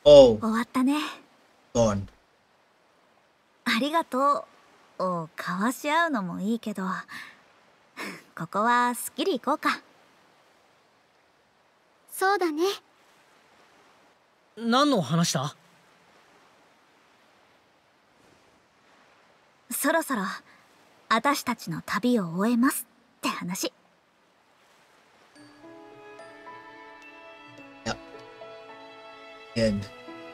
Oh, 終わったね。 gone. ありがとうを交わし合うのもいいけど、ここはすっきり行こうか。 そうだね。 何の話だ？ そろそろ私たちの旅を終えますって話。 Yep. End.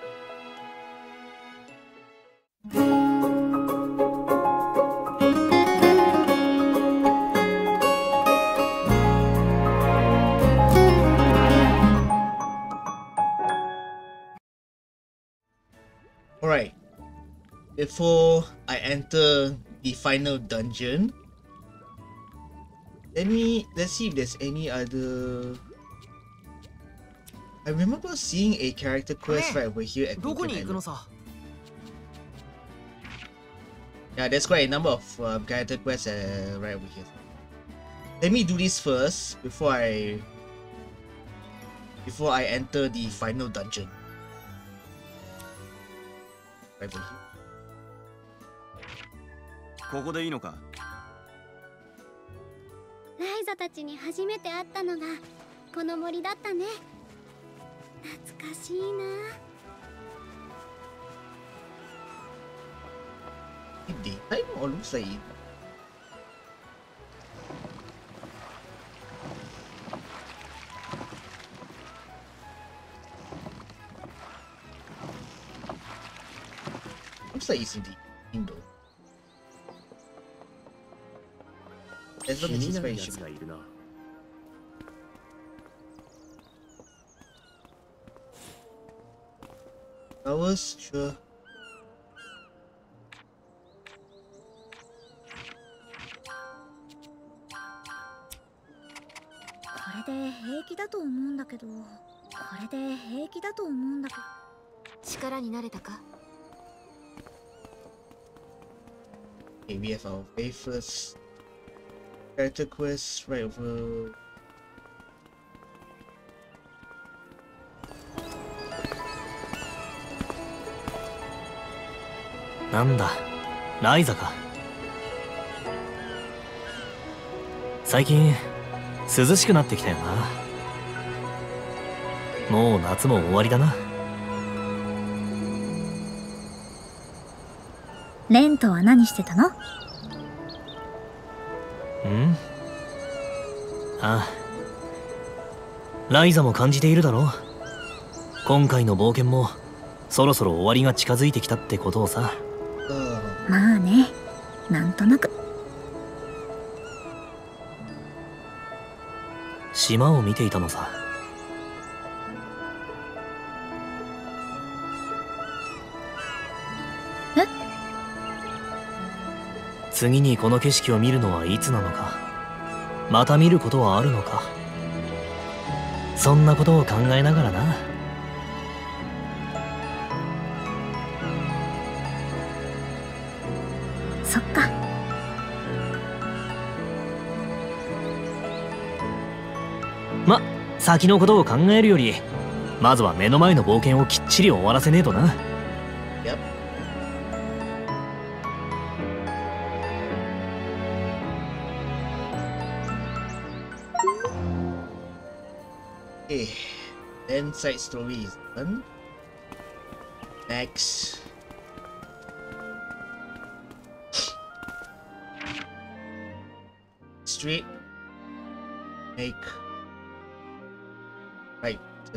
Alright. Before I enter the final dungeon, let's see if there's any other. I remember seeing a character quest right over here at どこに Beacon 行くの Island. さ？ Yeah, there's quite a number of character quests right over here. Let me do this first before I enter the final dungeon. Right over here. ここでいいのか？ ライザたちに初めて会ったのがこの森だったね。懐かしいな。 Daytime or looks like it. Looks like it's in the window. As long as it's very sure. Flowers, sure. これで平気だと思うんだけど、これで平気だと思うんだけど。 力になれたか？ Okay, we have our very first character quest right over. なんだ、ライザか。最近涼しくなってきたよな。もう夏も終わりだな。 レントは何してたの？ ああ、ライザも感じているだろう。今回の冒険もそろそろ終わりが近づいてきたってことをさ。 まあね、なんとなく。 島を見ていたのさ。 え？ 次にこの景色を見るのはいつなのか、また見ることはあるのか、そんなことを考えながらな。 そっか。 ま、先のことを考えるより、まずは目の前の冒険をきっちり終わらせねえとな。 Yep. Okay, then side story is done. Next. Straight. Make. Right turn.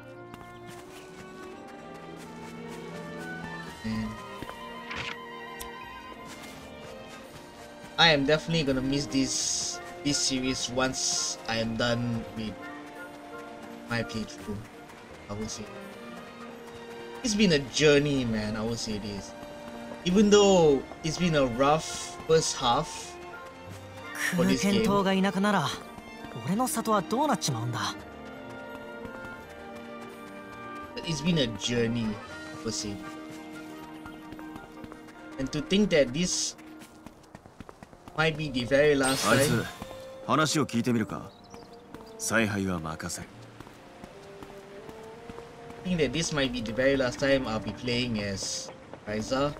And I am definitely gonna miss this series once I am done with my playthrough. I will say it's been a journey, man. I will say this. Even though it's been a rough first half for 空 this 見 game, 島がいなくなら俺の里はどうなっちまうんだ。 but it's been a journey, per se. And to think that this might be the very last あい time. つ話を聞いてみるか？采配は任せる。 think that this might be the very last time I'll be playing as Ryza.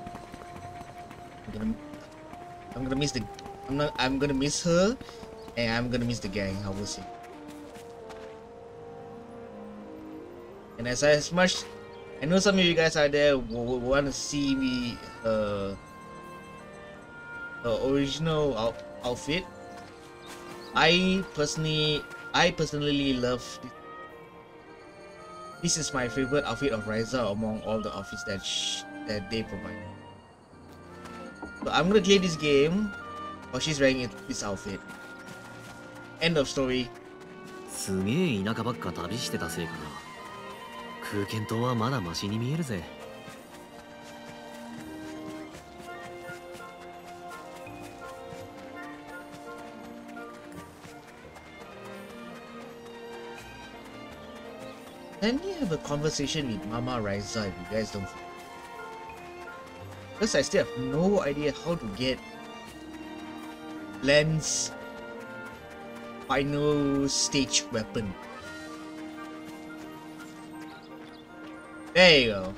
I'm gonna miss the. I'm gonna miss her, and I'm gonna miss the gang. I will see. And as much, I know some of you guys out there will want to see me original outfit. I personally love this is my favorite outfit of Ryza among all the outfits that they provide. So I'm gonna play this game while she's wearing this outfit. End of story. すげえ田舎ばっか旅してたせいかな。空間島はまだマシに見えるぜ。 Let me have a conversation with Mama Ryza if you guys don't. Because I still have no idea how to get Len's final stage weapon. There you go.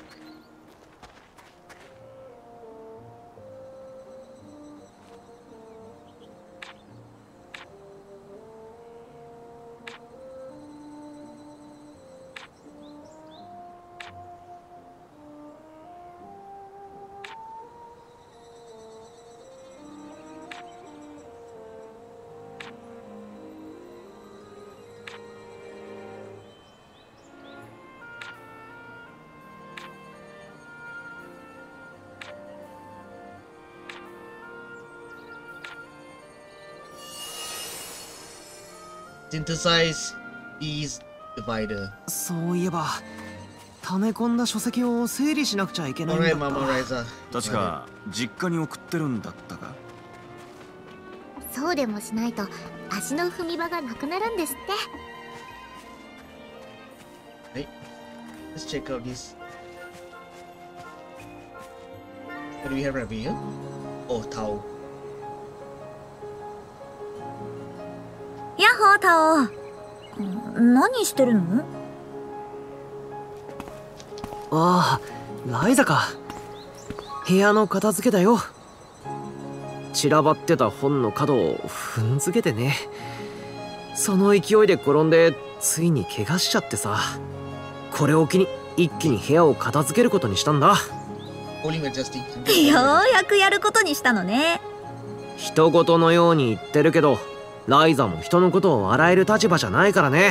Synthesize these divider. そういえば溜め込んだ書籍を整理しなくちゃいけないんだっ Alright, た。 Mama Ryza. 確か実家に送ってるんだったか。 そうでもしないと足の踏み場がなくなるんですって。 Right. Let's check out this. What do we have right here? Oh, Tao. やっほータオ。何してるの？ ああ、ライザか。部屋の片付けだよ。散らばってた本の角を踏んづけてね。その勢いで転んでついに怪我しちゃってさ。これを機に一気に部屋を片付けることにしたんだ。 Holding adjusting. ようやくやることにしたのね。 人事のように言ってるけど、ライザも人のことを笑える立場じゃないからね。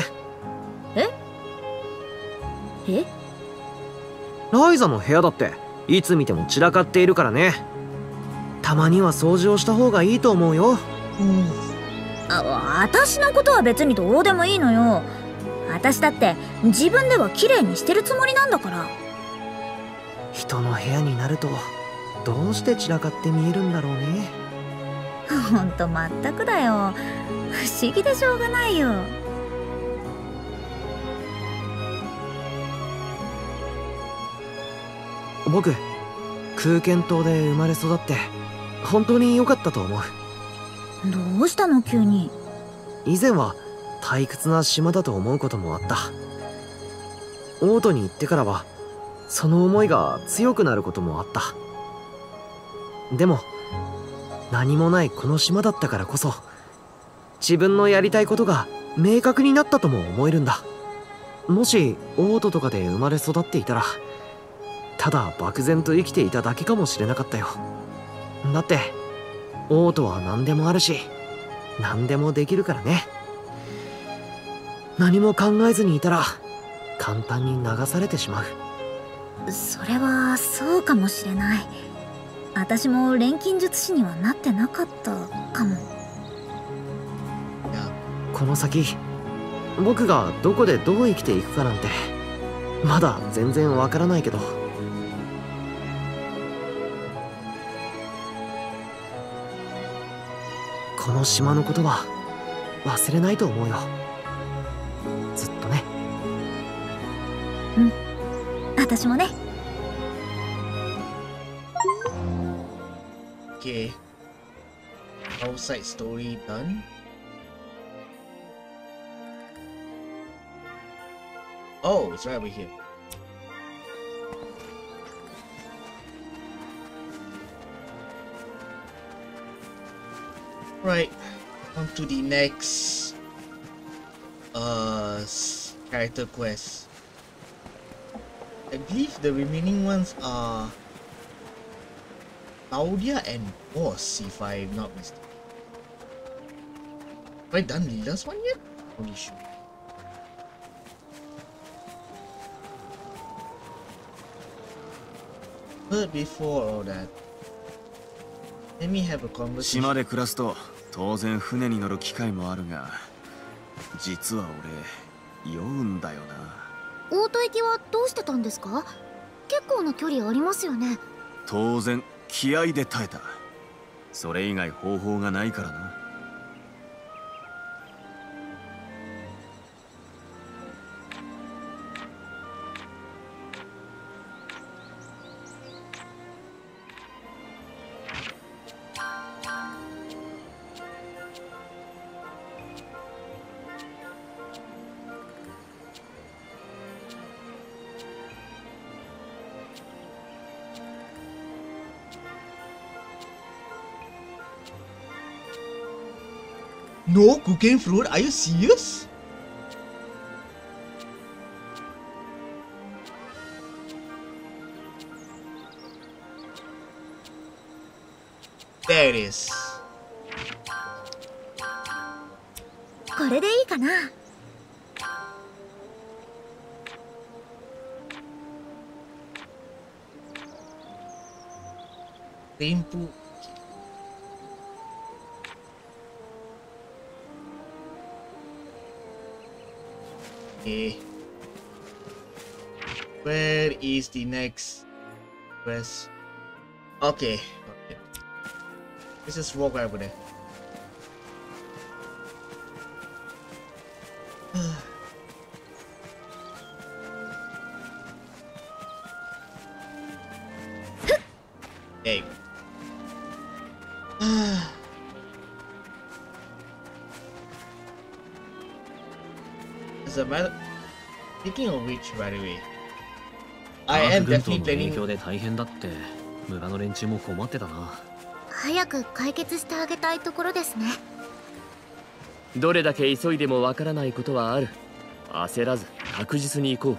え？ ライザの部屋だっていつ見ても散らかっているからね。たまには掃除をした方がいいと思うよ。 私のことは別にどうでもいいのよ。私だって自分では綺麗にしてるつもりなんだから。 人の部屋になるとどうして散らかって見えるんだろうね。 ほんとまったくだよ。不思議でしょうがないよ。 僕、空間島で生まれ育って本当に良かったと思う。 どうしたの急に。 以前は退屈な島だと思うこともあった。オートに行ってからはその思いが強くなることもあった。でも何もないこの島だったからこそ自分のやりたいことが明確になったとも思えるんだ。もしオートとかで生まれ育っていたらただ漠然と生きていただけかもしれなかったよ。だってオートは何でもあるし何でもできるからね。何も考えずにいたら簡単に流されてしまう。 それはそうかもしれない。私も錬金術師にはなってなかったかも。 この先僕がどこでどう生きていくかなんてまだ全然わからないけど、この島のことは忘れないと思うよ。ずっとね。 私もね。 Okay. Outside story done. Oh, it's right over here. Right, on to the next character quest. I believe the remaining ones are Claudia and Boss, if I'm not mistaken. Have I done Lila's one yet? Holy shit. But before all that, let me have a conversation. 島で暮らすと当然船に乗る機会もあるが、実は俺酔うんだよな。 大戸行きはどうしてたんですか？結構な距離ありますよね。 当然気合で耐えた。それ以外方法がないからな。 No cooking fruit? Are you serious? There it is. これでいいかな。 Tempo. Okay. Where is the next quest? Okay. Okay. Let's just walk right over there. There you go. As a matter, speaking of which, by the way, I am 軍との definitely 影 planning. 響で大変だって村の連中も困ってたな。 早く解決してあげたいところですね。 どれだけ急いでもわからないことはある。焦らず確実に行こう。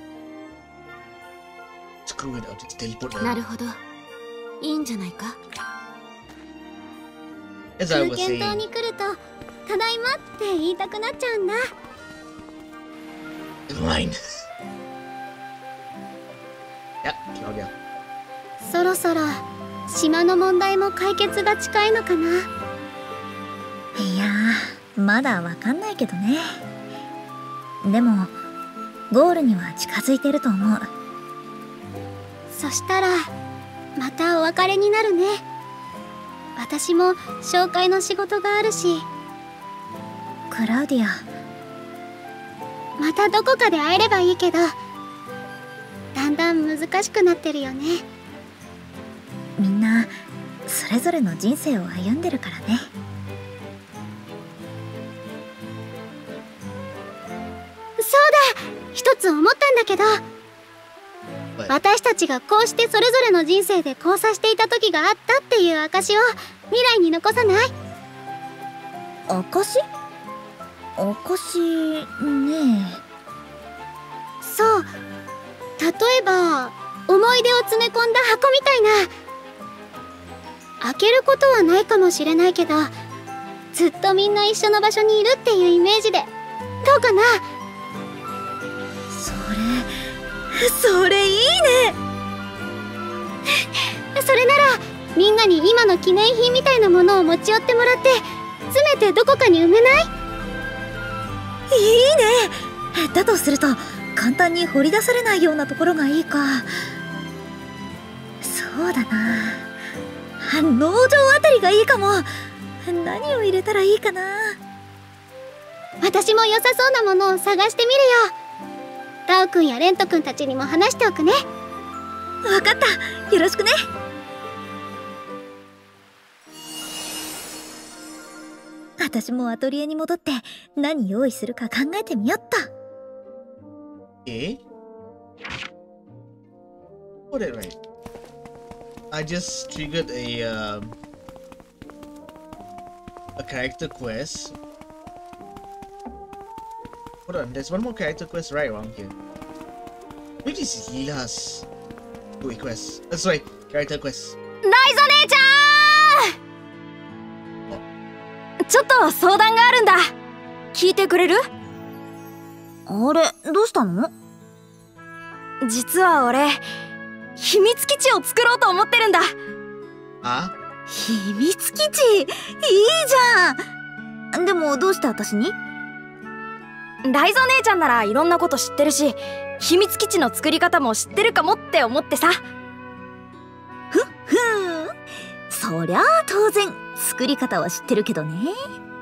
Screw it, I'll just teleport な there. るほど。いいんじゃないか。 As I 空 was 検島 saying, に来ると「ただいま」って言いたくなっちゃうんだ。 mine. Yeah, Claudia. そろそろ島の問題も解決が近いのかな。 いやー、まだわかんないけどね。でもゴールには近づいてると思う。 そしたらまたお別れになるね。私も紹介の仕事があるし、 クラウディア、 またどこかで会えればいいけど、だんだん難しくなってるよね。 みんなそれぞれの人生を歩んでるからね。 そうだ、一つ思ったんだけど、私たちがこうしてそれぞれの人生で交差していた時があったっていう証を未来に残さない？ 証？証ねそう、例えば思い出を詰め込んだ箱みたいな。開けることはないかもしれないけど、ずっとみんな一緒の場所にいるっていうイメージでどうかな？ それいいね。 それならみんなに今の記念品みたいなものを持ち寄ってもらって、詰めてどこかに埋めない？ いいね。だとすると簡単に掘り出されないようなところがいいか。そうだな、農場あたりがいいかも。何を入れたらいいかな。 私も良さそうなものを探してみるよ。タオくんやレントくんたちにも話しておくね。 わかった、よろしくね。私もアトリエに戻って何用意するか考えてみよっと。 Okay. Put it right. I just triggered a a character quest. Hold on, there's one more character quest right around here. Which is Leela's quest? Sorry, character quest. ライザ姉ちゃん、ちょっと相談があるんだ。聞いてくれる？ あれ、どうしたの？ 実は俺、秘密基地を作ろうと思ってるんだ。 あ？ 秘密基地いいじゃん。でもどうして私に？ ライザ姉ちゃんならいろんなこと知ってるし、秘密基地の作り方も知ってるかもって思ってさ。 そりゃあ当然作り方は知ってるけどね。 やっ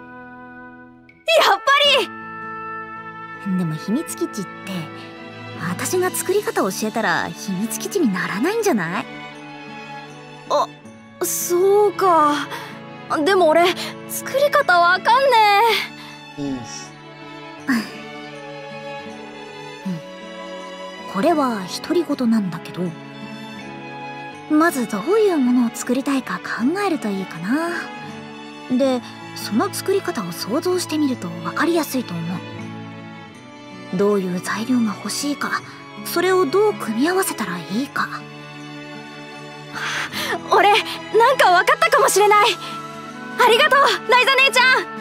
ぱり。 でも秘密基地って私が作り方を教えたら秘密基地にならないんじゃない？ あ、そうか。でも俺作り方わかんねこれは独り言なんだけど、まずどういうものを作りたいか考えるといいかな。で、その作り方を想像してみると分かりやすいと思う。どういう材料が欲しいか、それをどう組み合わせたらいいか。 俺なんか分かったかもしれない。ありがとうライザ姉ちゃん。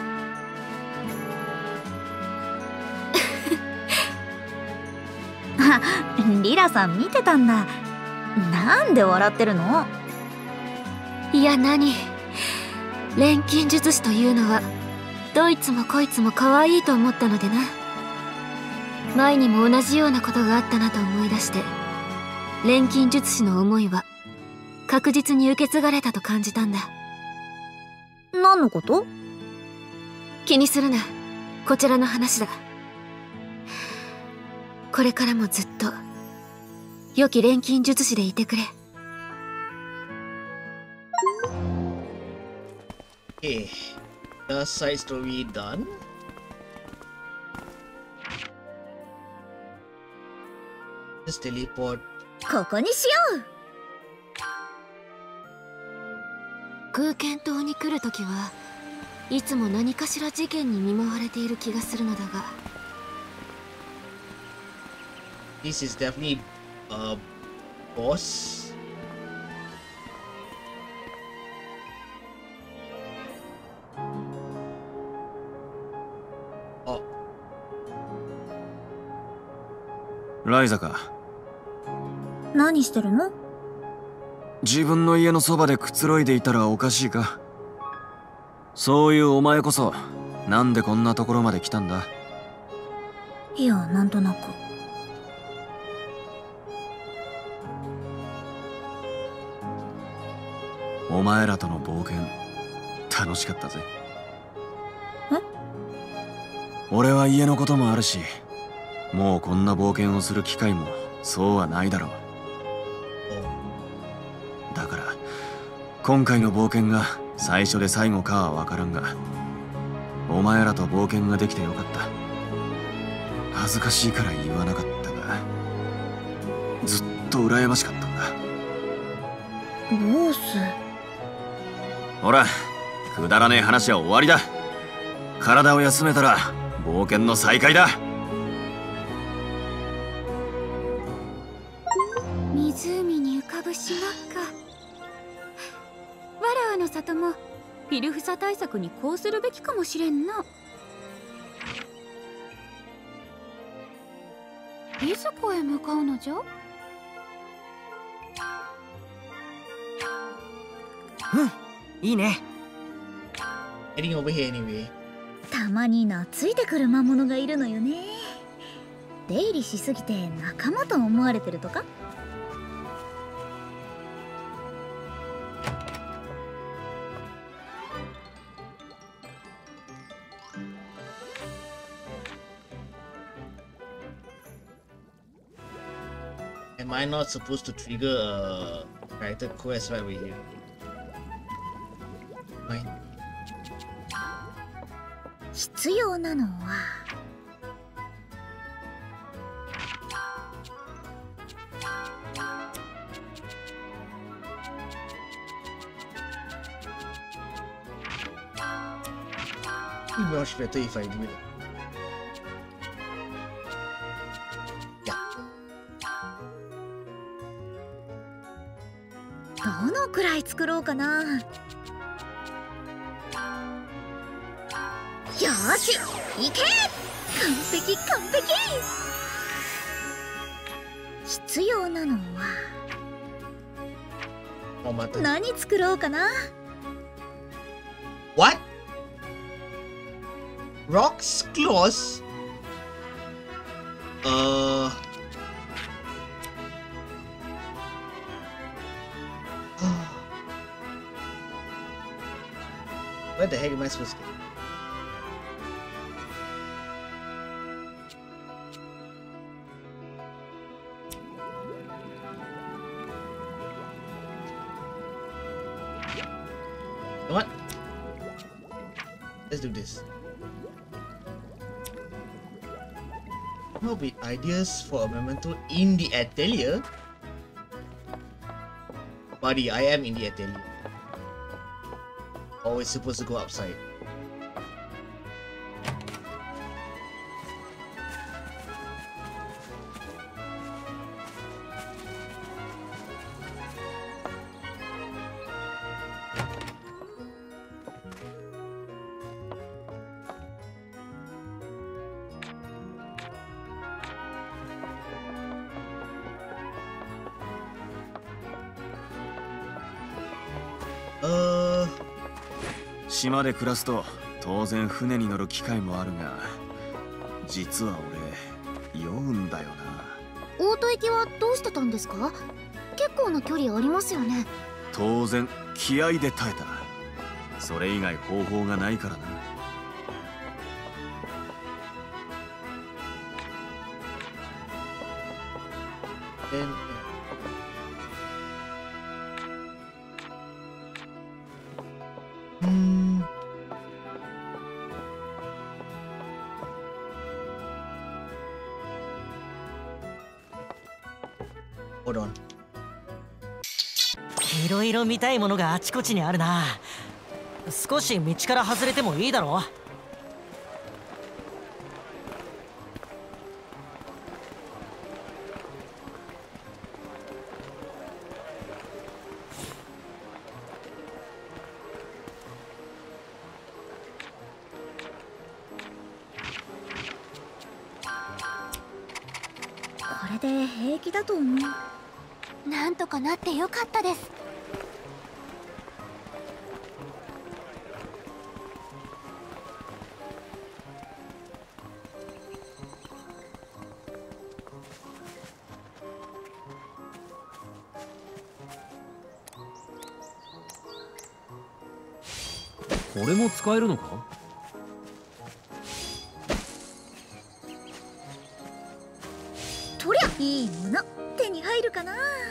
あ、リラさん見てたんだ。なんで笑ってるの？ いや何、錬金術師というのはどいつもこいつも可愛いと思ったのでな。前にも同じようなことがあったなと思い出して、錬金術師の思いは確実に受け継がれたと感じたんだ。 何のこと？ 気にするな、こちらの話だ。これからもずっと良き錬金術師でいてくれ。 Okay. The side story done. Just teleport. ここにしよう。 空間島に来るときはいつも何かしら事件に見舞われている気がするのだが、 This is definitely a boss. Oh. ライザか。 何してるの？ 自分の家のそばでくつろいでいたらおかしいか？そういうお前こそなんでこんなところまで来たんだ？ いや、なんとなく。 お前らとの冒険楽しかったぜ。 え？ 俺は家のこともあるし、もうこんな冒険をする機会もそうはないだろう。だから今回の冒険が最初で最後かは分からんが、お前らと冒険ができてよかった。恥ずかしいから言わなかったが、ずっと羨ましかったんだ。 ボース。 ほら、くだらねえ話は終わりだ。体を休めたら冒険の再開だ。 湖に浮かぶ島か。わらわの里もフィルフサ対策にこうするべきかもしれんな。いずこへ向かうのじゃ？ いいね。 Heading over here anyway. たまに懐いてくる魔物がいるのよね。出入りしすぎて仲間と思われてるとか？ Am I not supposed to trigger a character quest right over here? Fine. 必要なのは be much better if I do it. Yeah. どのくらい作ろうかな。よーし、いけ！完璧完璧。必要なのは Oh, mata. 何作ろうかな。 What? Rock's claws? Where the heck am I supposed to go? You know what? Let's do this. Come up with ideas for a memento in the atelier. Buddy, I am in the atelier. Always supposed to go outside. Uh, 島で暮らすと当然船に乗る機会もあるが、実は俺酔うんだよな。 大戸行きはどうしてたんですか？結構な距離ありますよね。 当然気合で耐えた。それ以外方法がないからな。 Hold on. いろいろ見たいものがあちこちにあるな。少し道から外れてもいいだろう。 これで平気だと思う。なんとかなってよかったです。 これも使えるのか？ とりゃいいもの手に入るかな。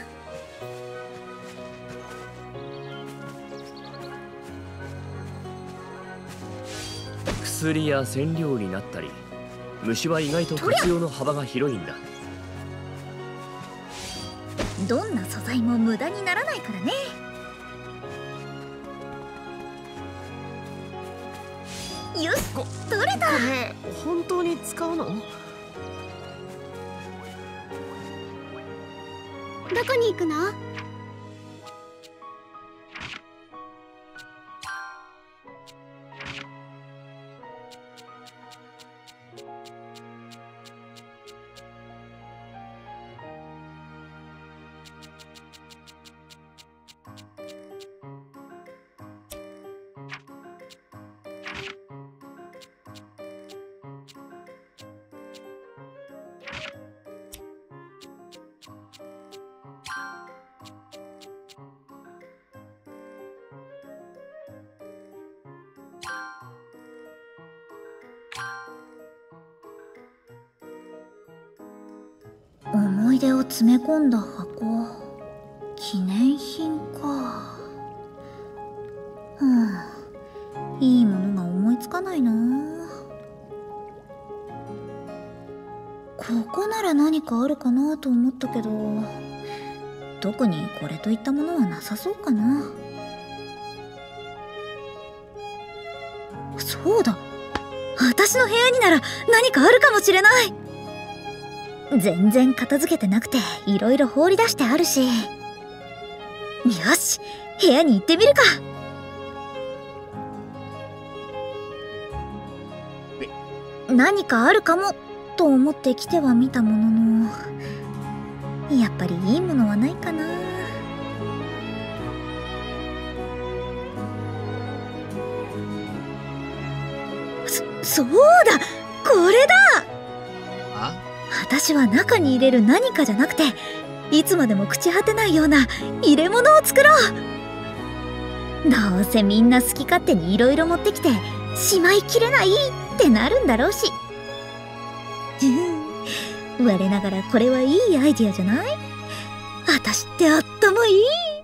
薬や染料になったり、虫は意外と活用の幅が広いんだ。 どんな素材も無駄にならないからね。よし、取れた。 これ本当に使うの？ どこに行くの？ 思い出を詰め込んだ箱、記念品か。いいものが思いつかないな。ここなら何かあるかなと思ったけど、特にこれといったものはなさそうかな。そうだ、 私の部屋になら何かあるかもしれない。全然片付けてなくていろいろ放り出してあるし。よし、部屋に行ってみるか。何かあるかもと思って来てはみたものの、やっぱりいいものはないかな。そうだ、これだ。 あ、 私は中に入れる何かじゃなくて、いつまでも朽ち果てないような入れ物を作ろう。どうせみんな好き勝手にいろいろ持ってきてしまいきれないってなるんだろうし。我ながらこれはいいアイディアじゃない？私って頭いい。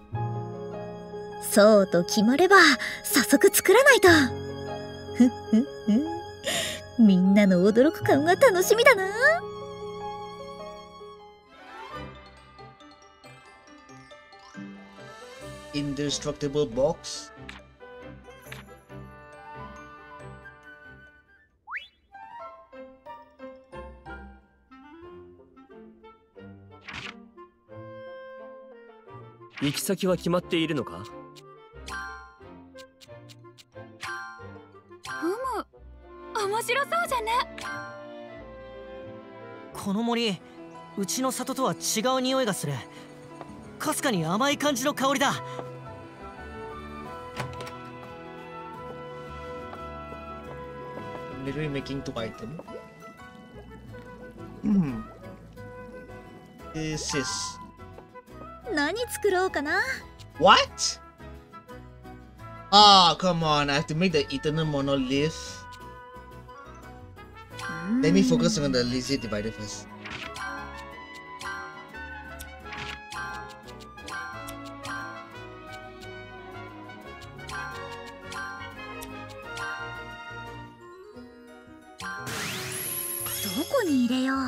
そうと決まれば早速作らないと。みんなの驚く顔が楽しみだな。 Indestructible box. 行き先は決まっているのか？ 面白そうじゃね。 この森、うちの里とは違う匂いがする。かすかに甘い感じの香りだ。 Literally making two items. This is 何作ろうかな。 what? Ah, come on! I have to make the eternal monolith. Let me focus on the lazy divider first. どこに入れよう。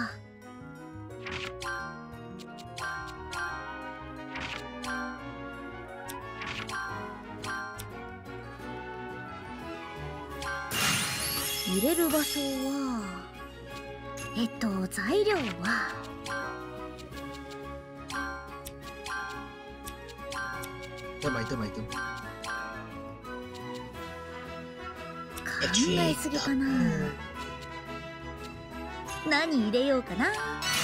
入れる場所は、材料は Item. 考えすぎかな。何入れようかな。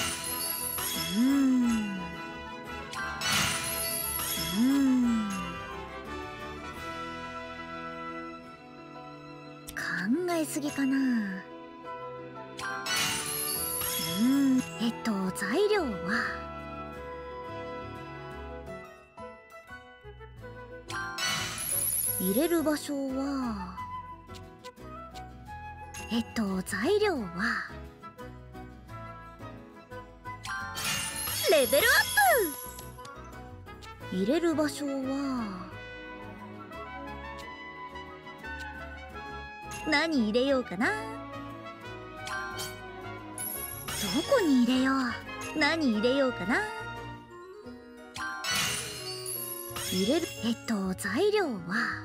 考えすぎかな。材料は入れる場所は材料はレベルアップ。入れる場所は何入れようかな。どこに入れよう。何入れようかな。入れる材料は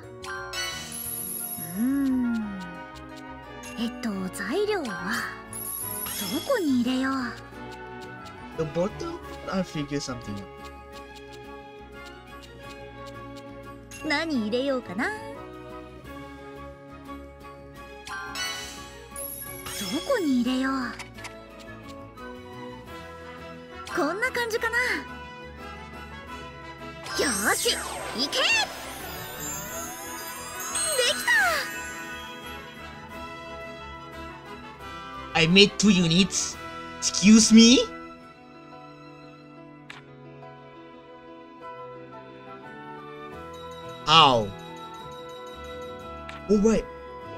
材料はどこに入れよう。 The bottom? I'll figure something out. 何入れようかな。どこに入れよう。こんな感じかな。よーし、行け。できた。 I made 2 units. Excuse me? How? Oh right.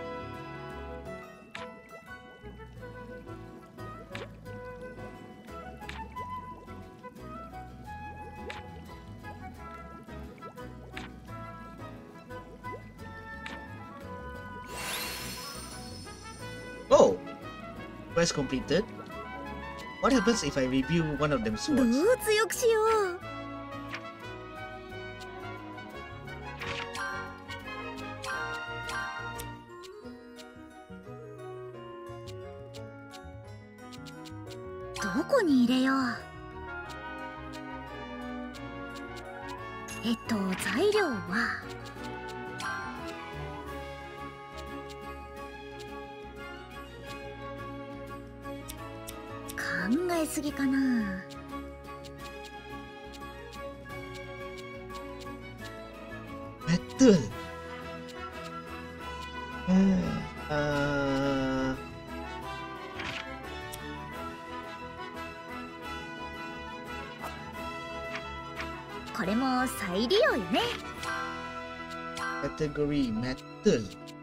Oh, quest completed. What happens if I review one of them ど swords? う強くしよう。 どこに入れよう。材料は考えすぎかな。 Betul. Uh, これも再利用よね。 Category metal.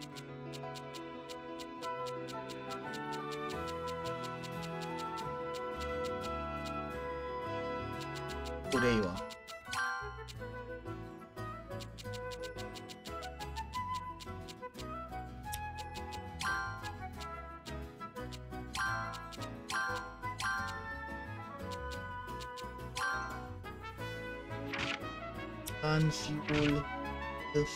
Oh, there you are. Unfuel the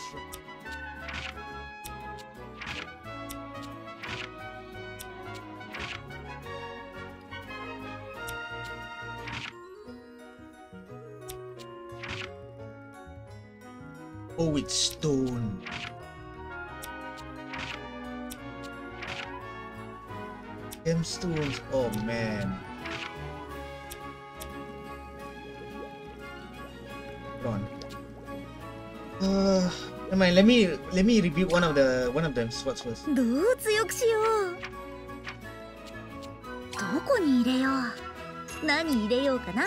Oh, it's stone. Gemstones. Oh man. Hold on. Never mind. Let me review one of them spots first. どう強くしよう。どこに入れよう。何入れようかな。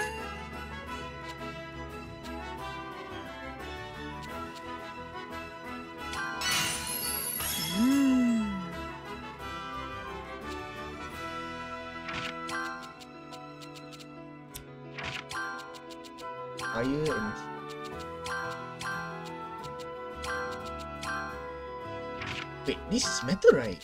Fire and wait, this is meteorite.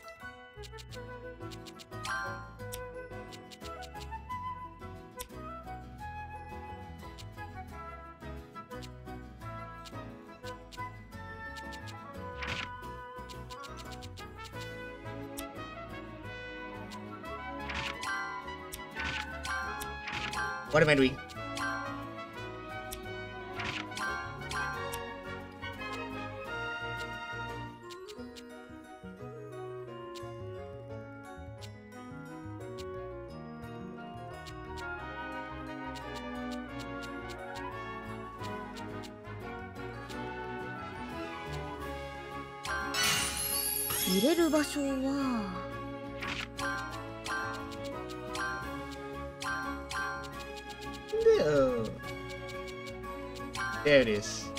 What am I doing? 入れる場所は There it is.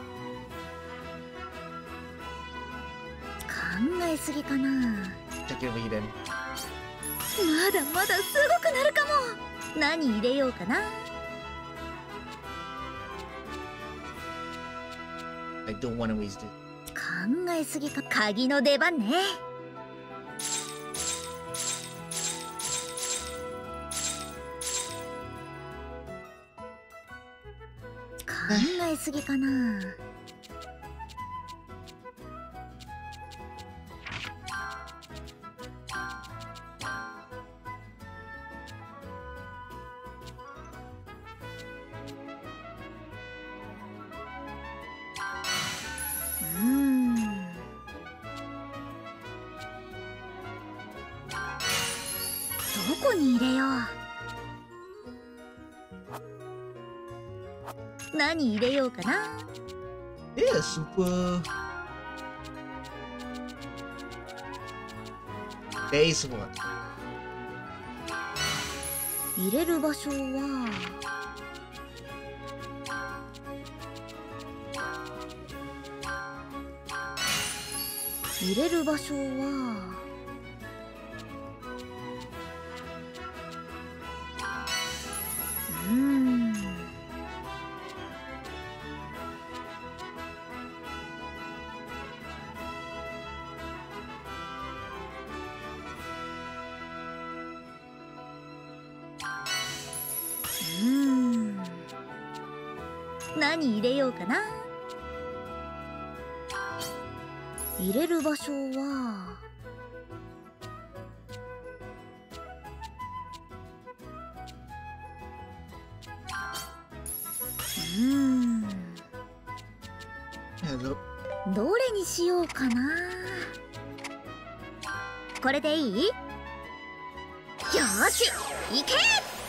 考えすぎかな。 Check it over here then. まだまだすごくなるかも。何入れようかな。 I don't want to waste it. 考えすぎか。鍵の出番ね。考えすぎかな。どこに入れよう。何入れようかな。 Yeah, super. Base one. 入れる場所は入れる場所は何入れようかな。入れる場所は Hello. どれにしようかな。これでいい？よーし、いけ！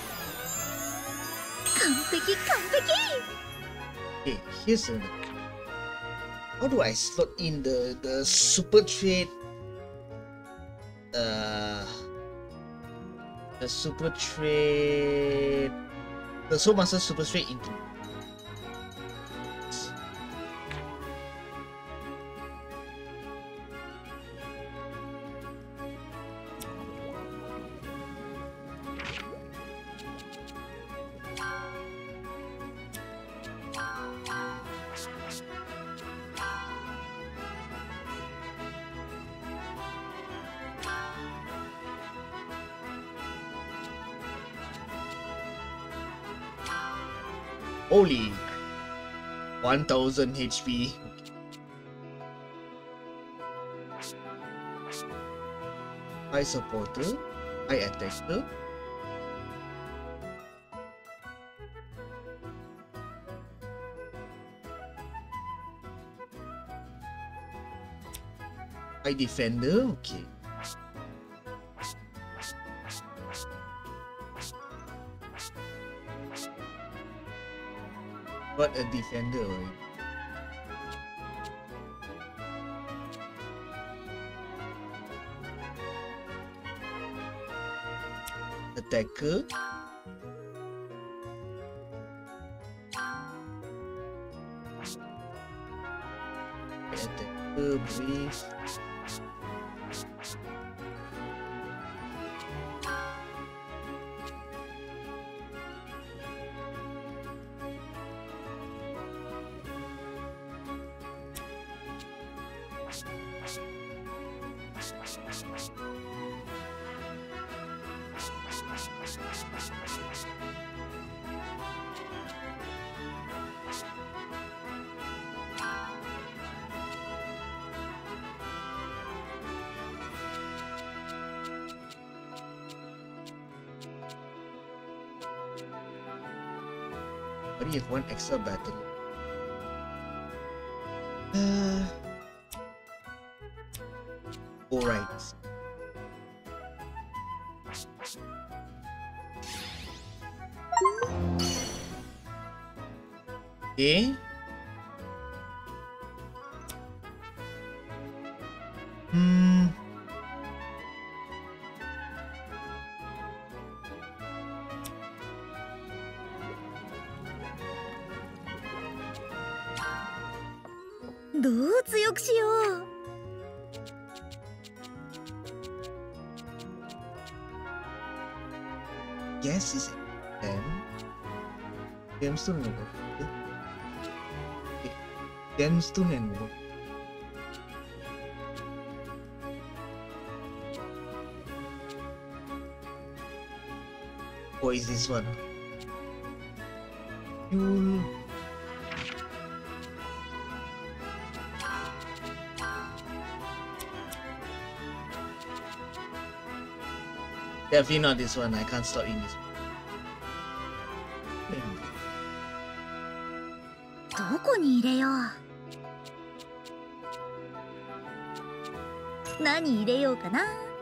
完璧完璧。 Okay, here's a. How do I slot in the super trade? The super trade. The Soul Master super trade into. Holy 1000 HP. High supporter, high attacker. High defender, okay. Got a defender, right? Attacker. Attacker, brave. But you have one extra battle. Alright. Okay. どう強くしよう。 Guess is it 10? Gemstone and what? Gemstone and what? Oh, is this one? Fuel. Definitely not this one. I can't stop in this one. どこに入れよう。何入れようかな。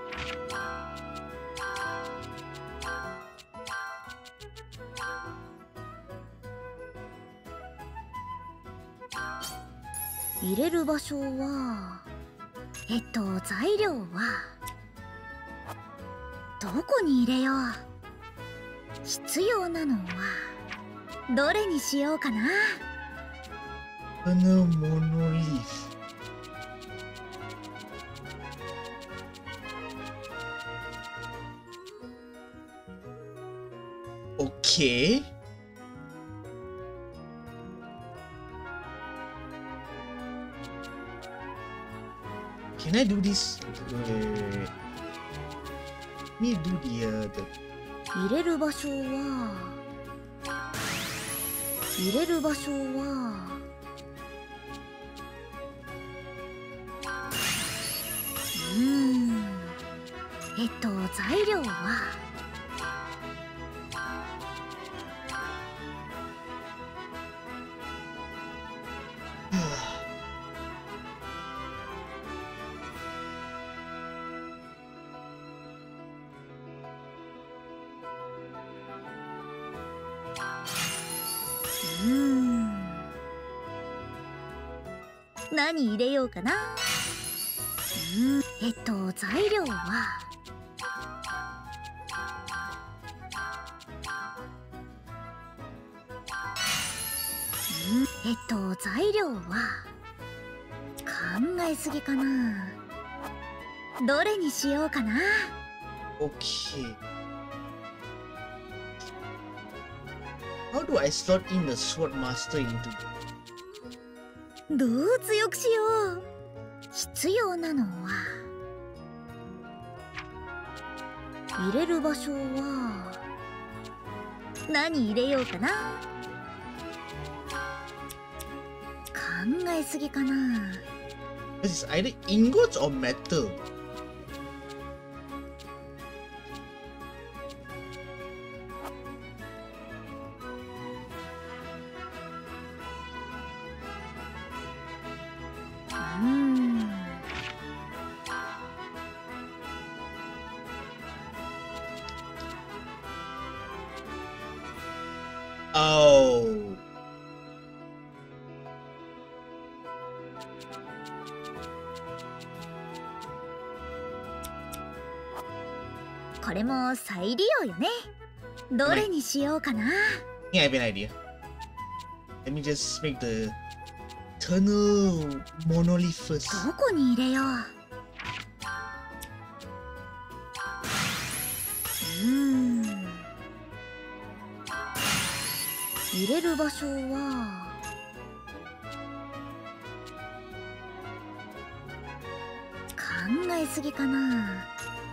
入れる場所は材料はどこに入れよう。必要なのはどれにしようかな。 Mana monolith. Okay. Can I do this? Let me do the 入れる場所は材料は何入れようかな。材料は材料は考えすぎかな。どれにしようかな。 Okay. How do I slot in the Sword Master into? どう強くしよう。必要なのは入れる場所は何入れようかな。考えすぎかな。 This is either ingots or metal. Oh. これも再利用よね。どれにしようかな。 Yeah, I have an idea. Let me just make the eternal monolith first. どこに入れよう。入れる場所は考えすぎかな。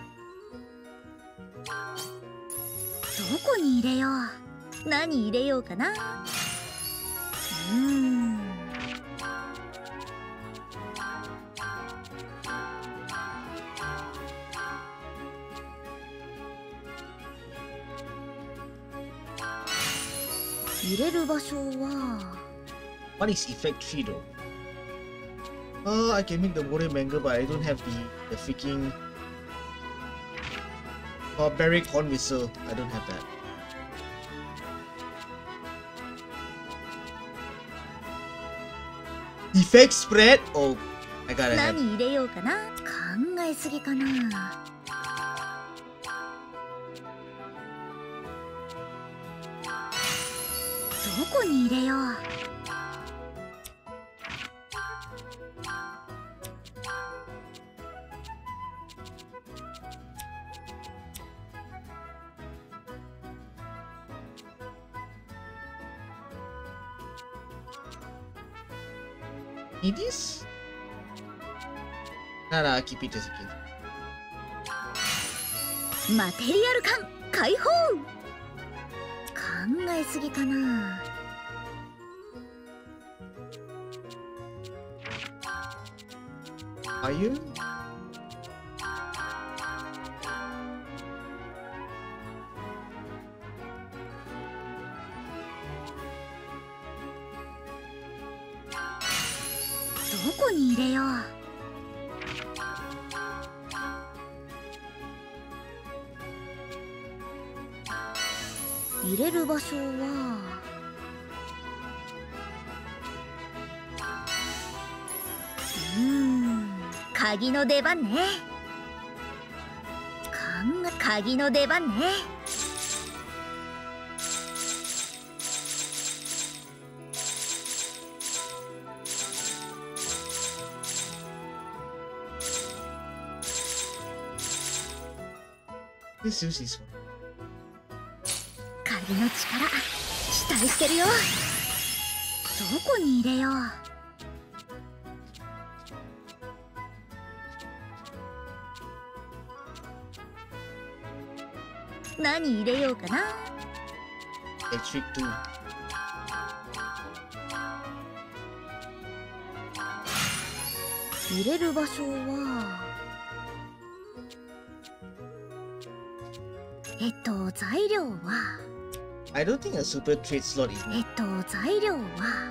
どこに入れよう。何入れようかな。入れる場所は What is effect 3 though? Oh, I can make the warrior banger, but I don't have the freaking barbaric horn whistle. I don't have that. Effect spread? Oh, I gotta have. 何入れようかな。考えすぎかな。どこに入れよう。 Need this? Nah, I'll keep it just in case. マテリアル感解放。考えすぎかな。 Are you? どこに入れよう。入れる場所は鍵の出番ね。鍵の出番ね。 Let's use this one. 鍵の力期待してるよ。どこに入れよう。何入れようかな。 Electric 2. 入れる場所は材料は I don't think a super trade slot is. 材料は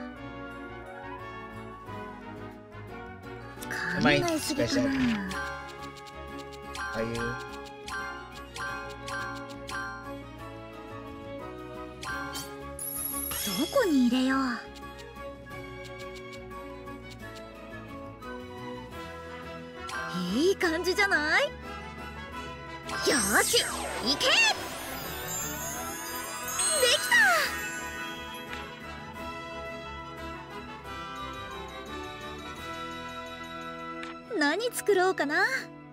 考えすぎかな。 Are you? どこに入れよう。 いい感じじゃない？よーし、行け！できた！何作ろうかな。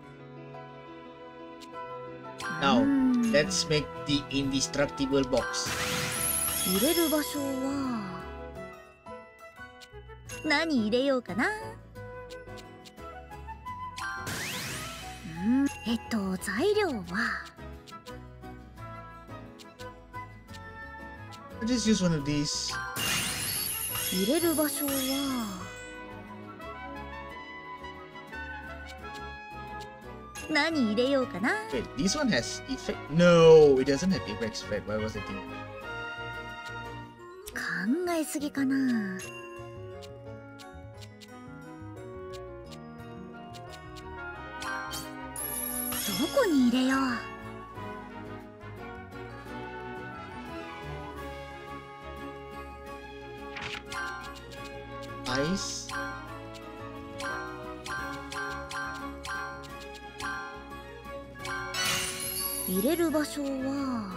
Now, let's make the indestructible box. 入れる場所は何入れようかな。材料は I'll just use one of these. 入れる場所は何入れようかな。 Wait, this one has effect? No, it doesn't have effects. Wait, what was I thinking? 考えすぎかな。どこに入れよう。 Ice. 入れる場所は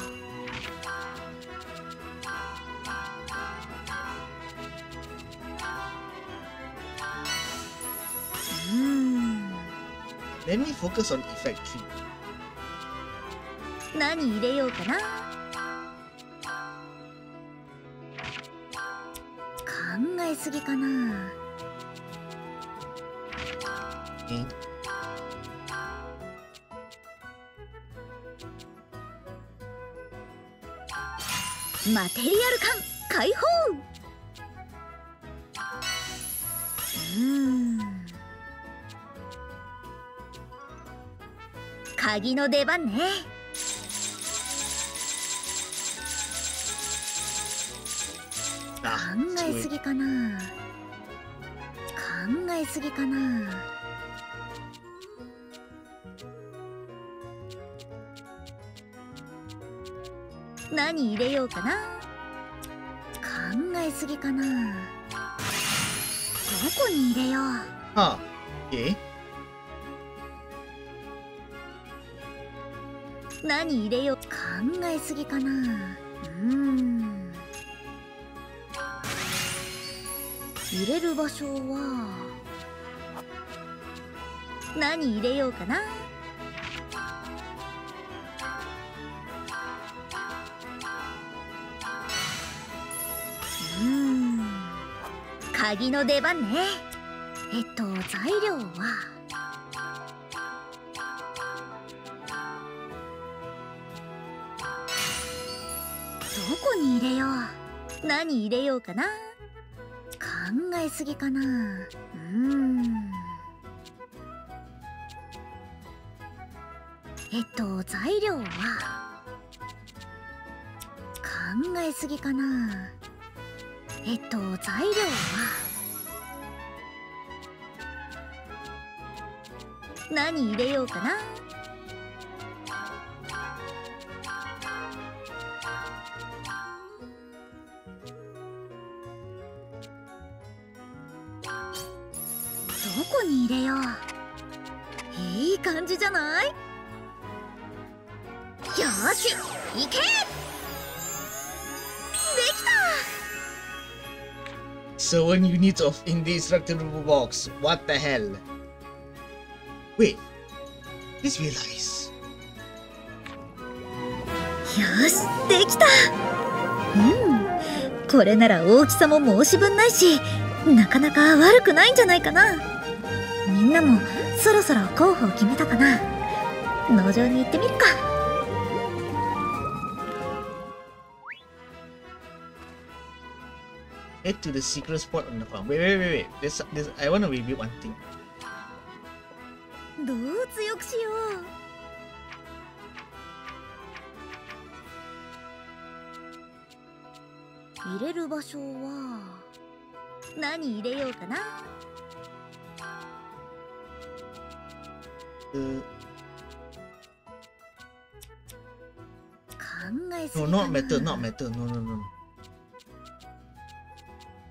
Let me focus on effect 3. 何入れようかな。考えすぎかな。マテリアル感解放。鍵の出番ね。考えすぎかな。考えすぎかな。何入れようかな。考えすぎかな。どこに入れよう。 Huh. Okay. 何入れよう。考えすぎかな。入れる場所は何入れようかな。鍵の出番ね。材料はどこに入れよう。何入れようかな。考えすぎかな。材料は考えすぎかな。材料は何入れようかな。どこに入れよう。いい感じじゃない？よーし、行け！できた！ So one unit of indestructible box. What the hell? Wait. Just realize. よし、できた！これなら大きさも申し分ないし、なかなか悪くないんじゃないかな。みんなもそろそろ候補を決めたかな。農場に行ってみるか。 Head to the secret spot on the farm. Wait. This I want to review one thing. どう強くしよう。入れる場所は何入れようかな。考えすぎか No, な。 not metal. No.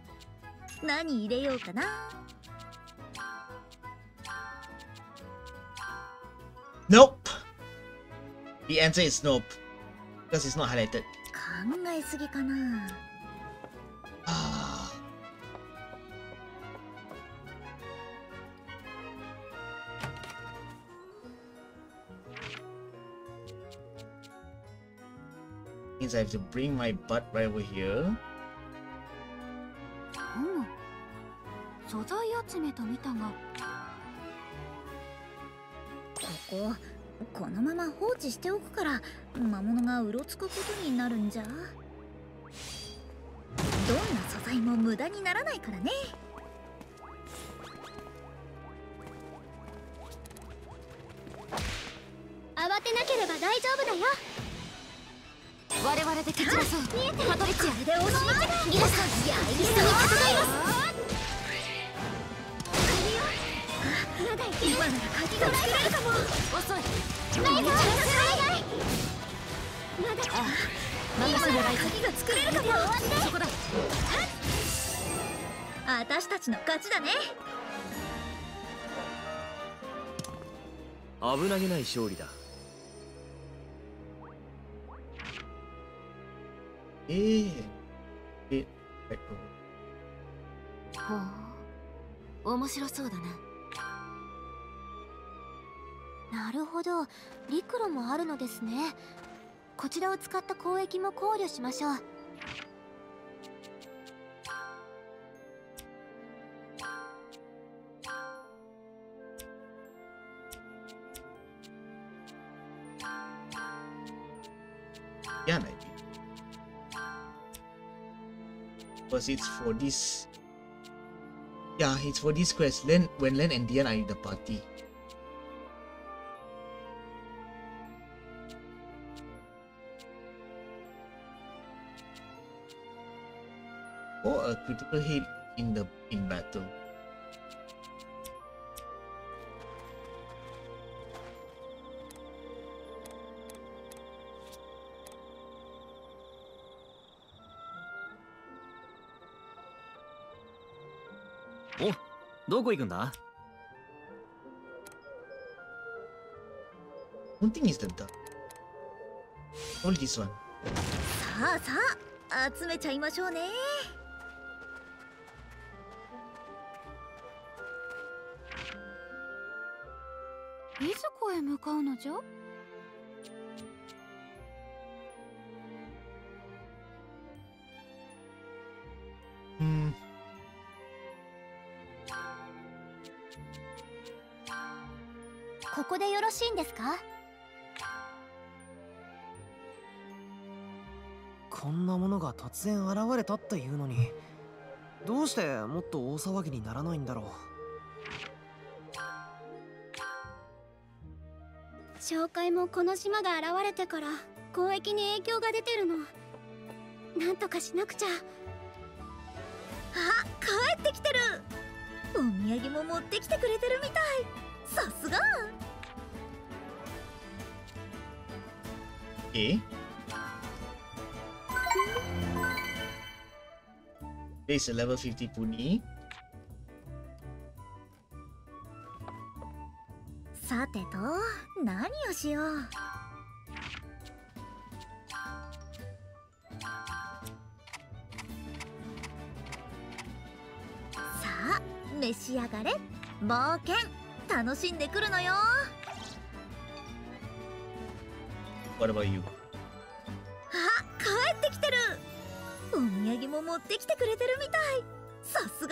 何入れようかな。 Nope. The answer is nope. Because it's not highlighted. 考えすぎかな。 Ah. Means I have to bring my butt right over here. 素材集めと見たが、このまま放置しておくから魔物がうろつくことになるんじゃ。どんな素材も無駄にならないからね。 慌てなければ大丈夫だよ。 我々で蹴散らそう。パトリッチアでおしまい。 ギラさん、 一緒に戦います。 今なら鍵が作れるかも。 遅い。 ライザー、 まだ任せるライザー。 鍵が作れるかも。 そこだ。 私たちの勝ちだね。 危なげない勝利だ。 ほう、面白そうだな。 なるほど、陸路もあるのですね。こちらを使った交易も考慮しましょう。 Yeah, maybe. Because it's for this. Yeah, it's for this quest. When Len and Dian are in the party. Or a critical hit in battle. Oh, どこ行くんだ? One thing is the duck. Only this one. さあさあ、集めちゃいましょうね。 いずこへ向かうのじゃ？ここでよろしいんですか？ こんなものが突然現れたっていうのに、どうしてもっと大騒ぎにならないんだろう。 紹介もこの島が現れてから交易に影響が出てるの。なんとかしなくちゃ。 あ、帰ってきてる。お土産も持ってきてくれてるみたい。さすが。 This is a level 50 puni. さてと、何をしよう。さあ、召し上がれ。冒険楽しんでくるのよ。 What about you? あ、帰ってきてる。お土産も持ってきてくれてるみたい。さすが。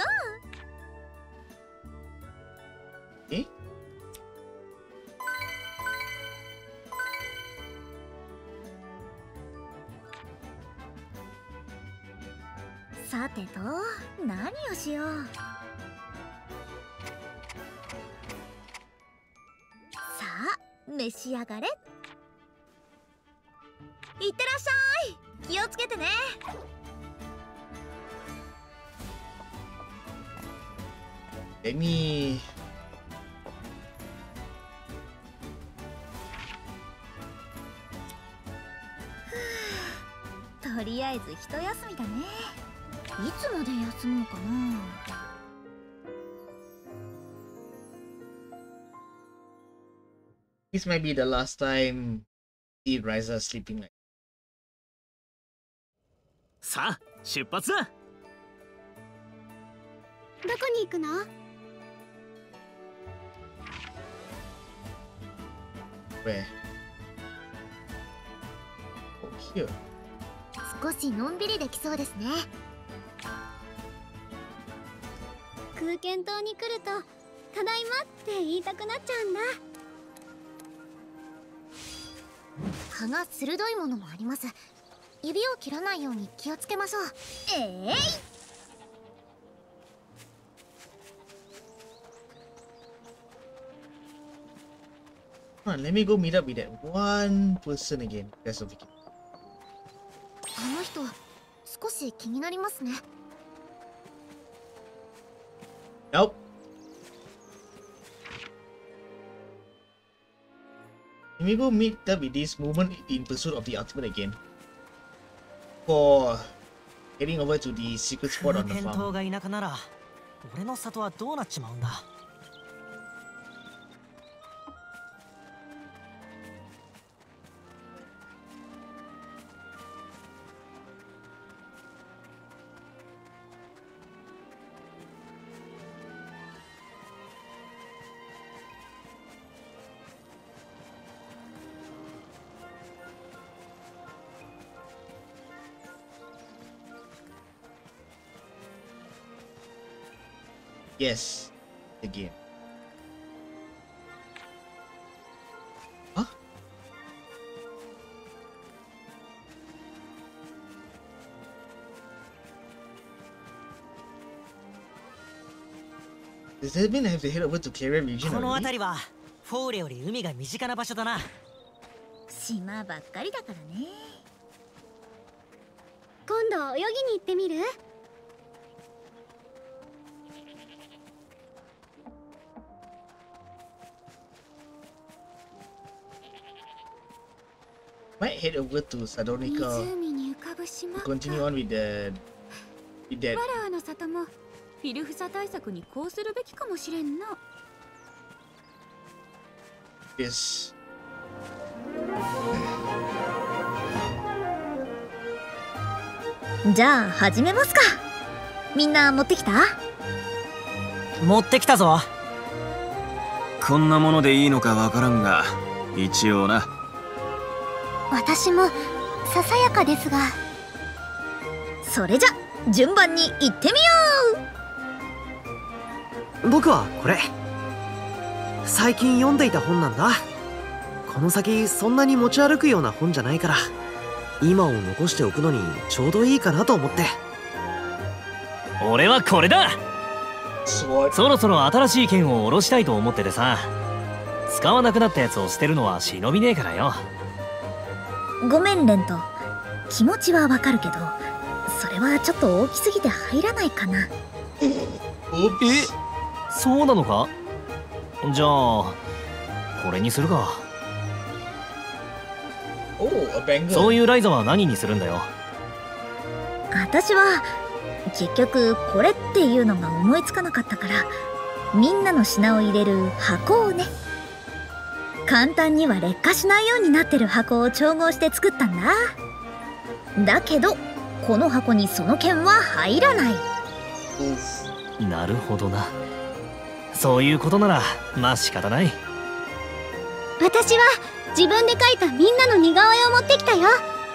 さてと、何をしよう。さあ、召し上がれ。いってらっしゃい。気をつけてね。 Let me. とりあえず一休みだね。いつまで休もうかな。 This might be the last time see Ryza sleeping like. さあ出発だ。 どこに行くの？ Where? Oh, here. 少しのんびりできそうですね。 空間島に来るとただいまって言いたくなっちゃうんだ。 葉が鋭いものもあります。指を切らないように気をつけましょう。 Come on, let me go meet up with that one person again. That's okay. あの人少し気になりますね。 Nope. Let me go meet up with this movement in pursuit of the ultimate again. For heading over to the secret spot on the 空間島 farm. がいなくなら俺の里はどうなっちまうんだ。 Yes, the game. Huh? Does that mean I have to head over to Claria region この already? 辺りはフォーレより海が身近な場所だな。 島ばっかりだからね。 今度泳ぎに行ってみる？ Might head over to Sadonika 湖に浮かぶ島 to か。 continue on with that. ワラーの里もフィルフサ対策にこうするべきかもしれんな。 This. じゃあ始めますか。みんな持ってきた？ 持ってきたぞ。 こんなものでいいのかわからんが、一応な。 私もささやかですが。それじゃ順番に行ってみよう。僕はこれ最近読んでいた本なんだ。この先そんなに持ち歩くような本じゃないから今を残しておくのにちょうどいいかなと思って。 俺はこれだ。 Sword. そろそろ新しい剣を下ろしたいと思っててさ。使わなくなったやつを捨てるのは忍びねえからよ。 ごめんレント、気持ちはわかるけどそれはちょっと大きすぎて入らないかな。 Oops. そうなのか。じゃあこれにするか。 Oh, a banger. そういうライザは何にするんだよ。 私は結局これっていうのが思いつかなかったからみんなの品を入れる箱をね。簡単には劣化しないようになってる箱を調合して作ったんだ。だけどこの箱にその剣は入らない。 Oof. なるほどな。そういうことならまあ仕方ない。 私は自分で描いたみんなの似顔絵を持ってきたよ。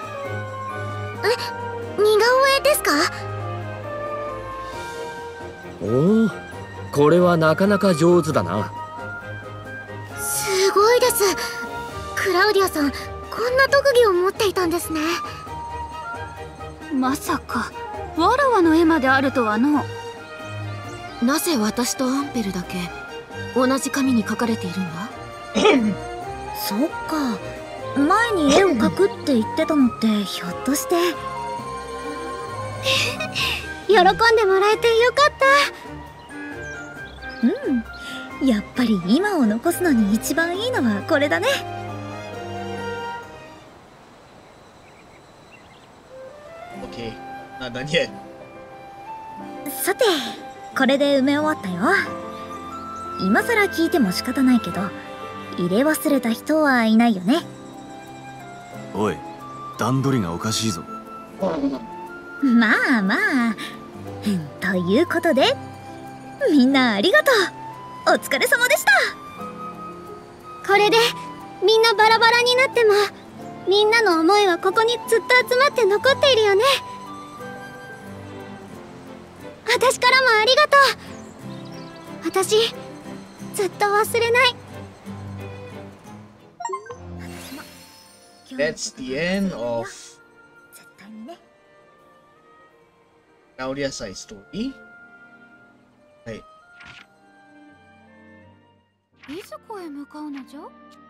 似顔絵ですか？ おお、これはなかなか上手だな。 すごいです。クラウディアさん、こんな特技を持っていたんですね。 まさかわらわの絵まであるとはの。 なぜ私とアンペルだけ同じ紙に描かれているんだ？ そっか、前に絵を描くって言ってたのってひょっとして喜んでもらえてよかった。 うん、やっぱり今を残すのに一番いいのはこれだね。 Okay, not done yet. さて、これで埋め終わったよ。今更聞いても仕方ないけど、 入れ忘れた人はいないよね。 おい、段取りがおかしいぞ。 まあまあ。ということで、みんなありがとう。お疲れ様でした。 これでみんなバラバラになっても、みんなの思いはここにずっと集まって残っているよね。私からもありがとう。私ずっと忘れない。 That's the end of Claudia's side story. はい。 いずこへ向かうのじゃ？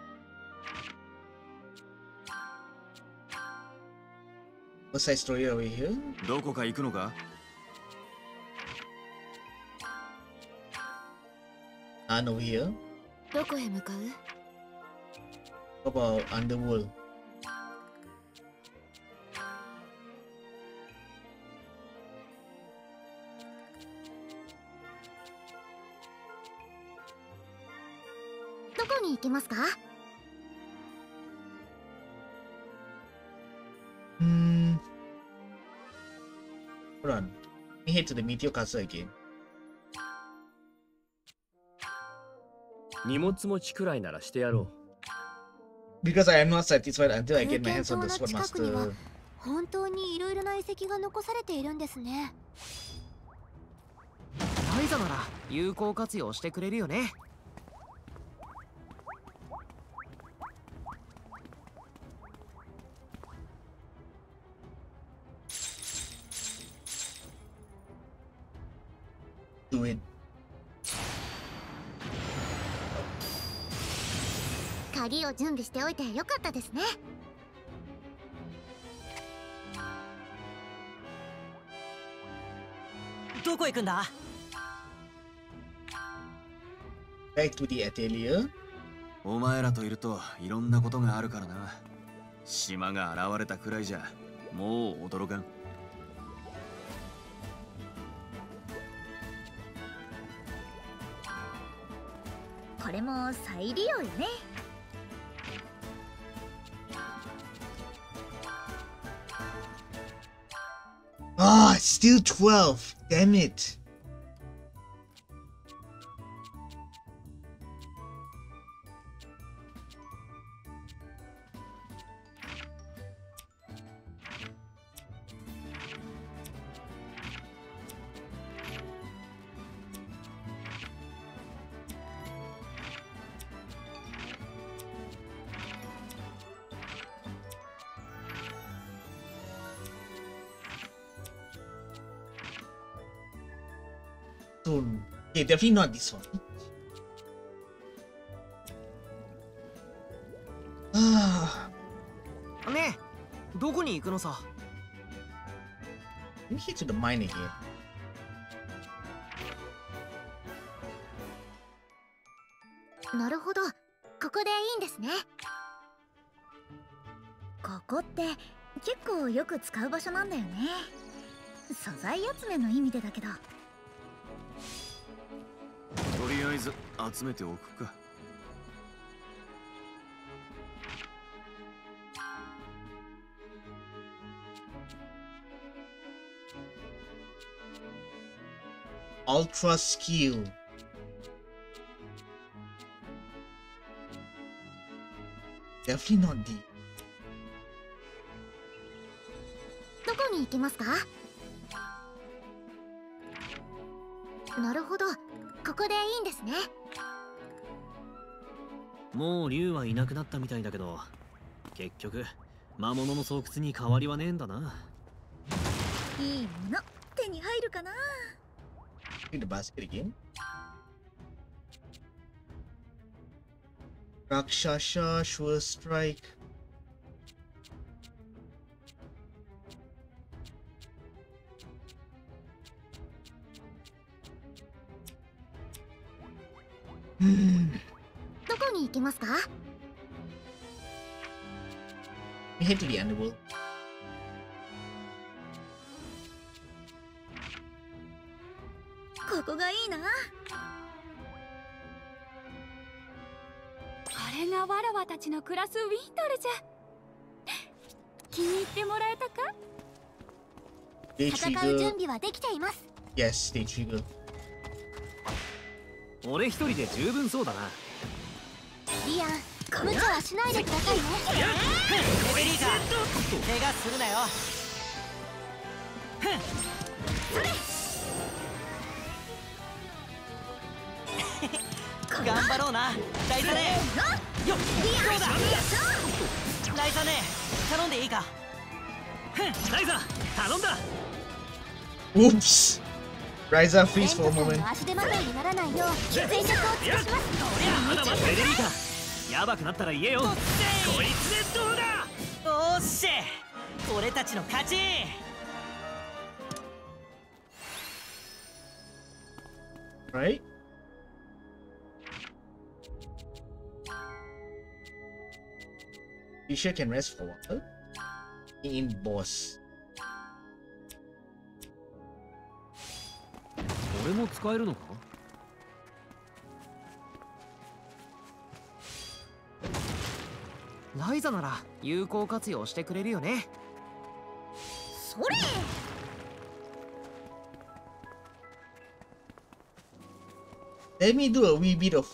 What's side story over here? どこか行くのか？ And over here? どこへ向かう？ How about Underworld? どこに行きますか？ Hold on. Let me head to the Meteor Castle again. 荷物持ちくらいならしてやろう。Because I am not satisfied until I get my hands on the Sword Master. 本当にいろいろな遺跡が残されているんですね。 ライザなら有効活用してくれるよね。 Do it. 鍵を準備しておいてよかったですね。 どこ行くんだ？ Back to the atelier. お前らといるといろんなことがあるからな。島が現れたくらいじゃもう驚かん。 これも再利用よね。 Ah, still 12. Damn it. Soon. Okay, definitely not this one. Ah. ねえ、どこに行くのさ。 Let me head to the mine again. なるほど、ここでいいんですね。ここって結構よく使う場所なんだよね。素材集めの意味でだけど。 とりあえず集めておくか。 Ultra skill. Definitely not D. どこに行きますか？なるほど、ここでいいんですね。 もう竜はいなくなったみたいだけど、結局魔物の巣窟に変わりはねえんだな。 いいもの手に入るかな。 Read the basket again. Rakshasa Sure Strike. Hmm. どこに行きますか？ We head to the underworld. ここがいいな。 あれ？ れがわらわたちの暮らすウィンドルじゃ。気に入ってもらえたか？ Day 戦う準 trigger. 備はできています。 Yes, day trigger. 俺一人で十分そうだな。 リアン、無茶はしないでくださいね。 レベリーカ怪我するなよ。頑張ろうな、ライザネ。よっ、どうだ。ライザネ、頼んでいいか。 ライザ、頼んだ。 Oops. Ryza freeze for a レン moment. タさんの足手まといにならないよう全力を尽くします。 まだまだレベリーか。やばくなったら言えよ。こいつでどうだ。 おっしゃ、俺たちの勝ち。 Right? Isha can rest for a while. In boss. 俺も使えるのか？ ライザなら有効活用してくれるよね。 それ。 Let me do a wee bit of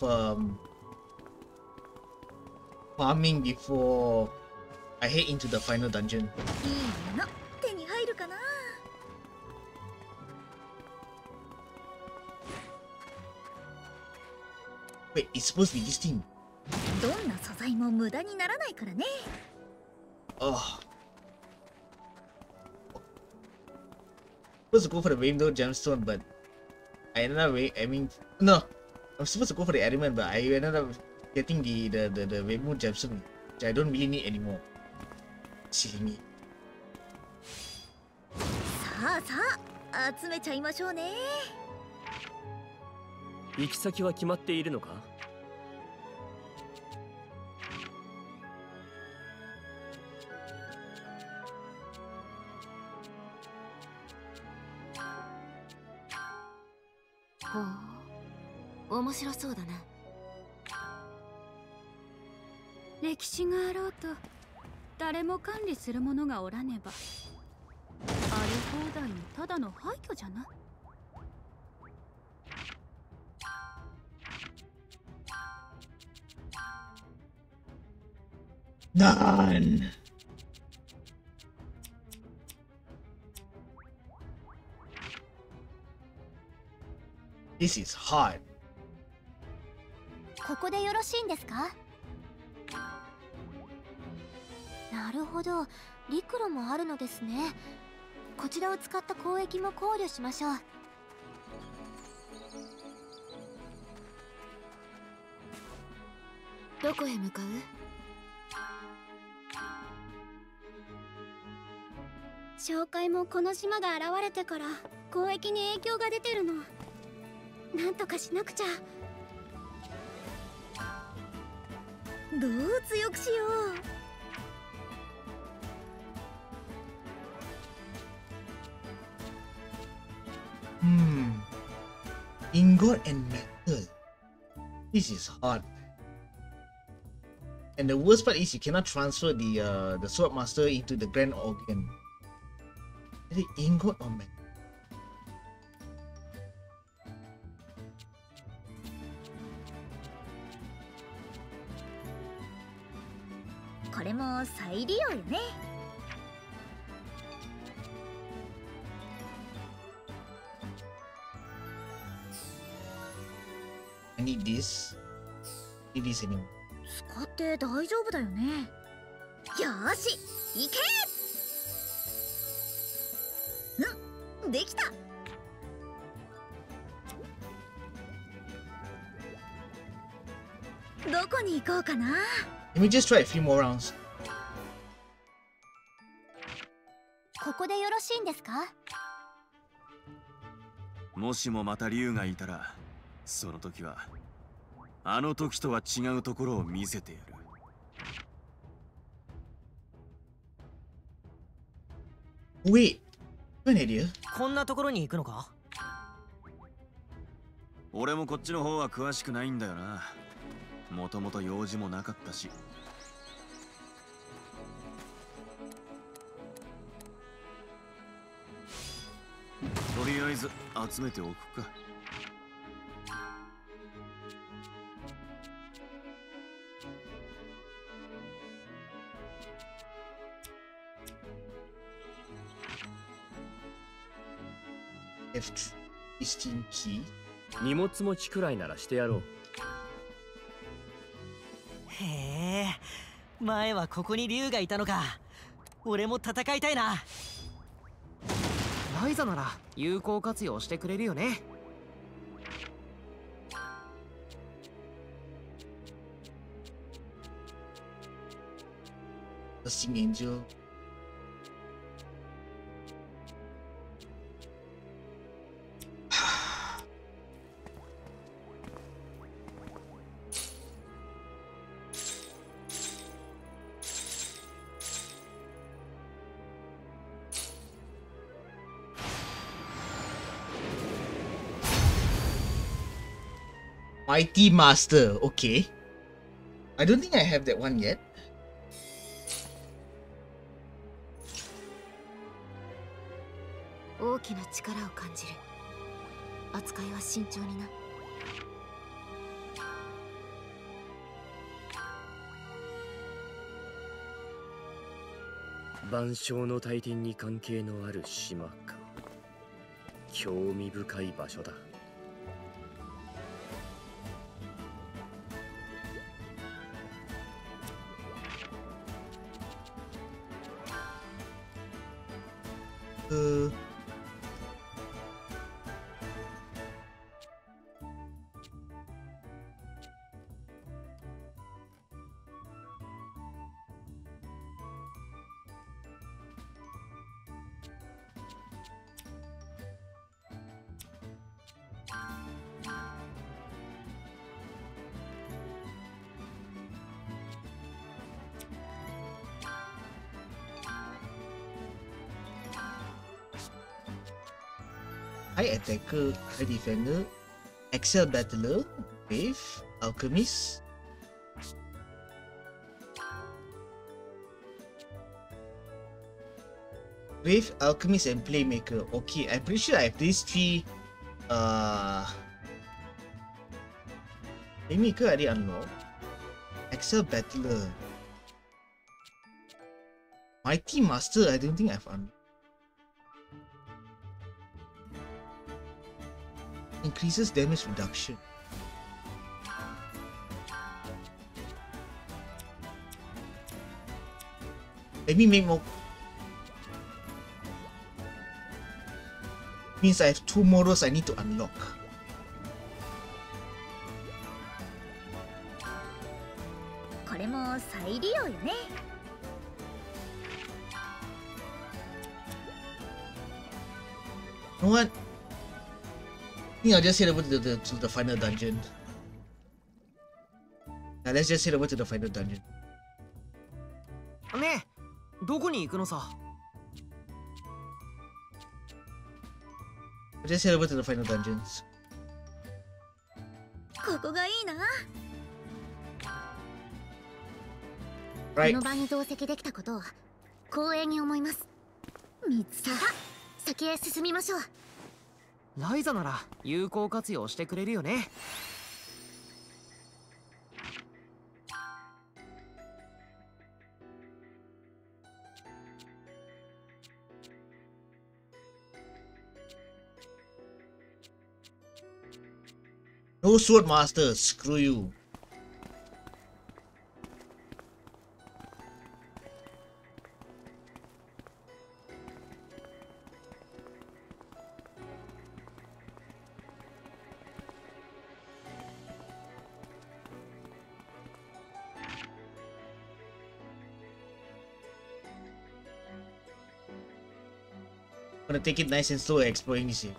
farming before I head into the final dungeon. いいもの手に入るかな。 Wait, it's supposed to be this thing. どんな素材も無駄にならないからね。 Oh. Supposed to go for the rainbow gemstone, but I ended up no. I'm supposed to go for the element, but I ended up getting the rainbow gemstone, which I don't really need anymore. Silly me. さあさあ集めちゃいましょうね。 行き先は決まっているのか？ ほう、面白そうだな。 歴史があろうと誰も管理する者がおらねば、荒れ放題のただの廃墟じゃな。 None. This is hard. ここでよろしいんですか？なるほど、陸路もあるのですね。こちらを使った交易も考慮しましょう。 どこへ向かう？ 紹介もこの島が現れてから交易に影響が出てるの。なんとかしなくちゃ。 どう強くしよう。 Ingot and metal. This is hard. And the worst part is you cannot transfer the swordmaster into the grand organ. Is it ingot or metal? これも再利用よね。 I need this. Need this anymore. 使って大丈夫だよね。よーし、行け。できた。どこに行こうかな。 Let me just try a few more rounds. ここでよろしいんですか？ もしもまた竜がいたら、その時はあの時とは違うところを見せてやる。 Wait, an idea. こんなところに行くのか？ 俺もこっちの方は詳しくないんだよな。 もともと用事もなかったし。とりあえず集めておくか。 F15 key。 荷物持ちくらいならしてやろう。 へえ、前はここに竜がいたのか。俺も戦いたいな。 ライザなら有効活用してくれるよね。 Blessing Angel。Mighty Master, okay. I don't think I have that one yet. 大きな力を感じる。扱いは慎重にな。 万象の大天に関係のある島か。興味深い場所だ。 High Attacker, High Defender, Excel Battler, Brave, Alchemist. Brave, Alchemist, and Playmaker. Okay, I'm pretty sure I have these three. Playmaker I did unlock. Excel Battler. Mighty Master, I don't think I've unlocked. Increases damage reduction. Let me make more. Means I have 2 more rows I need to unlock. You know what? I think I'll just head over to the final dungeon. Now let's just head over to the final dungeon. ねえ、どこに行くのさ。 I'll just head over to the final dungeons. ここがいいな。 Right. この場に同席できたことを光栄に思います。さあ、先へ進みましょう。 ライザなら有効活用してくれるよね。 No sword master, screw you. I'm gonna take it nice and slow exploring this area.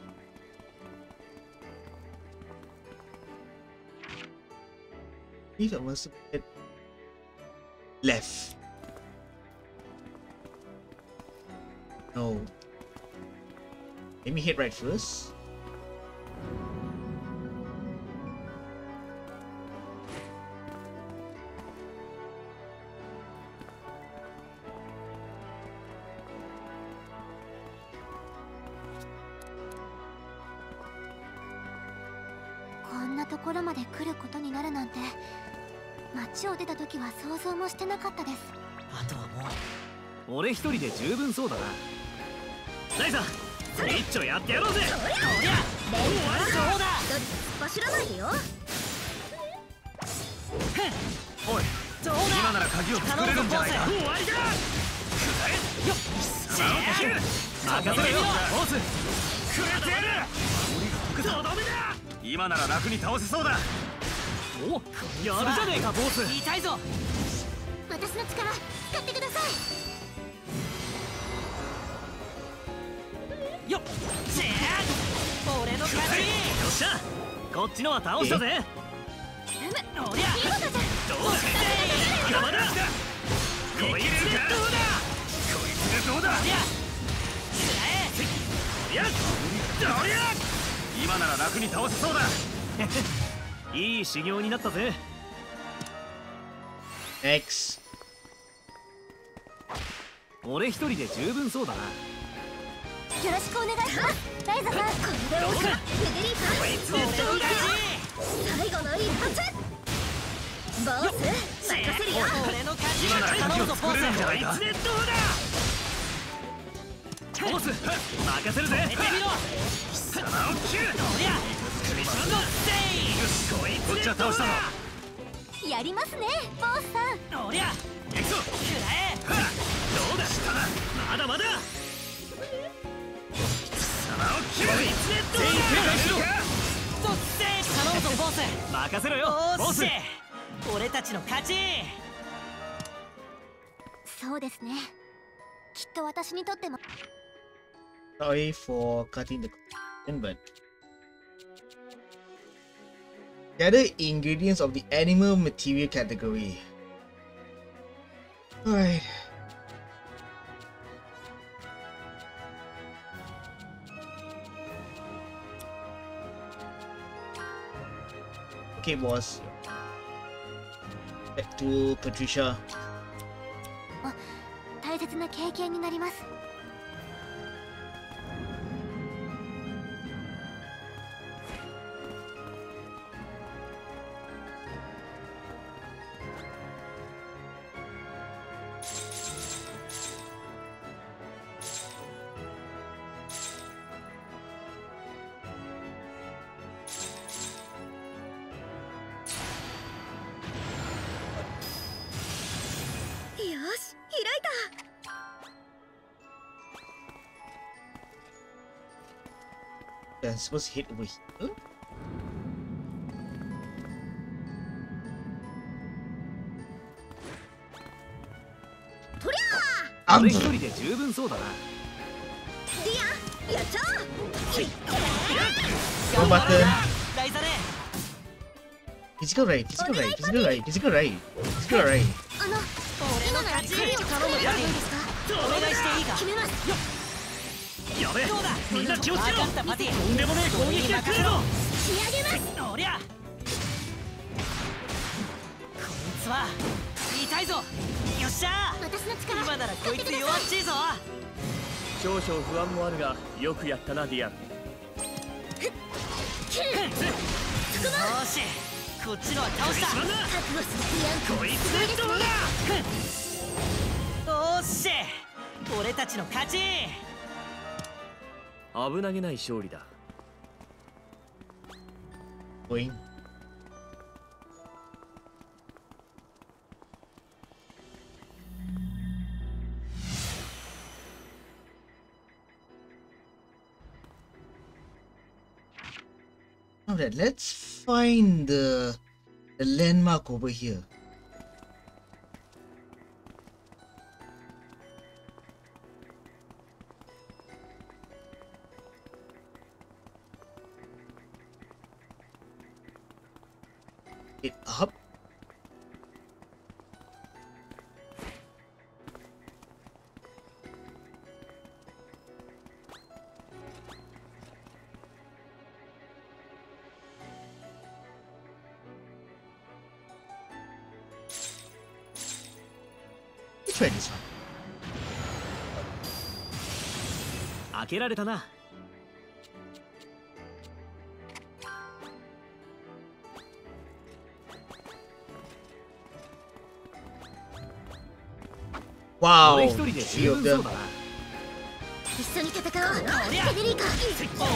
If I must hit left. No. Let me hit right first. ところまで来ることになるなんて、街を出た時は想像もしてなかったです。 あとはもう俺一人で十分そうだな。ライザ一丁やってやろうぜ。 そうだ、走らないでよ。 おい、今なら鍵を作れるんじゃないか。 終わりだ。 よっ任せろよボス。 くれてやる。 とどめだ。 今なら楽に倒せそうだ。 お、やるじゃねえかボス。 痛いぞ。 私の力使ってくださよっ俺の勝ち。 よっしゃ、こっちのは倒したぜ。 おりゃどうだ邪魔だ。こいつでどうだ。こいつでどうだ。やっどりゃ。 今なら楽に倒せそうだ。 いい修行になったぜ。 X。 俺一人で十分そうだな。 い。よろしくお願いします。ライザさん、これでおしまい。フェデリーカ、 こいつでどうだ。 最後の一発。ボス、任せるよ。 俺の勝ち。 今なら鍵を作れるんじゃないか。 こいつでどうだ。ボス任せるぜ。 やってみろ。 貴様を切る。 おりゃ首しまんの。よし、こいつこっちは倒したぞ。 やりますね、ボスさん。 おりゃ行くぞ。 食らえ。 どうだしたな。まだまだ。貴様を切る。こいつでどうだ。 警戒しろ。 突然頼むぞボス。 任せろよボス。 俺たちの勝ち。 そうですね。きっと私にとっても。 Sorry for cutting the content, but gather ingredients of the animal material category. Alright. Okay, boss. Back to Patricia. 大切な経験になります。よし、開いた。 I'm supposed to hit over here? とり俺一人で十分そうだな。 ゃディアン、やっちゃ Go button. ライザレ Physical right, physical right, physical right, physical right, physical right. 俺の勝ち。 狩りを頼むよ。いいですか？ お願いしていいか。 決めます。 やべえ、 どうだ。 みんな気をつけろ。 分かったパティ。 とんでもねえ攻撃が来るぞ。 仕上げます。 おりゃこいつは痛いぞ。よっしゃ私の力今ならこいつ弱っちいぞ。 少々不安もあるがよくやったなディアン。 よしこっちのは倒した。 覚悟するディアン。 こいつでどうだ。 おっし俺たちの勝ち。 危なげない勝利だ。 Going. Now then, let's find the landmark over here. It up. Let's try this one. 開けられたな。 Wow, 俺一人で three 十 of 分そう them. だな。 一緒に戦おう。フェデリーカ。一緒に戦おう。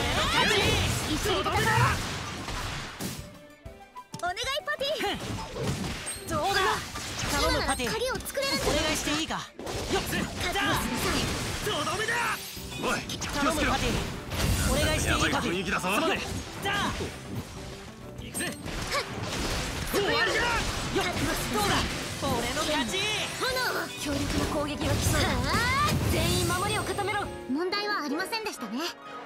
お願いパティ。 どうだ。頼むパティ。 鍵を作れるんだ。 お願いしていいか。よっ。 覚悟しなさい。 とどめだ。 おい、気頼むをつけろ。 パティ。お願いしていいか。 やばい雰囲気だぞ。 すまねえ。じゃあ。 行くぜ。 終わりだ。よっ。どうだ。俺の勝ち。 炎。 強力な攻撃が来そうだ。全員守りを固めろ。 問題はありませんでしたね。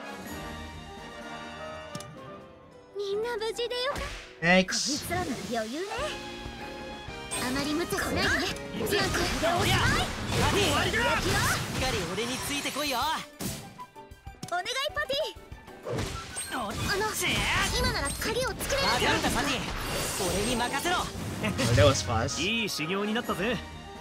みんな無事でよかった。こい Next. つらなら余裕ね。あまり無茶しないでね。ジャンクでおしまい。 パティ。 終わりだ。 しっかり俺についてこいよ。 お願いパティ。今なら鍵を作れる。 分かったパティ。俺に任せろ。 Well, that was fast. いい修行になったぜ。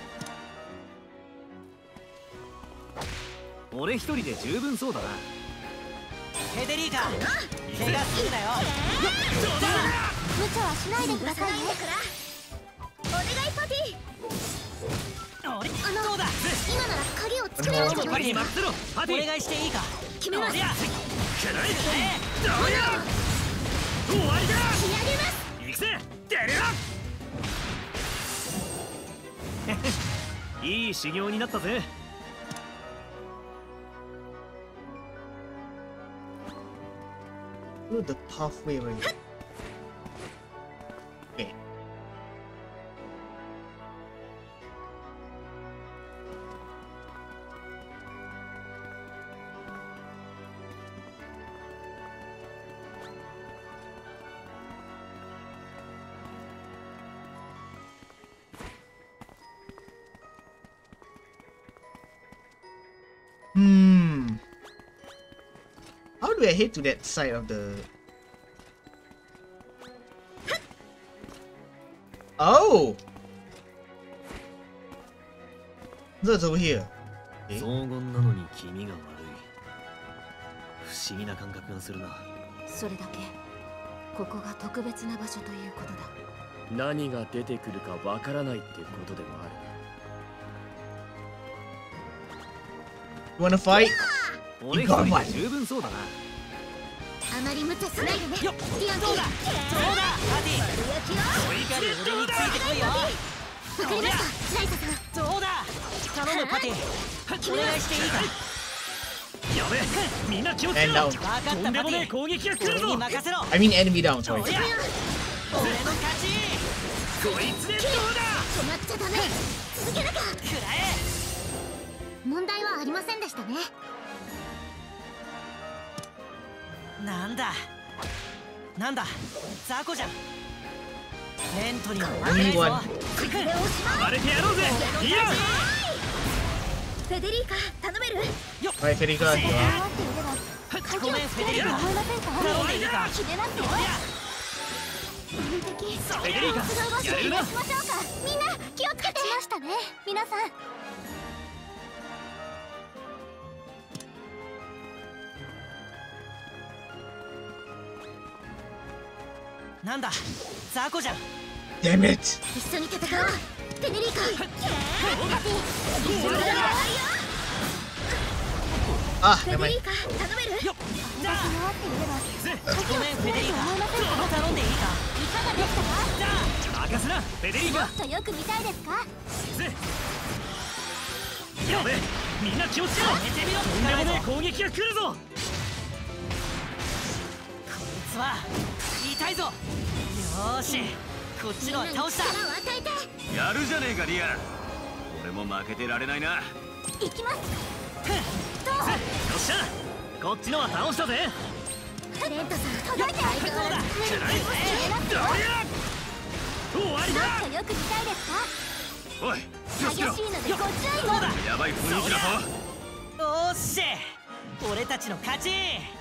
俺一人で十分そうだな。 フェデリーカ、怪我するなよ。 無茶はしないでくださいね。お願いパティ。 どうだ。 今なら鍵を作れるんじゃないですか。 任せろ。パティ。 お願いしていいか。 決めます。 くらい。どうや。終わりだ。 仕上げます。 行くぜ。出るよ。いい修行になったぜ。 Through the pathway right. Okay. How do I head to that side of the... Oh! That's over here. 荘厳なのに気味が悪い。不思議な感覚がするな。 それだけここが特別な場所ということだ。 何が出てくるかわからないってことでもある。 You wanna fight? 俺一人で十分そうだな。 あまり無茶しないでね。ディアンキー。 どうだ。パティ。しっかり俺についてこいよ。 わかりました。ライサさん。 どうだ。頼むパティ。お願いしていいか。 やべえ、みんな気をつけ And ろ。 down. 分かったとんでもねえ攻撃が来るぞ。 俺に任せろ。 I mean enemy down, sorry. 俺の勝ち。 こいつでどうだ。 止まっちゃダメ。続けなきゃ。 くらえ。 問題はありませんでしたね。 なんだ雑魚じゃん。レントには負けない Only ぞ。 one. 暴れてやろうぜ。いや。 フェデリーカ、頼める？ Right, Federica. ごめんフェデリーカ。頼んでいいか。 決めますよ。完璧。 フェデリーカ、やれるな。 しましょうか。みんな気をつけて。しましたね。皆さん。 なんだ雑魚じゃん。 Damn it! 一緒に戦おう。フェデリーカ。 Ah, フェ never デリ mind. ーカ、頼める？ じゃあごめんフェデリーカ。頼んでいいか。 いかがでしたか？ 任せな、フェデリーカ。 もっとよく見たいですか？ やべえ、みんな気をつけろ。とんでもねえ攻撃が来るぞ。 こいつは痛いぞ。よーし、こっちのは倒した。 力を与えて。 やるじゃねえかリア。俺も負けてられないな。 行きます。 よっしゃ、こっちのは倒したぜ。 レントさん、届いて。相変わらず常にどりゃ。終わりだ。 もっとよく見たいですか？ おい、気をつけろ。 激しいのでご注意を。 やばい雰囲気だぞ。 おっしゃ、俺たちの勝ち。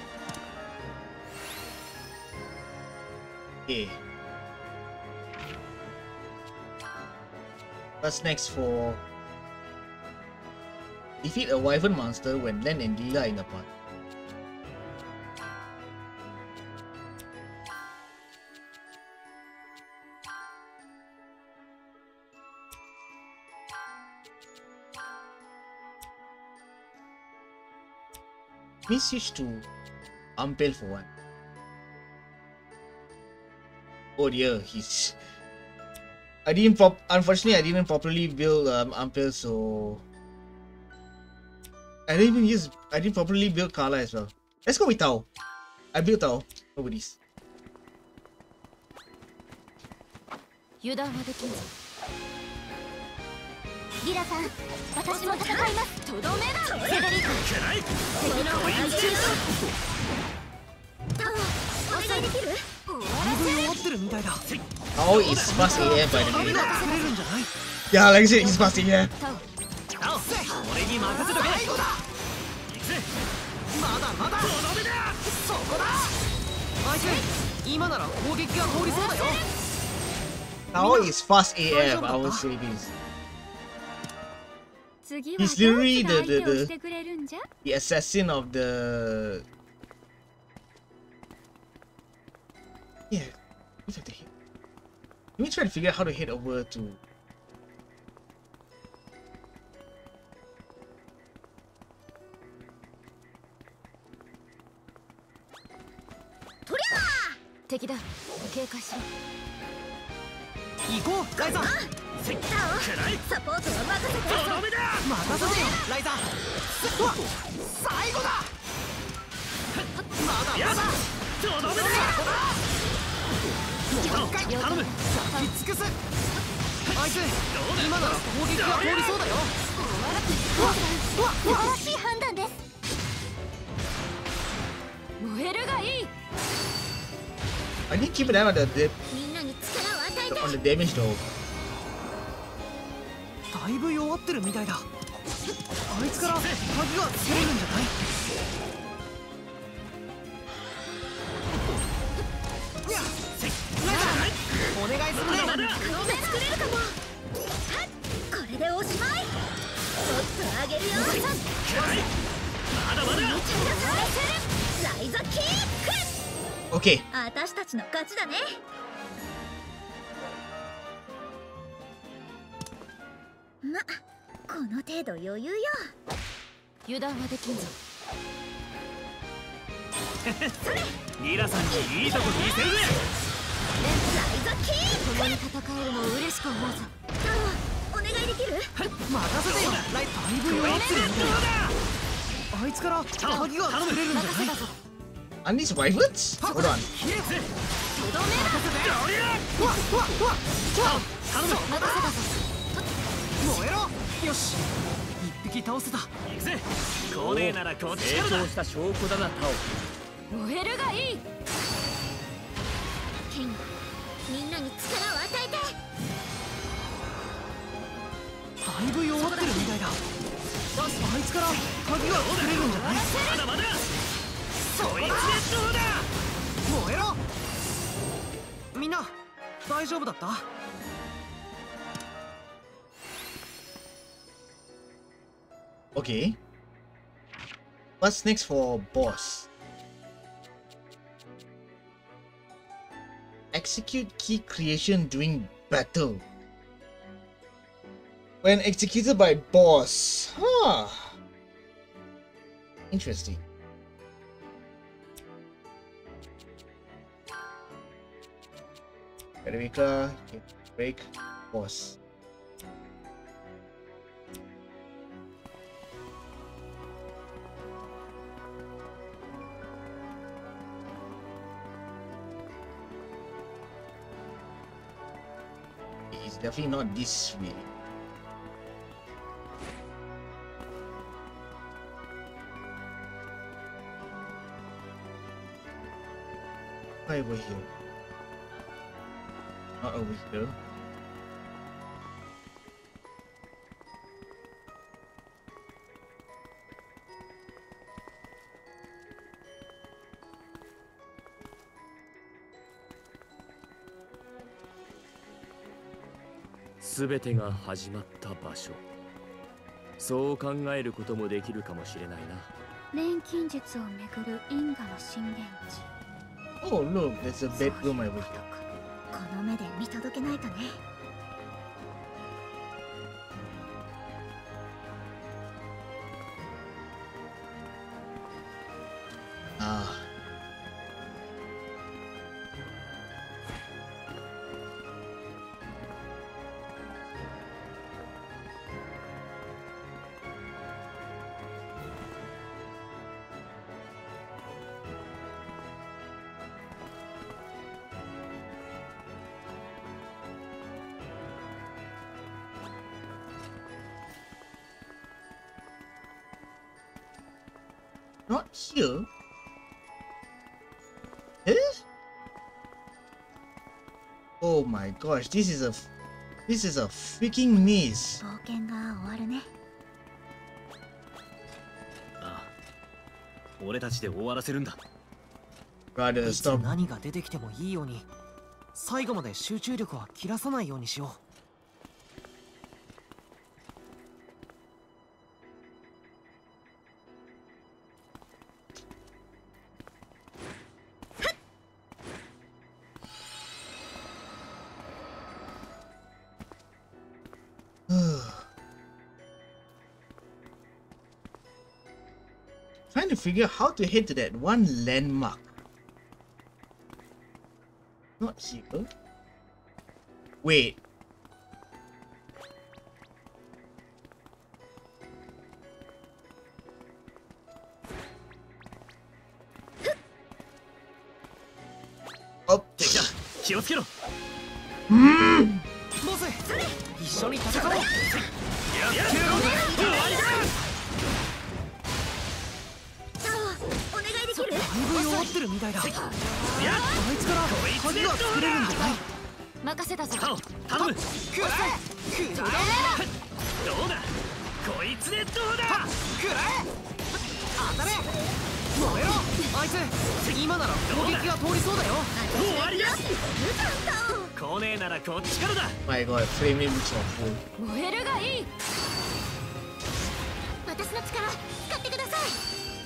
Okay. What's next for... Defeat a wyvern monster when Len and Lila are in a party. me switch to Ampel for one. Oh dear, he's. Unfortunately, I didn't properly build Ampel, so I didn't properly build Carla as well. Let's go with Tao. I built Tao. Nobody's. 油断はできんぞ。 ギラさん、私も戦います。 とどめだ。 セベリカ、敵の追い中タオ、お願いできる？ だいぶ弱ってるみたいだ。 Tao is fast AF by the way. Yeah, like I said, he's fast AF. 俺に任せとけ。行くぜ。まだまだ。そこだ。あいつ、今なら攻撃が通りそうだよ。 Tao is fast AF, I will say this. He's literally the assassin of the. Yeah, we have to hit. Let me try to figure out how to head over to. Take it out. 警戒しろ。 行こう、ライザ。 サポートは任せて。 任せてよ、ライザ。最後だ。まだまだ。とどめだ。もう一回頼む。先尽くす。あいつ、今なら攻撃が通りそうだよ。 素晴らしい判断です。 燃えるがいい。 I didn't keep an eye on the みんなに力を与えて。 on the damage though. だいぶ弱ってるみたいだ。あいつから鍵がつけれるんじゃない？お願いするね。 作れるかも。これでおしまい。ちょっとあげるよ。まだまだ。ライザキック。 Okay. 私たちの勝ちだね。ま、この程度余裕よ。 油断はできんぞ。 ギラさんにいいとこ見せるぜ。 ライザキック。 共に戦えるのを嬉しく思うぞ。 お願いできる？ 任せてよ。だいぶ弱ってるみたいだ。あいつから鍵が作れるんじゃない？ And these wyverns? Hold on. Okay. What's next for boss? Execute key creation during battle. When executed by boss. Huh. Interesting. Frederica, break, boss. It's definitely not this way. Why over here? Not over here. すべてが始まった場所。そう考えることもできるかもしれないな。 錬金術をめぐる因果の震源地。 Oh look, there's a bedroom over here. この目で見届けないとね。 Ah. Not here. Eh? Oh my gosh, this is a freaking maze. 冒険が終わるね。 ああ、俺たちで終わらせるんだ。 Rather いつ stop. 何が出てきてもいいように最後まで集中力は切らさないようにしよう。 Trying to figure out how to head to that one landmark. Not here. Wait. Oh, 敵だ、気をつけろ。 ボス、一緒に戦おう。 やってやろう。 お願いできる？ だいぶ弱ってるみたいだ。あいつから鍵が作れるんじゃない？ 任せたぞ。 頼む。 くらえ。 どうだ、こいつでどうだ。 くらえ。当たれ。燃えろ。あいつ今なら攻撃が通りそうだよ。 終わりだ。来ねえならこっちからだ。 my god, frame rate looks awful. 燃えるがいい。 私の力使ってください。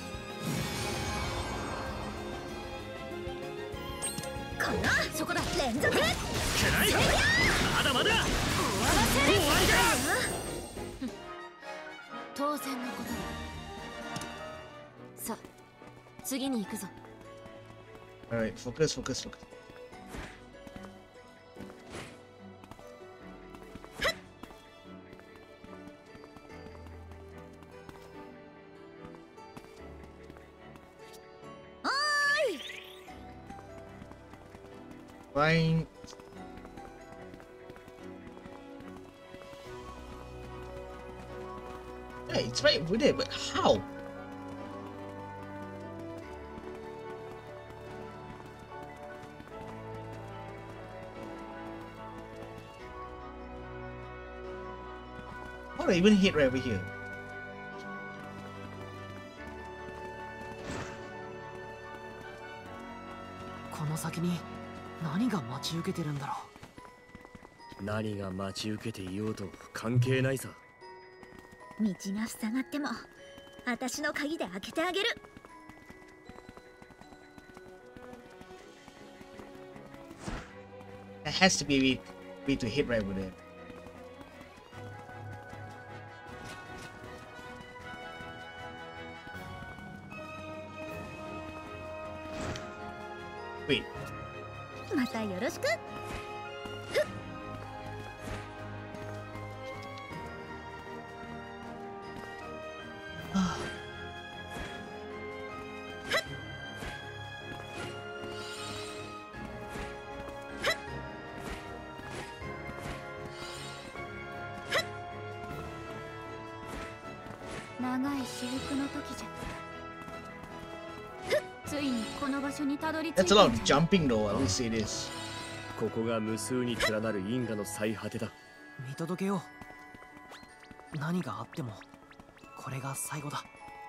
このそこだ。連続。 くらい。まだまだ。終わらせる。終わりだ。 当然のことだ。さあ、次に行くぞ。 Alright, focus, focus, focus. Fine. Yeah, it's right over there, but how? How do I even hit right over here? この先に何が待ち受けてるんだろ何が待ち受けていようと関係ないさ。 道が塞がっても私の鍵で開けてあげる。 There has to be a way to hit right over there. Wait. またよろしく。 長い至福の時じゃ。ついにこの場所にたどり着いたん That's じ a ゃ。 lot of jumping though, I will say this. ここが無数に連なる因果の最果てだ。 う。見届けよう。何があってもこれが最後だ。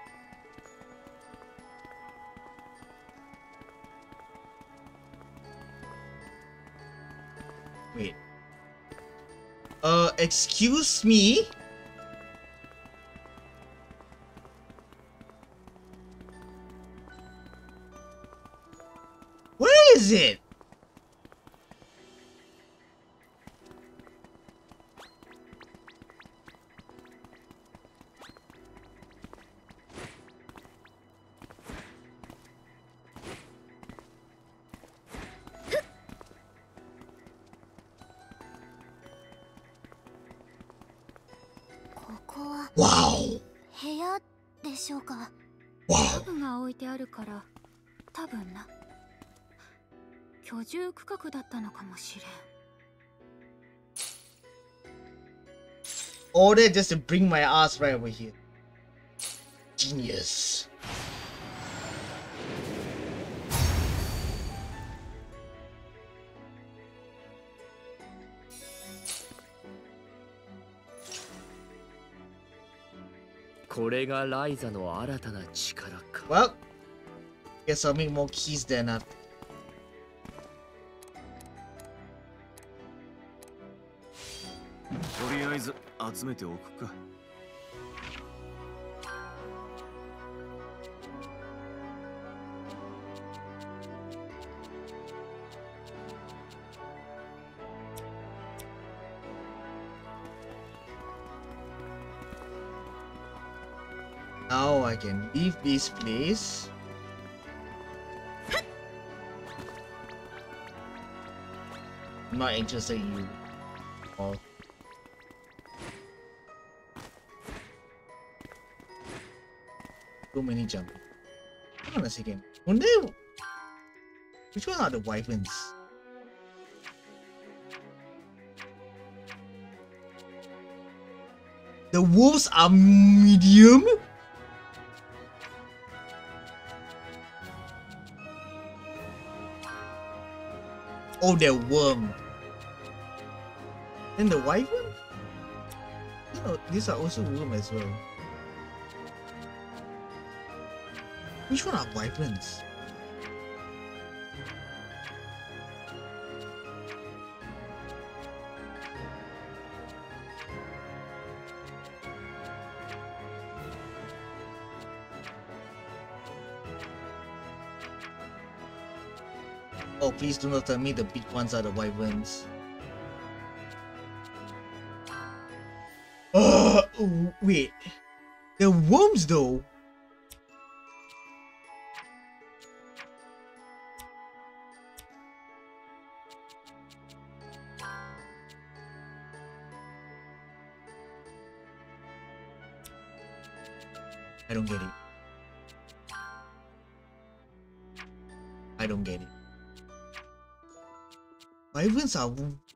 Wait. Excuse me? Where is it? Wow! 部屋でしょうか。 家 Wow! 具が置いてあるから多分な。居住区画だったのかもしれん。 All that just to bring my ass right over here. Genius. これがライザの新たな力か。 Well, guess I'll make more keys then. とりあえず集めておくか。 Now I can leave this place. I'm not interested in you. All. Too many jumping. Hold on a second. Which one are the wyverns? The wolves are medium? Oh, they're worm. And the wyvern? You know, these are also worm as well. Which one are wyverns? Oh, please do not tell me the big ones are the wyverns. Wait. They're worms though. I don't get it. I don't get it. Wyverns are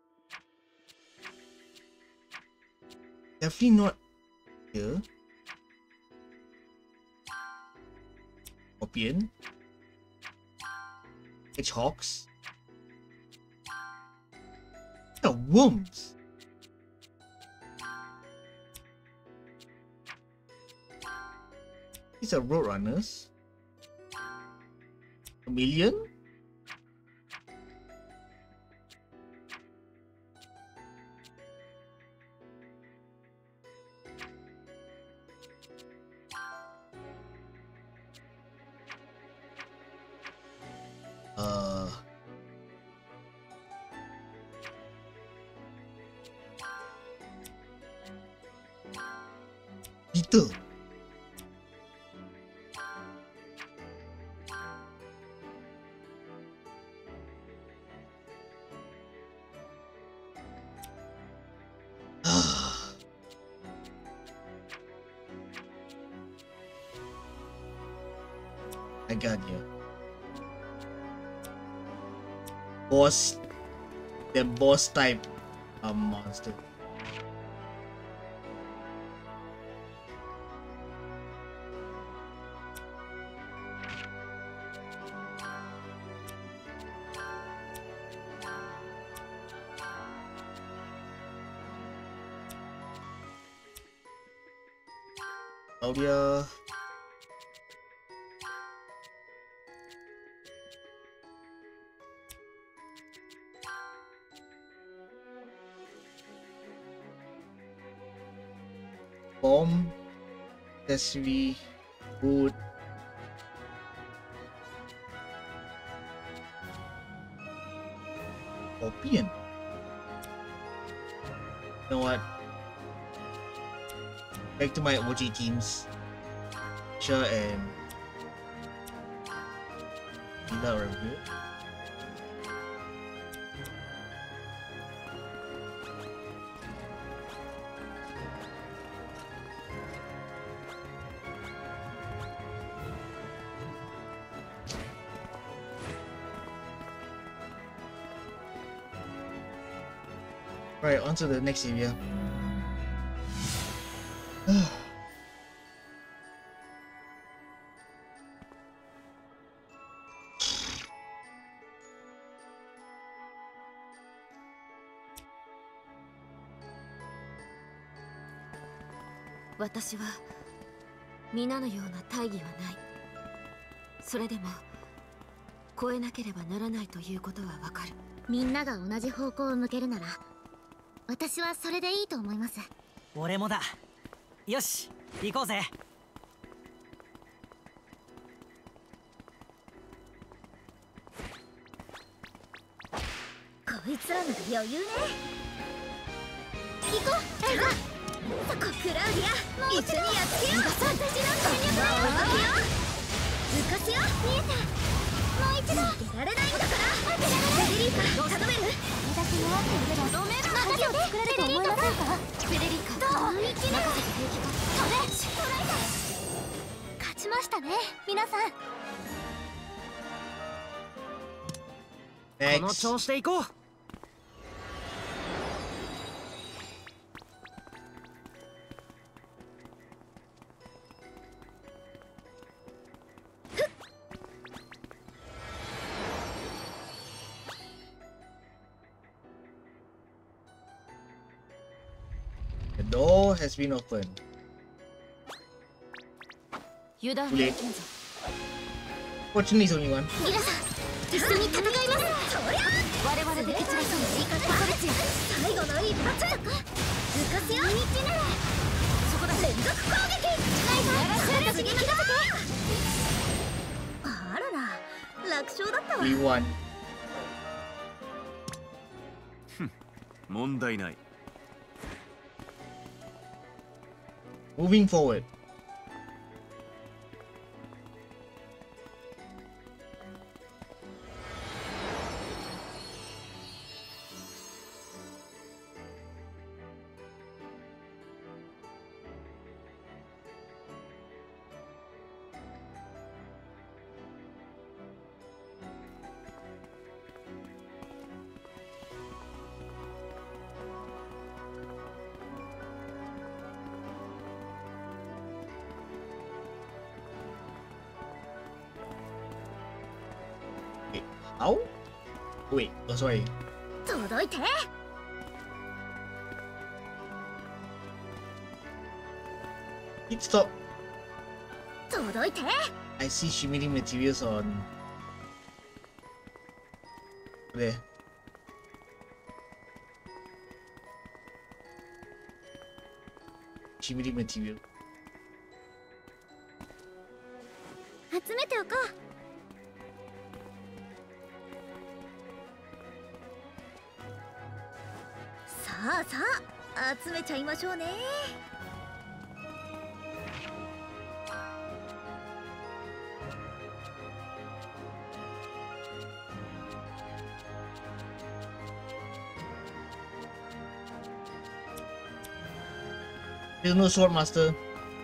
definitely not here. Scorpion. Hedgehogs. They're worms. These are roadrunners. Chameleon. Peter. I got you. Boss, the boss type monster. Claudia. Bomb, accessory, food. Scorpion. You know what? Back to my OG teams. Sure and Lila review. Right, on to the next area. 私は皆のような大義はない。それでも超えなければならないということはわかる。 みんなが同じ方向を向けるなら私はそれでいいと思います。 俺もだ。よし行こうぜ。 こいつらなら余裕ね。 行こうエルザ。 そこクラウディア、一緒にやっつけよう。私の戦略は浮かすよ。見えた。もう一度。負けられないんだから。フェデリーカ、頼める？ これだけ弱っていれば同盟の鍵を作れると思いませんか？ フェデリカ、 どう？一任せて平気か。 飛べ。トライだ。勝ちましたね皆さん。 この調子で行こう。 The door has been opened. 油断はできんぞ。 Fortunately, it's only one. 皆さん一緒に戦います。そりゃ我々で蹴散らすの。 最後の一発。浮かすよ。 そこだ。 連続攻撃。私に任せて。 あるな、楽勝だったわ。 We won. 問題ない。 Moving forward. How? Wait, oh sorry. 届いて。 Hit stop. 届いて。 I see shimmery materials on there. Shimmery material. 集めておこう。 さあさあ、集めちゃいましょうね。 There's no sword master.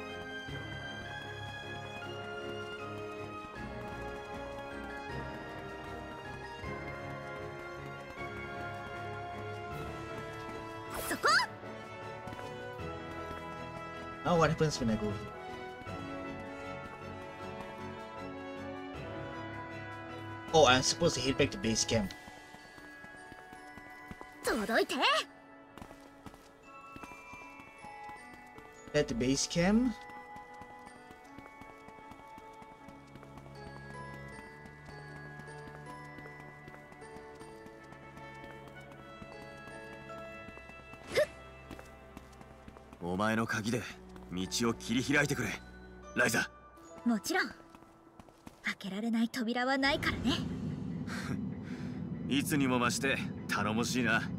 そこ。 Now what happens when I go here? 'Oh, I'm supposed to head back to base camp. 届いて。 Head to base camp. お前の鍵で道を切り開いてくれ、ライザ。 もちろん。開けられない扉はないからね。 いつにも増して頼もしいな。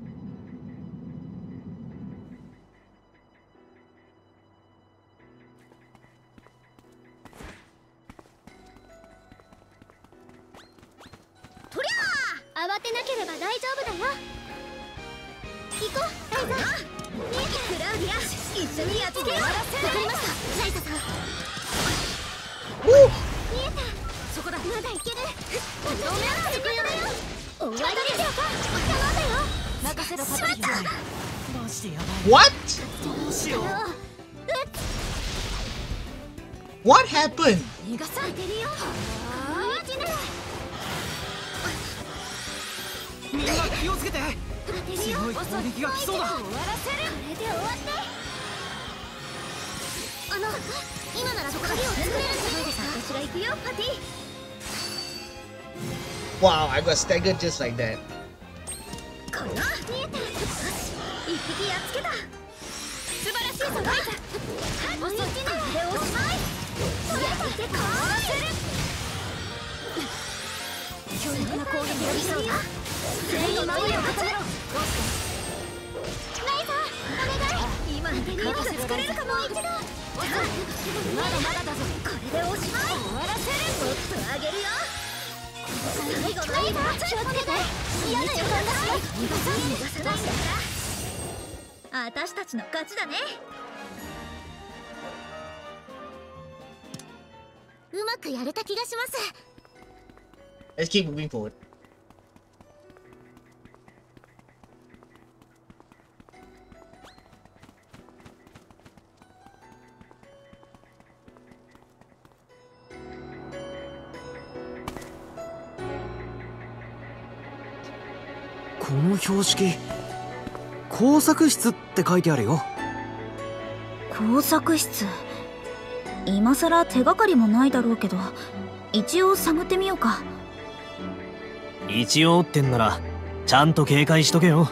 とりゃあ、慌てなければ大丈夫だよ。行こう、ライザ。見えた。 クラウディア、一緒にやっつけよう。わかりました、 ライザさん。見えた。 そこだ。 まだいける。同盟の作りだよ。終わりですよ。頼んだよ。 任 What? What happened? みんな気をつけて。強い攻撃が来そうだ。 今なら鍵を作れるんじゃないですか。私が行くよ、パティ。 Wow, I got staggered just like that. この見えた。一匹やっつけた。素晴らしいぞ、ライザ。おそっちね。これおしまい。それでかわせる。強力な攻撃が来そうだ。全員守りを固めろ。ライザ、お願い。今ので鍵が作れるかも。一度。まだまだだぞ。これでおしまい。終わらせる。もっとあげるよ。最後のライザー、気をつけて。嫌な予感がします。逃がさないんだから。私たちの勝ちだね。うまくやれた気がします。 Let's keep moving forward. この標識、工作室って書いてあるよ。 工作室、今さら手がかりもないだろうけど、一応探ってみようか。 一応ってんならちゃんと警戒しとけよ。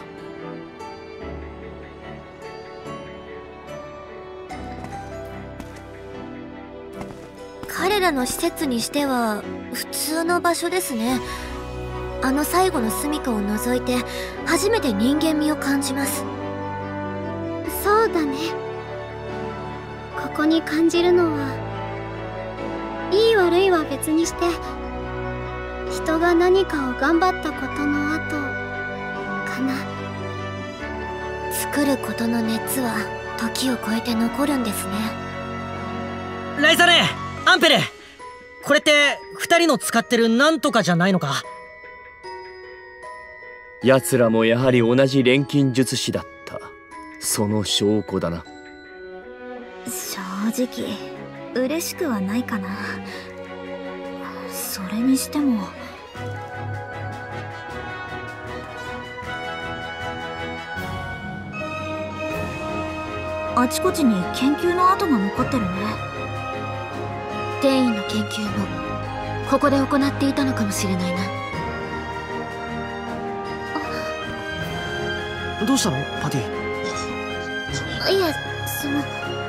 彼らの施設にしては普通の場所ですね。あの最後の住処を除いて初めて人間味を感じます。 そうだね。ここに感じるのはいい悪いは別にして、人が何かを頑張ったことの後かな。 作ることの熱は時を超えて残るんですね。 ライザネ、アンペレ、これって2人の使ってるなんとかじゃないのか。 奴らもやはり同じ錬金術師だった。その証拠だな。 正直嬉しくはないかな。それにしてもあちこちに研究の跡が残ってるね。 転移の研究もここで行っていたのかもしれないな。 どうしたのパティ。 いや、その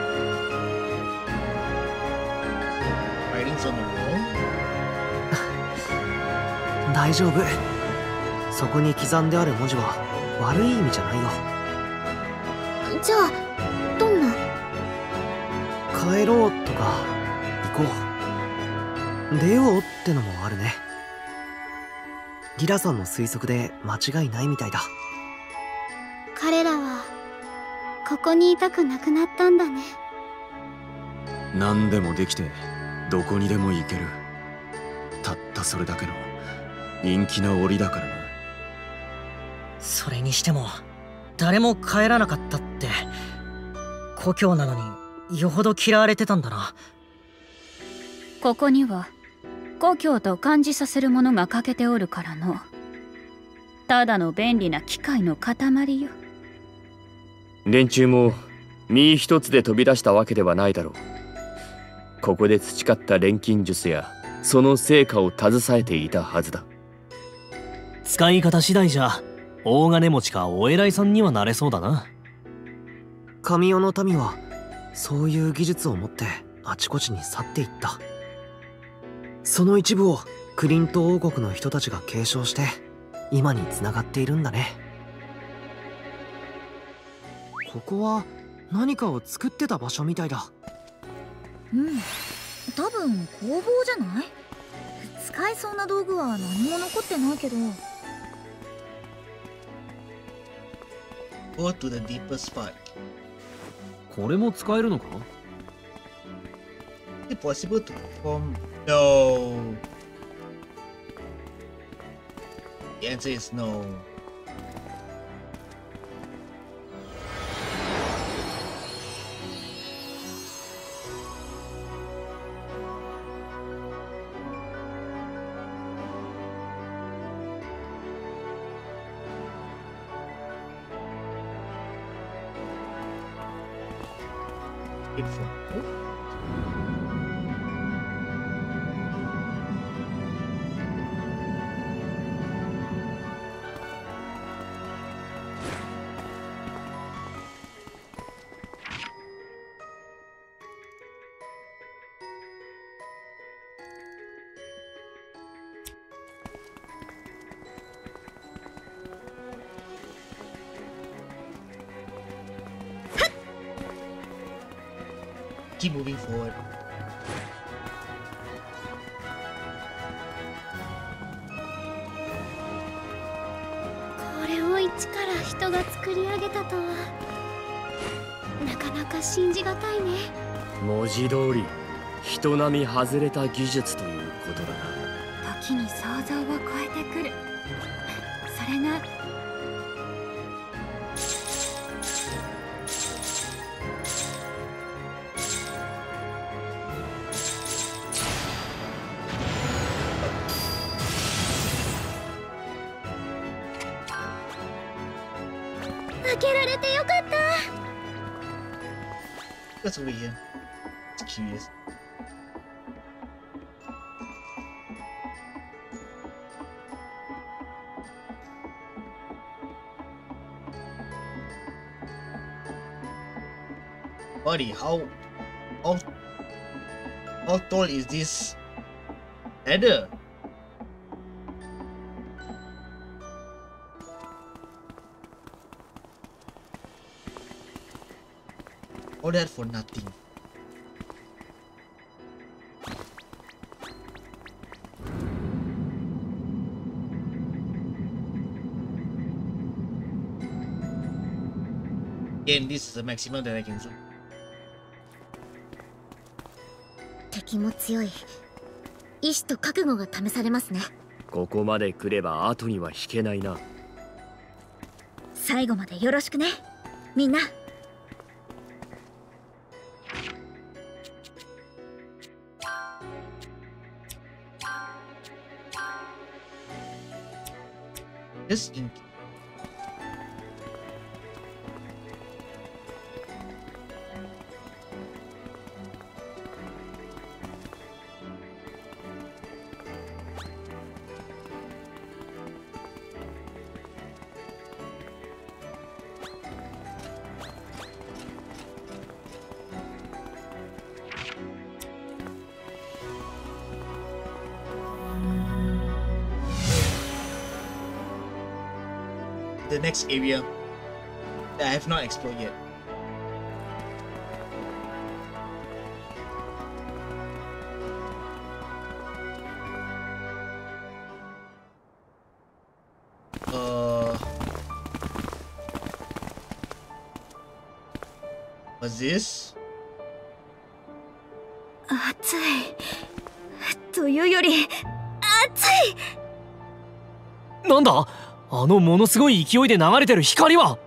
大丈夫。そこに刻んである文字は悪い意味じゃないよ。 じゃあどんな。 帰ろうとか行こう、出ようってのもあるね。リラさんの推測で間違いないみたいだ。 彼らはここにいたくなくなったんだね。 何でもできてどこにでも行ける。たったそれだけの陰気な檻だからな。 それにしても誰も帰らなかったって、故郷なのによほど嫌われてたんだな。 ここには故郷と感じさせるものが欠けておるからの。ただの便利な機械の塊よ。 連中も身一つで飛び出したわけではないだろう。ここで培った錬金術やその成果を携えていたはずだ。 使い方次第じゃ大金持ちかお偉いさんにはなれそうだな。 神代の民はそういう技術を持ってあちこちに去っていった。その一部をクリント王国の人たちが継承して今につながっているんだね。ここは何かを作ってた場所みたいだ。 うん、多分工房じゃない？使えそうな道具は何も残ってないけど。 Go to the deeper spot. これも使えるのか？ Is it possible to perform? No. The answer is no. Keep moving forward. これを一から人が作り上げたとはなかなか信じがたいね。 文字通り人並み外れた技術ということだな。 時に想像を超えてくる。それが開けられてよかった。 What's over here? It's curious. Buddy, how tall is this ladder? All that for nothing. Again, this is the maximum that I can do. 敵も強い。意志と覚悟が試されますね。 ここまで来れば後には引けないな。 最後までよろしくね、みんな。 Just in the next area that I have not explored yet. What's this? 熱いというより熱い。 なんだあのものすごい勢いで流れてる光は。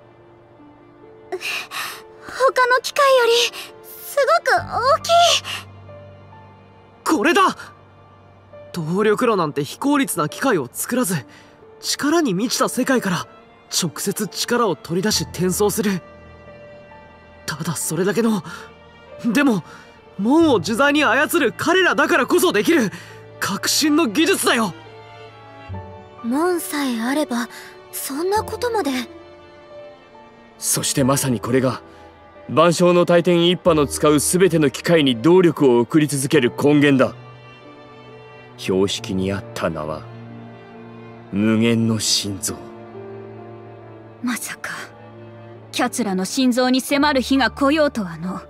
他の機械よりすごく大きい。 これだ。動力炉なんて非効率な機械を作らず、力に満ちた世界から直接力を取り出し転送する。ただそれだけの、でも門を自在に操る彼らだからこそできる革新の技術だよ。 門さえあればそんなことまで。 そしてまさにこれが万象の大天一派の使う全ての機械に動力を送り続ける根源だ。標識にあった名は無限の心臓。 まさかキャツラの心臓に迫る日が来ようとはの。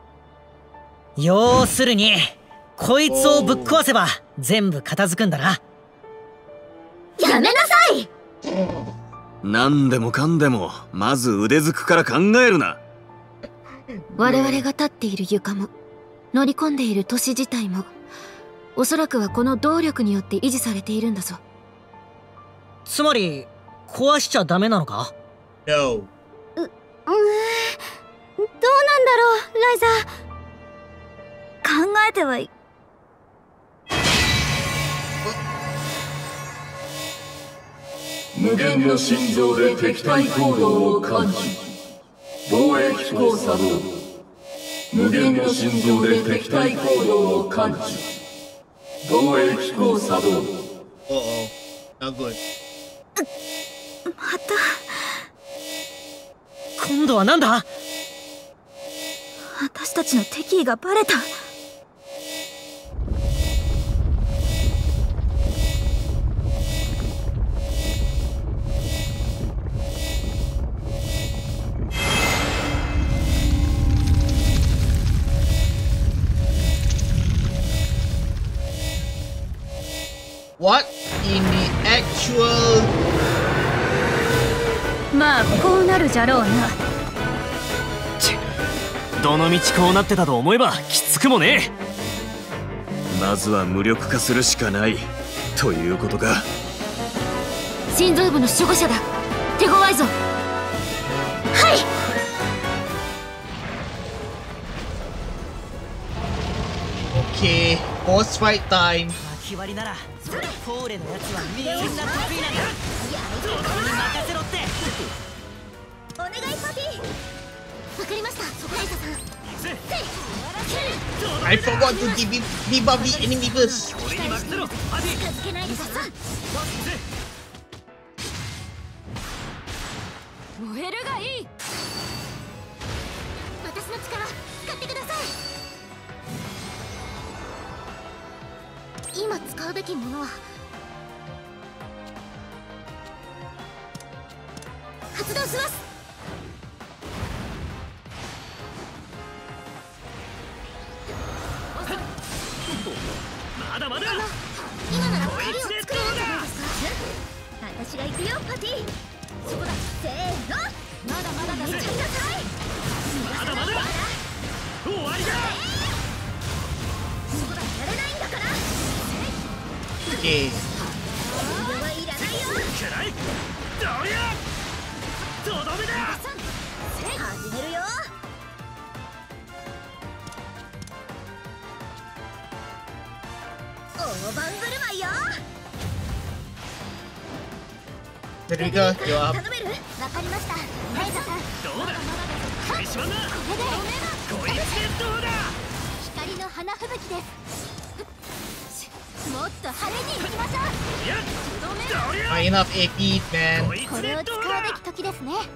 要するにこいつをぶっ壊せば全部片付くんだな。 やめなさい。 何でもかんでもまず腕づくから考えるな。 我々が立っている床も乗り込んでいる都市自体もおそらくはこの動力によって維持されているんだぞ。 つまり壊しちゃダメなのか？ No. どうなんだろうライザー。 考えてはい無限の心臓で敵対行動を感知。防衛機構作動。 無限の心臓で敵対行動を感知。防衛機構作動。 Not good. また今度はなんだ？ 私たちの敵意がバレた。 What in the actual? まあこうなるじゃろうな。 どのみちこうなってたと思えばきつくもねえ。 まずは無力化するしかないということか。 心臓部の守護者だ。手強いぞ。 はい。 Okay, boss fight time. 決まりならフォーレのやつはみんな得意なんだ。やることに任せろって。 お願いパピー。わかりました、ライザさん。 I forgot to debuff the enemy first. 近づけないでさ。 燃えるがいい。 私の力使ってください。今使うべきものは発動します。 まだまだ。 今なら鍵を作れるんじゃないですか。私が行くよパティ。そうだ、せーの。まだまだだ。行っちゃいなさい。 まだまだ。終わりだ。 そうだ、やれないんだから。 Okay. はいらないよ。 くらい。どりゃ。とどめだ。 始めるよ。大盤振る舞いよ。 Federica, you're up. 頼める？わかりました。ライザさん。 どうだ。クリシマンだ。 これで。 こいつでどうだ。 光の花吹雪です。もっと晴れに行きましょう。 いや、どりゃ。 Enough AP, man. これを使うべき時ですね。 問題ない。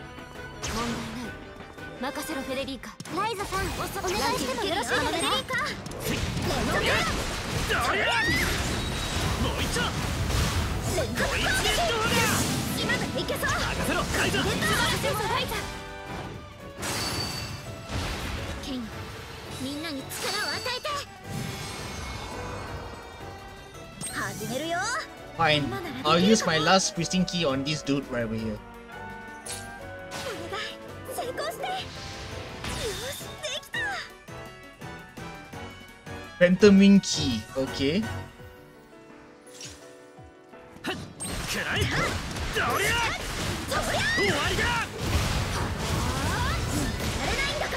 任せろフェデリーカ。 ライザさん、お願いしてもよろしいですか？フェデリーカ。 どりゃ。どりゃ。もう一丁。こいつでどうだ。 今ならいけそう。 任せろライザ。 任せろライザ。ケン、みんなに力を与えて。始めるよ。 Fine. I'll use my last pristine key on this dude right over here. 成功して。よし、できた。 Phantom Wing key. Okay. くらい。どりゃ。終わりだ。 やれないんだから。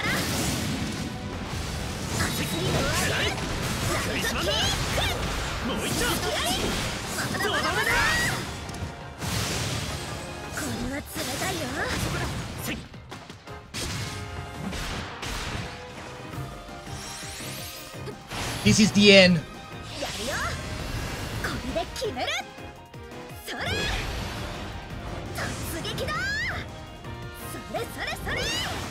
くらい。クリスマスだ。もう一丁。 まだまだまだ。これは冷たいよ。 This is the end. やるよ。これで決める。それ。突撃だ。それそれそれ。お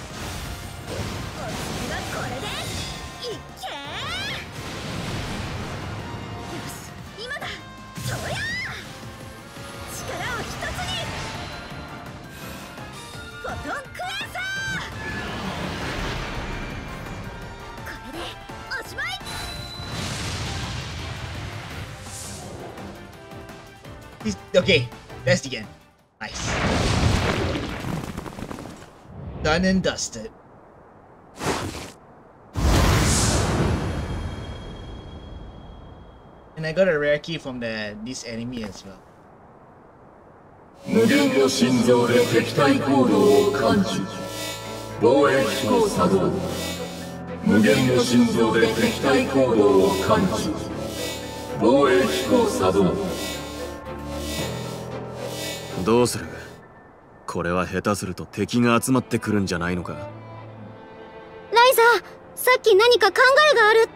次はこれでいっけ。よし、今だ。そりゃ。力を一つに。フォトンクエーサー。これでおしまい。 Okay, that's the end. Nice. Done and dusted. And I got a rare key from this enemy as well. 無限の心臓で敵対行動を感知。防衛機構作動。無限の心臓で敵対行動を感知。防衛機構作動。 どうする？これは下手すると敵が集まってくるんじゃないのか？ ライザー、 さっき何か考えがあるって。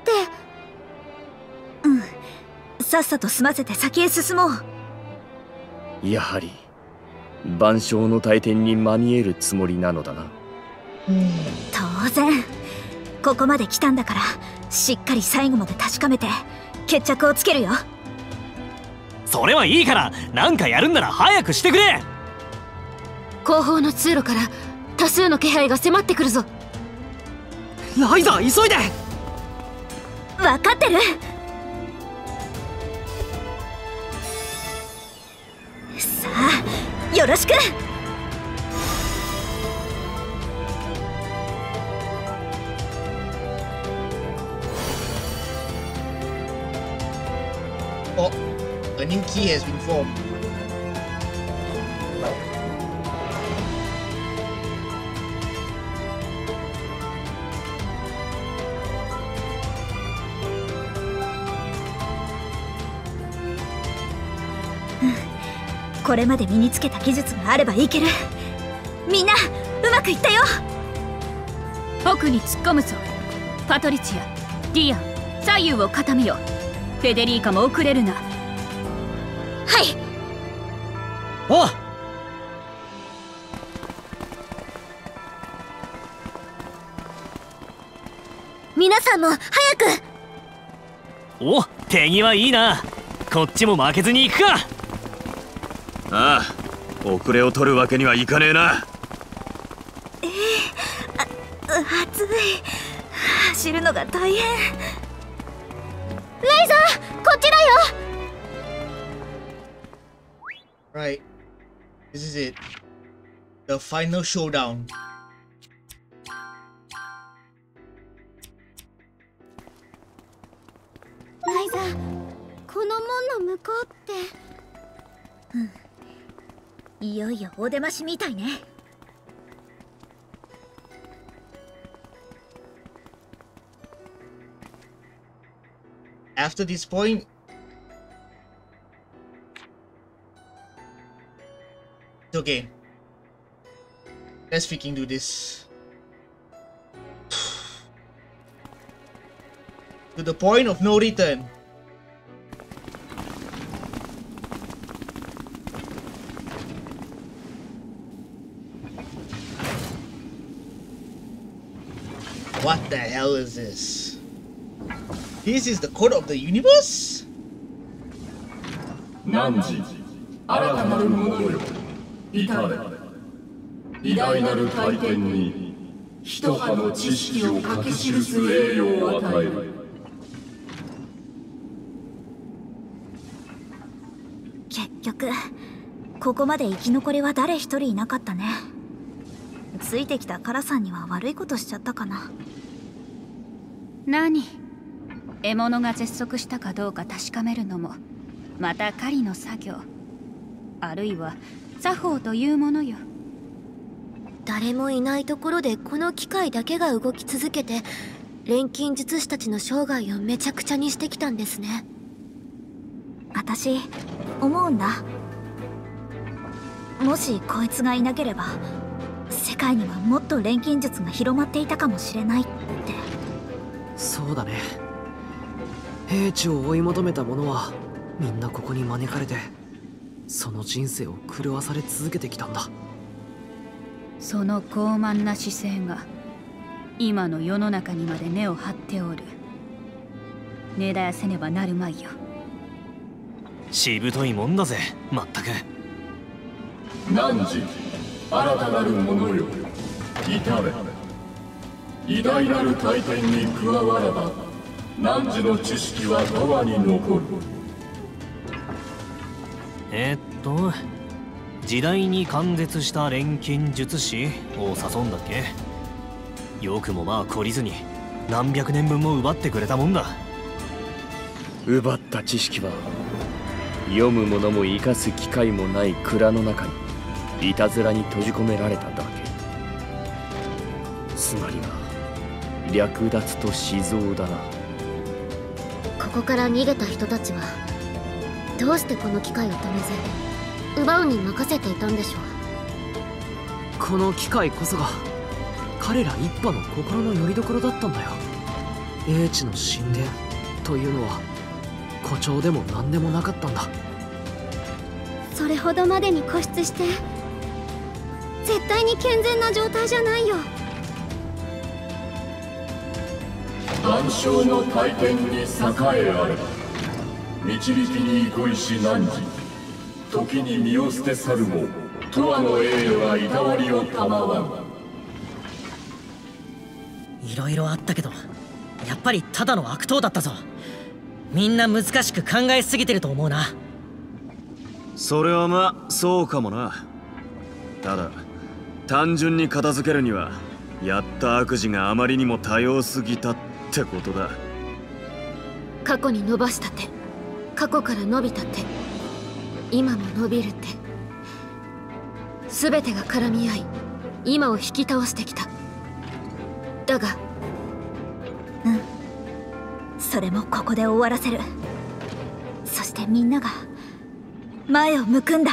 さっさと済ませて先へ進もう。 やはり万象の大天にまみえるつもりなのだな。 当然。ここまで来たんだからしっかり最後まで確かめて決着をつけるよ。 それはいいから、なんかやるんなら早くしてくれ。 後方の通路から多数の気配が迫ってくるぞ。 ライザー、急いで。 分かってる。さあよろしく。 Oh, a new key has been formed. Hmm. これまで身につけた技術があればいける。みんなうまくいったよ。 奥に突っ込むぞ。パトリチア、ディアン、左右を固めよ。フェデリーカも遅れるな。 はい。 おう。 皆さんも早く。 お、手際いいな。こっちも負けずに行くか。 ああ、遅れを取るわけにはいかねえな。 暑い。走るのが大変。 ライザー、こっちだよ。 Right. This is it. The final showdown. ライザー、この門の向こうって。 いよいよお出ましみたいね。 After this point, it's okay. Let's freaking do this. To the point of no return. What the hell is this? This is the code of the universe? 汝、新たなるものよ、至れ。偉大なる大天に、一葉の知識を書き記す栄誉を与える。 結局、ここまで生き残りは誰一人いなかったね。ついてきたカラさんには悪いことしちゃったかな。 何？獲物が絶足したかどうか確かめるのもまた狩りの作業、あるいは作法というものよ。 誰もいないところでこの機械だけが動き続けて錬金術師たちの生涯をめちゃくちゃにしてきたんですね。 私思うんだ。もしこいつがいなければ世界にはもっと錬金術が広まっていたかもしれないって。 そうだね。英知を追い求めた者はみんなここに招かれてその人生を狂わされ続けてきたんだ。 その傲慢な姿勢が今の世の中にまで根を張っておる。根絶やせねばなるまいよ。 しぶといもんだぜ、まったく。 汝、新たなるものよ、至れ。偉大なる大天に加わらば汝の知識は永遠に残る。 時代に感絶した錬金術師を誘うんだっけ。よくもまあ懲りずに何百年分も奪ってくれたもんだ。 奪った知識は読む者も生かす機会もない蔵の中にいたずらに閉じ込められただけ。つまりは略奪と死蔵だな。 ここから逃げた人たちはどうしてこの機械を止めず奪うに任せていたんでしょう。 この機械こそが彼ら一派の心の拠り所だったんだよ。 英知の神殿というのは誇張でも何でもなかったんだ。 それほどまでに固執して絶対に健全な状態じゃないよ。 万象の大天に栄えあれ、導きに憩いし汝、時に身を捨て去るも永遠の栄誉がいたわりをたまわん。 いろいろあったけどやっぱりただの悪党だったぞ。みんな難しく考えすぎてると思うな。 それはまあそうかもな。ただ単純に片付けるにはやった悪事があまりにも多様すぎたってことだ。 過去に伸ばした手、過去から伸びた手、今も伸びる手、全てが絡み合い今を引き倒してきた。だがそれもここで終わらせる。そしてみんなが前を向くんだ。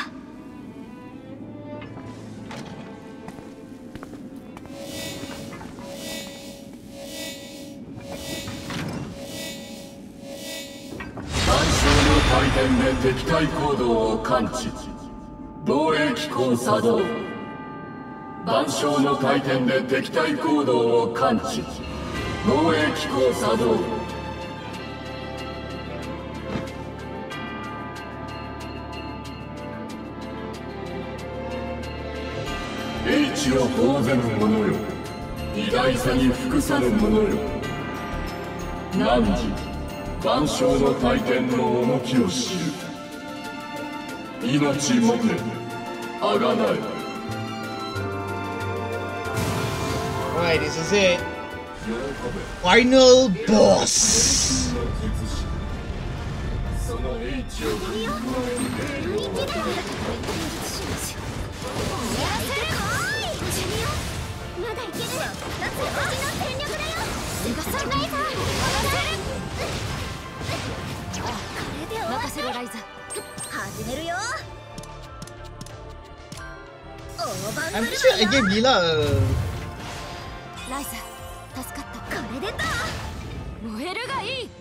回転で敵対行動を感知、防衛機構作動。万象の回転で敵対行動を感知、防衛機構作動。英知を奉ぜぬ者よ、偉大さに服さぬ者よ。汝、万象の大天の重きを知る。命もてあがない。 Alright, this is it. Final boss. I'm sure I gave Lila a... ライザ、助かった。これでだ。燃えるがいい。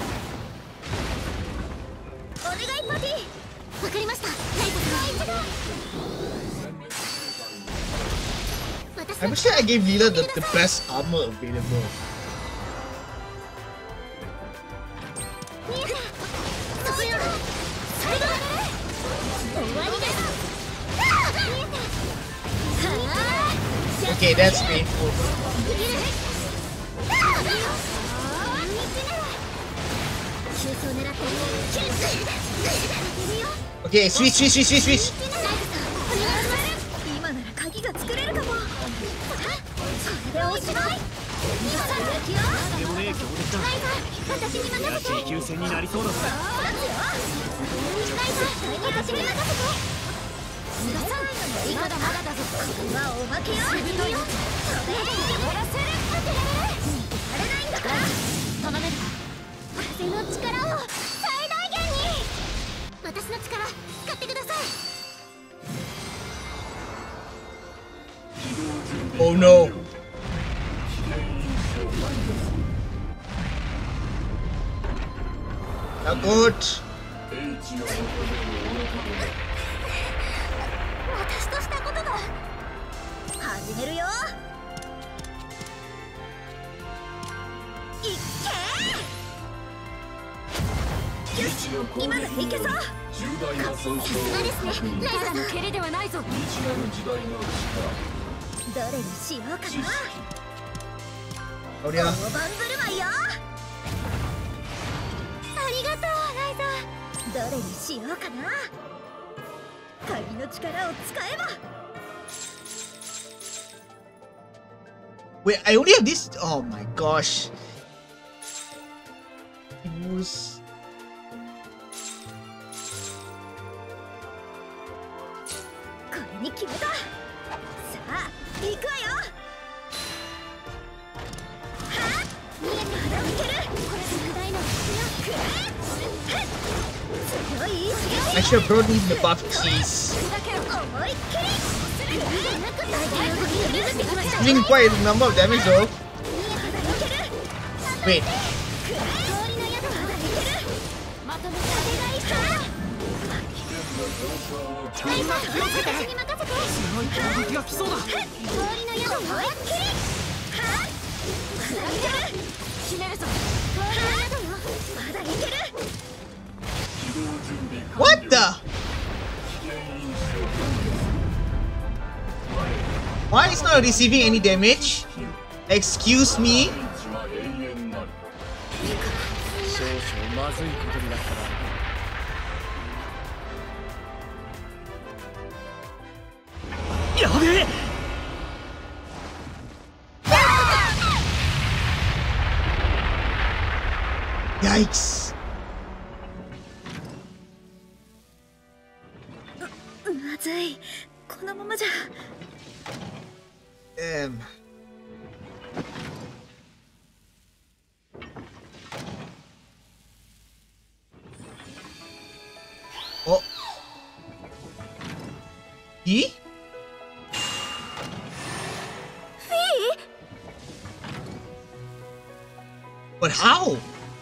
お願いパティ。わかりました。ライザ。 I'm sure I gave Lila the best armor available. 見えた。そこよ。それだ。終わりです。見えた。 Okay, that's painful. Okay, switch. 今なら鍵が作れるかも。これでおしまい。 でもね、強敵だ。 私に任せて。 持久戦になりそうだぜ。 私に任せて。まだまだだぞ。これはおまけよ。終わらせる。やれないんだから。頼める。風の力を最大限に。私の力使ってください。 Oh no. Not good. 私としたことが始めるよ。いっけー。よし、今ならいけそう。 重大な損傷を確認。 ライザーの蹴りではないぞ。 未知なる時代のどれにしようかな。 Oh yeah. 大盤振る舞いよ。ありがとうライザー。どれにしようかな。鍵の力を使えば。 Wait, I only have this. Oh my gosh. Use. これに決めた。さあ、行くわよ。はっ、見えたらいける。これで大の強く。強い意志が。 I should have brought in the buff keys. 思いっきり。 Doing quite a number of damage though. Wait. What the? Why is not receiving any damage? Excuse me? Yikes. Oh. He? But how?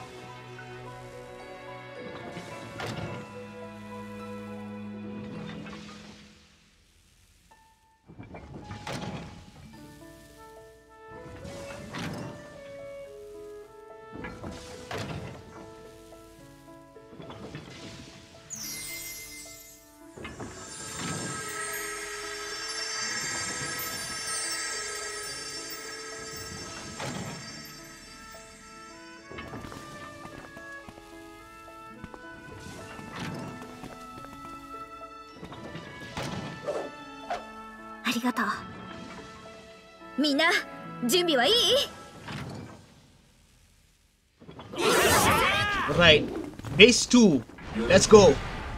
Right. Base 2. Let's go.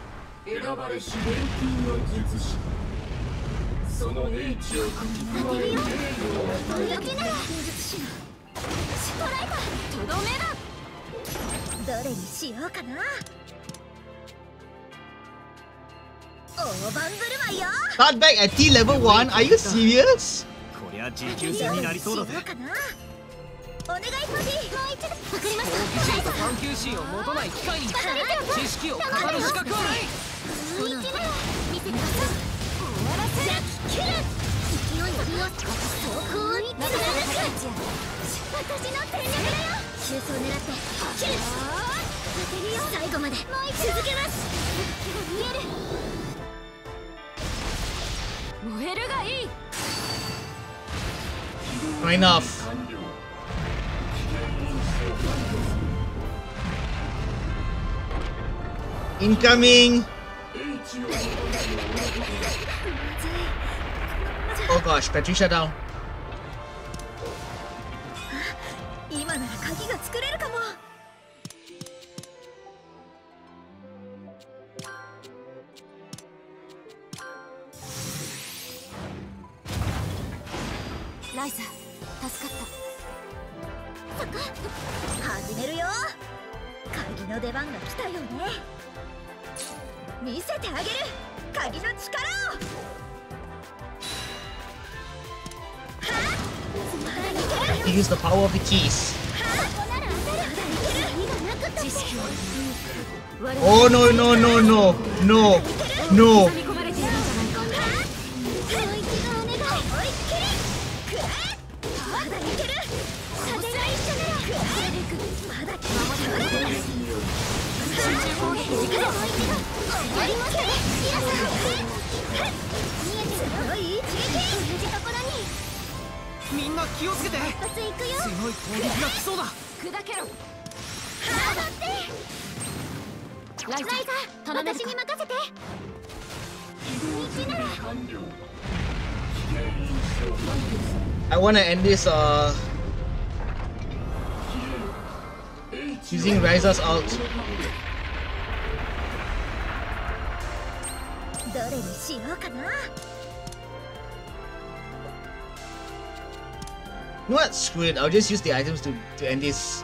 Start back at T level 1? Are you serious? 持久戦になりそうだぜ。お願いポジ。もう一度。わかりました。好奇心と探求心を持たない機械に知識を語る資格はない。もう一度。見せてください。終わらせる。切る。勢いを利用して走行をなだらか私の戦略だよ。急走を狙って切る。当てるよ。最後まで。もう一度続けます。見える。燃えるがいい。 Enough. Incoming. Oh gosh, Patricia down. 今なら鍵が作れるかも。ライザ、助かった。そっか。始めるよ。鍵の出番が来たよね。見せてあげる。鍵の力を。 Use the power of the keys. Oh no no no no no no. みんな気をつけて。強い攻撃が来そうだ。砕けろ。ライザー、私に任せて。 I wanna end this using Ryza's ult. どれにしようかな。 You know what? Screw it. I'll just use the items to end this.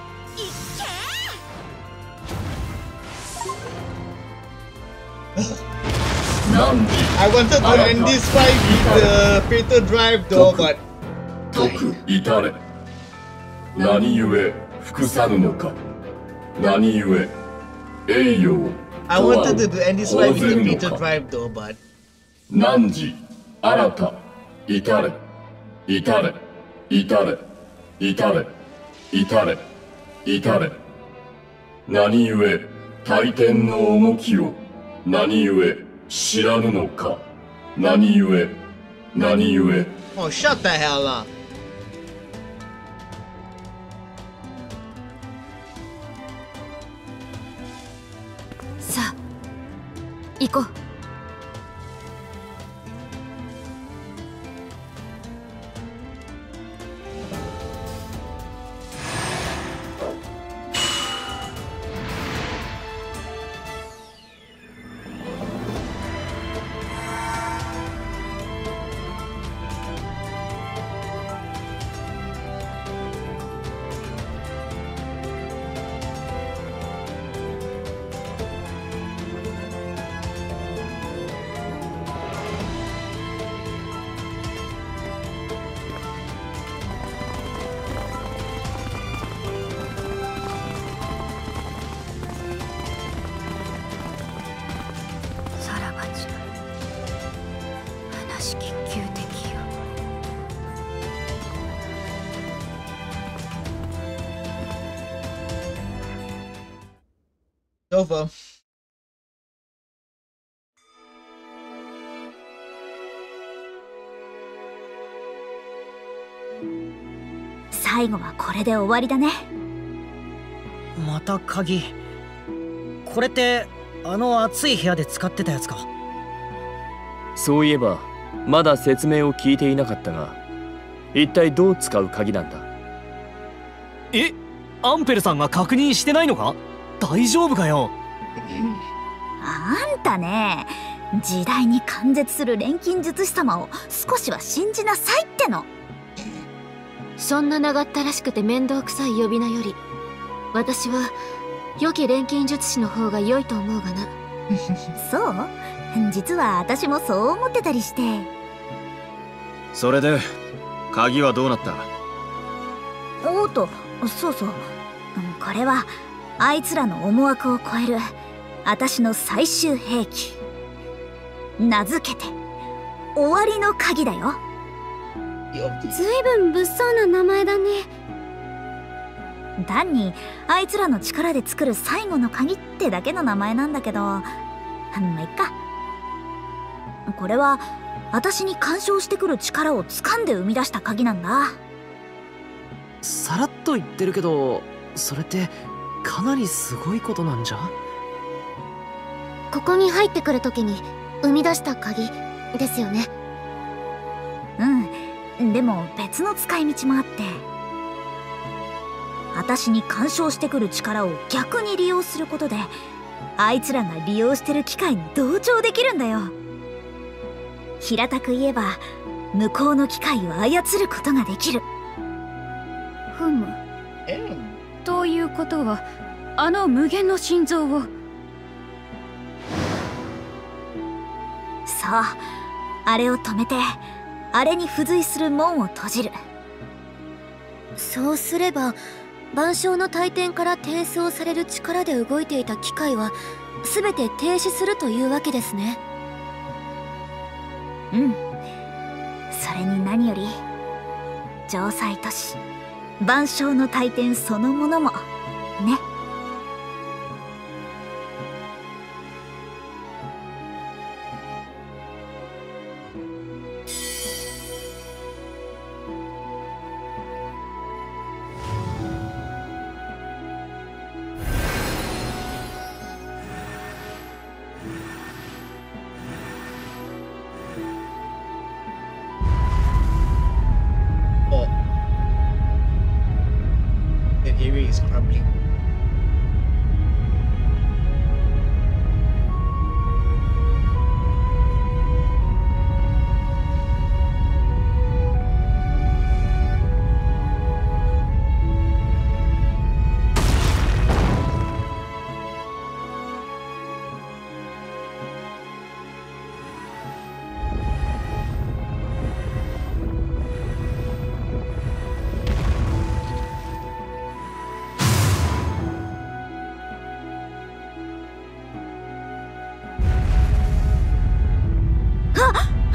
I wanted to end this fight with the Fatal Drive though, but... 徳至れ何故服さぬのか。何故栄誉を I wanted to end this fight with the Peter tribe though, but 汝新た至れ至れ至れ至れ至れ至れ。何故大天の重きを何故知らぬのか。何故何故。 oh, shut the hell up. さあ行こう。さらばじゃ話き究的よ。 Over. 最後はこれで終わりだね。 また鍵。これってあの暑い部屋で使ってたやつか。 そういえばまだ説明を聞いていなかったが、一体どう使う鍵なんだ。 え、アンペルさんが確認してないのか？大丈夫かよ。 あんたね、時代に関絶する錬金術師様を少しは信じなさいっての。 そんな長ったらしくて面倒くさい呼び名より、私は良き錬金術師の方が良いと思うがな。 そう？実は私もそう思ってたりして。 それで鍵はどうなった？ おっと、そうそう、これはあいつらの思惑を超える私の最終兵器、名付けて終わりの鍵だよ。 ずいぶん物騒な名前だね。 単にあいつらの力で作る最後の鍵ってだけの名前なんだけど、まあいっか。これは私に干渉してくる力を掴んで生み出した鍵なんだ。 さらっと言ってるけど、それってかなりすごいことなんじゃ？ ここに入ってくるときに生み出した鍵ですよね。 うん、でも別の使い道もあって、私に干渉してくる力を逆に利用することで、あいつらが利用してる機械に同調できるんだよ。平たく言えば向こうの機械を操ることができる。 ふむ。ということはあの無限の心臓を。 そう、あれを止めてあれに付随する門を閉じる。 そうすれば万象の大天から転送される力で動いていた機械は全て停止するというわけですね。 うん、それに何より城塞都市万象の大天そのものもね。 The area is crumbling.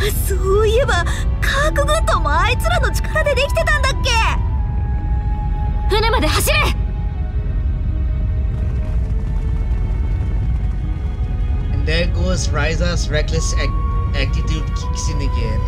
そういえばカーク軍団もあいつらの力でできてたんだっけ。 船まで走れ。 And there goes Ryza's reckless attitude kicks in again.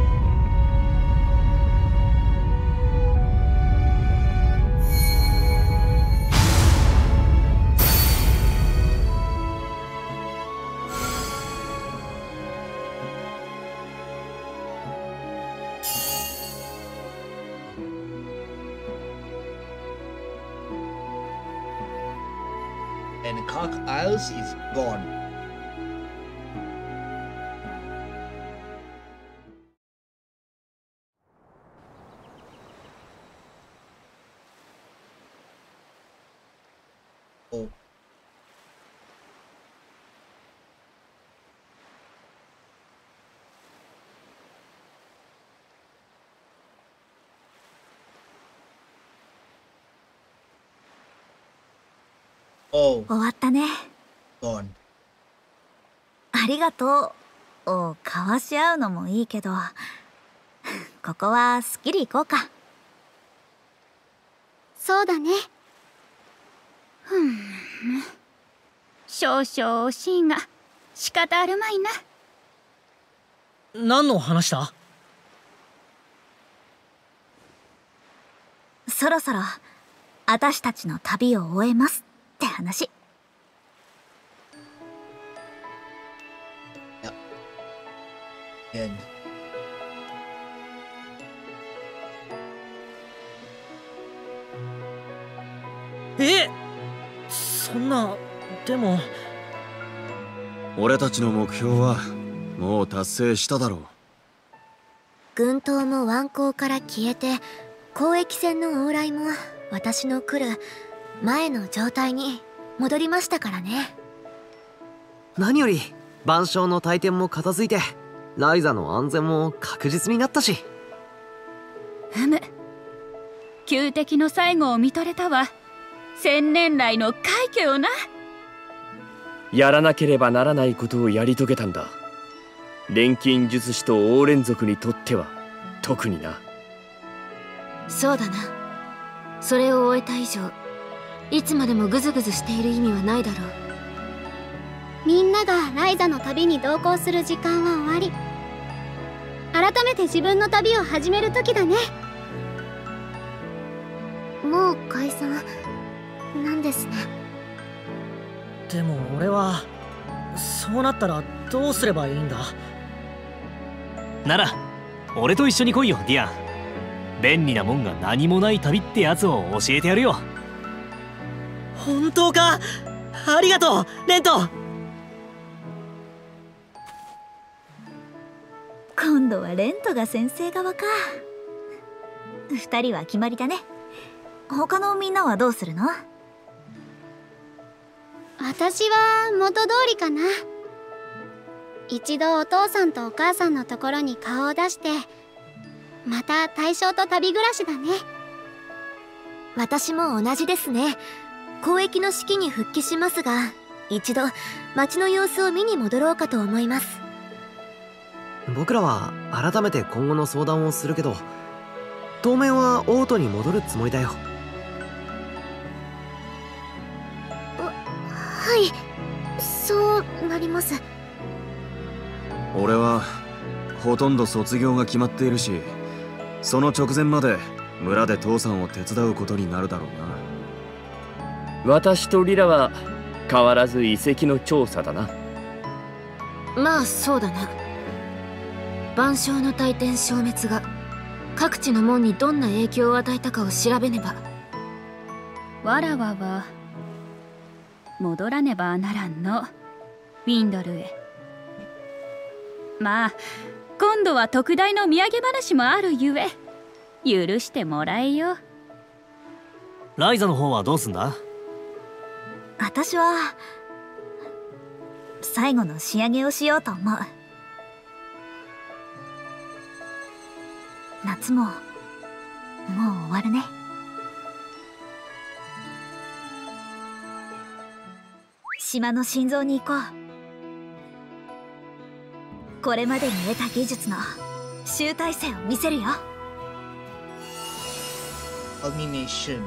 And Cock Isles is gone. Oh. Oh. 終わったね。 Gone. ありがとうを交わし合うのもいいけど、ここはすっきり行こうか。 そうだね。 少々惜しいが仕方あるまいな。 何の話だ？ そろそろ私たちの旅を終えますって話。 End. そんな、でも俺たちの目標はもう達成しただろう。 軍刀も湾口から消えて、交易船の往来も私の来る前の状態に戻りましたからね。 何より万象の大天も片付いてライザの安全も確実になったし。 旧敵の最後を見とれたわ。千年来の快挙よな。 やらなければならないことをやり遂げたんだ。錬金術師と王連族にとっては特にな。 そうだな。それを終えた以上、いつまでもグズグズしている意味はないだろう。 みんながライザの旅に同行する時間は終わり、改めて自分の旅を始める時だね。もう解散なんですね。 でも俺はそうなったらどうすればいいんだ？ なら俺と一緒に来いよディアン。便利なもんが何もない旅ってやつを教えてやるよ。 本当か？ありがとうレント。 今度はレントが先生側か。二人は決まりだね。他のみんなはどうするの？ 私は元通りかな。一度お父さんとお母さんのところに顔を出して、また大将と旅暮らしだね。 私も同じですね。交易の式に復帰しますが、一度町の様子を見に戻ろうかと思います。 僕らは改めて今後の相談をするけど、当面はオートに戻るつもりだよ。 はい、そうなります。 俺はほとんど卒業が決まっているし、その直前まで村で父さんを手伝うことになるだろうな。 私とリラは変わらず遺跡の調査だな。 まあそうだな。万象の大天消滅が各地の門にどんな影響を与えたかを調べねば。 わらわは戻らねばならんの、ウィンドルへ。まあ今度は特大の土産話もあるゆえ許してもらえよ。 ライザの方はどうすんだ？ 私は最後の仕上げをしようと思う。夏ももう終わるね。島の心臓に行こう。 これまでに得た技術の集大成を見せるよ。 Culmination.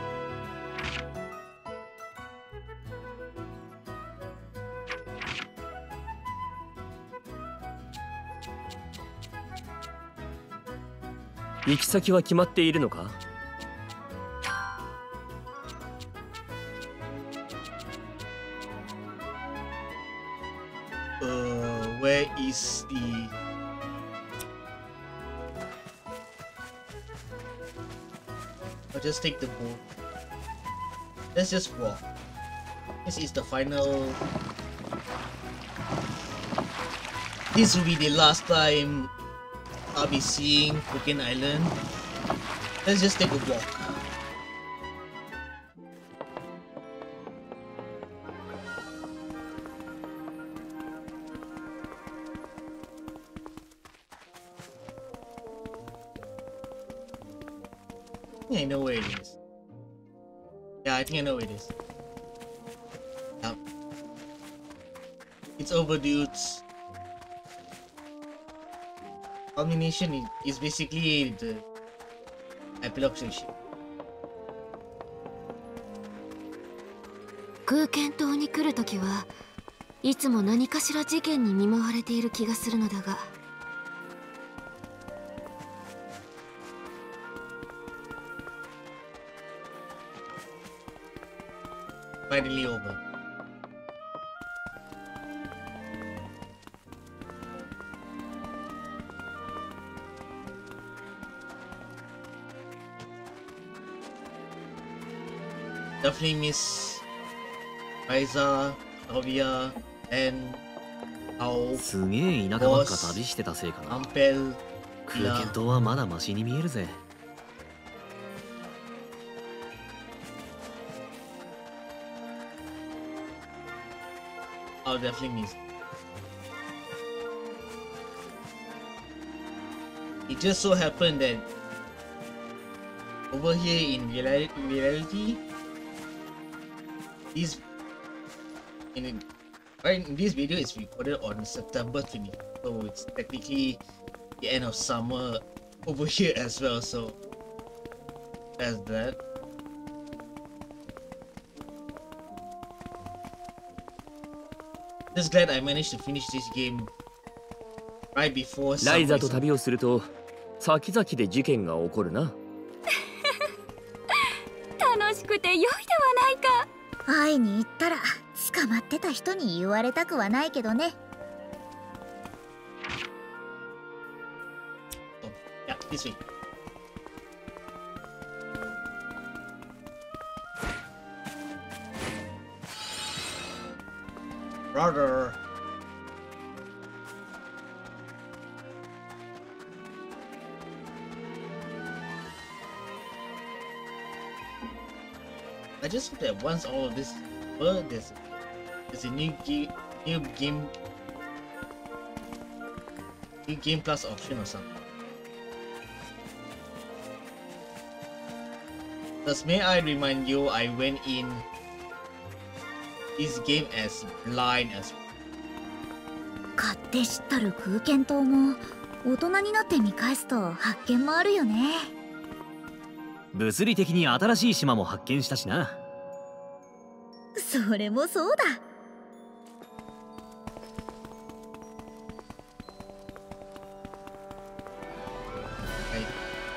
行き先は決まっているのか？ Where is the... I'll just take the boat. Let's just walk. This is the final... This will be the last time I'll be seeing Pukin Island. Let's just take a walk. I know where it is. Yeah, I think I know where it is. Yep. It's over, dudes. Culmination is basically the epilogue section. 空間島に来るときはいつも何かしら事件に見舞われている気がするのだが。 Finally over. Definitely miss Aiza, Novia, and how すげえ田舎ばっか旅してたせいかな。 Ampel, 空間島はまだマシに見えるぜ。 I'll definitely miss. It just so happened that over here in reality, this this video is recorded on September 20, so it's technically the end of summer over here as well. So that's that. Just glad I managed to finish this game right before ライザと summer. 旅をすると先々で事件が起こるな。 楽しくて良いではないか。 会いに行ったら捕まってた人に言われたくはないけどね。 Yeah, this way. Brother. I just hope that once all of this there's a new game plus option or something. Thus, may I remind you, I went in this game as blind as 勝手知ったる空間島も大人になって見返すと発見もあるよね。 物理的に新しい島も発見したしな。 それもそうだ。 Right.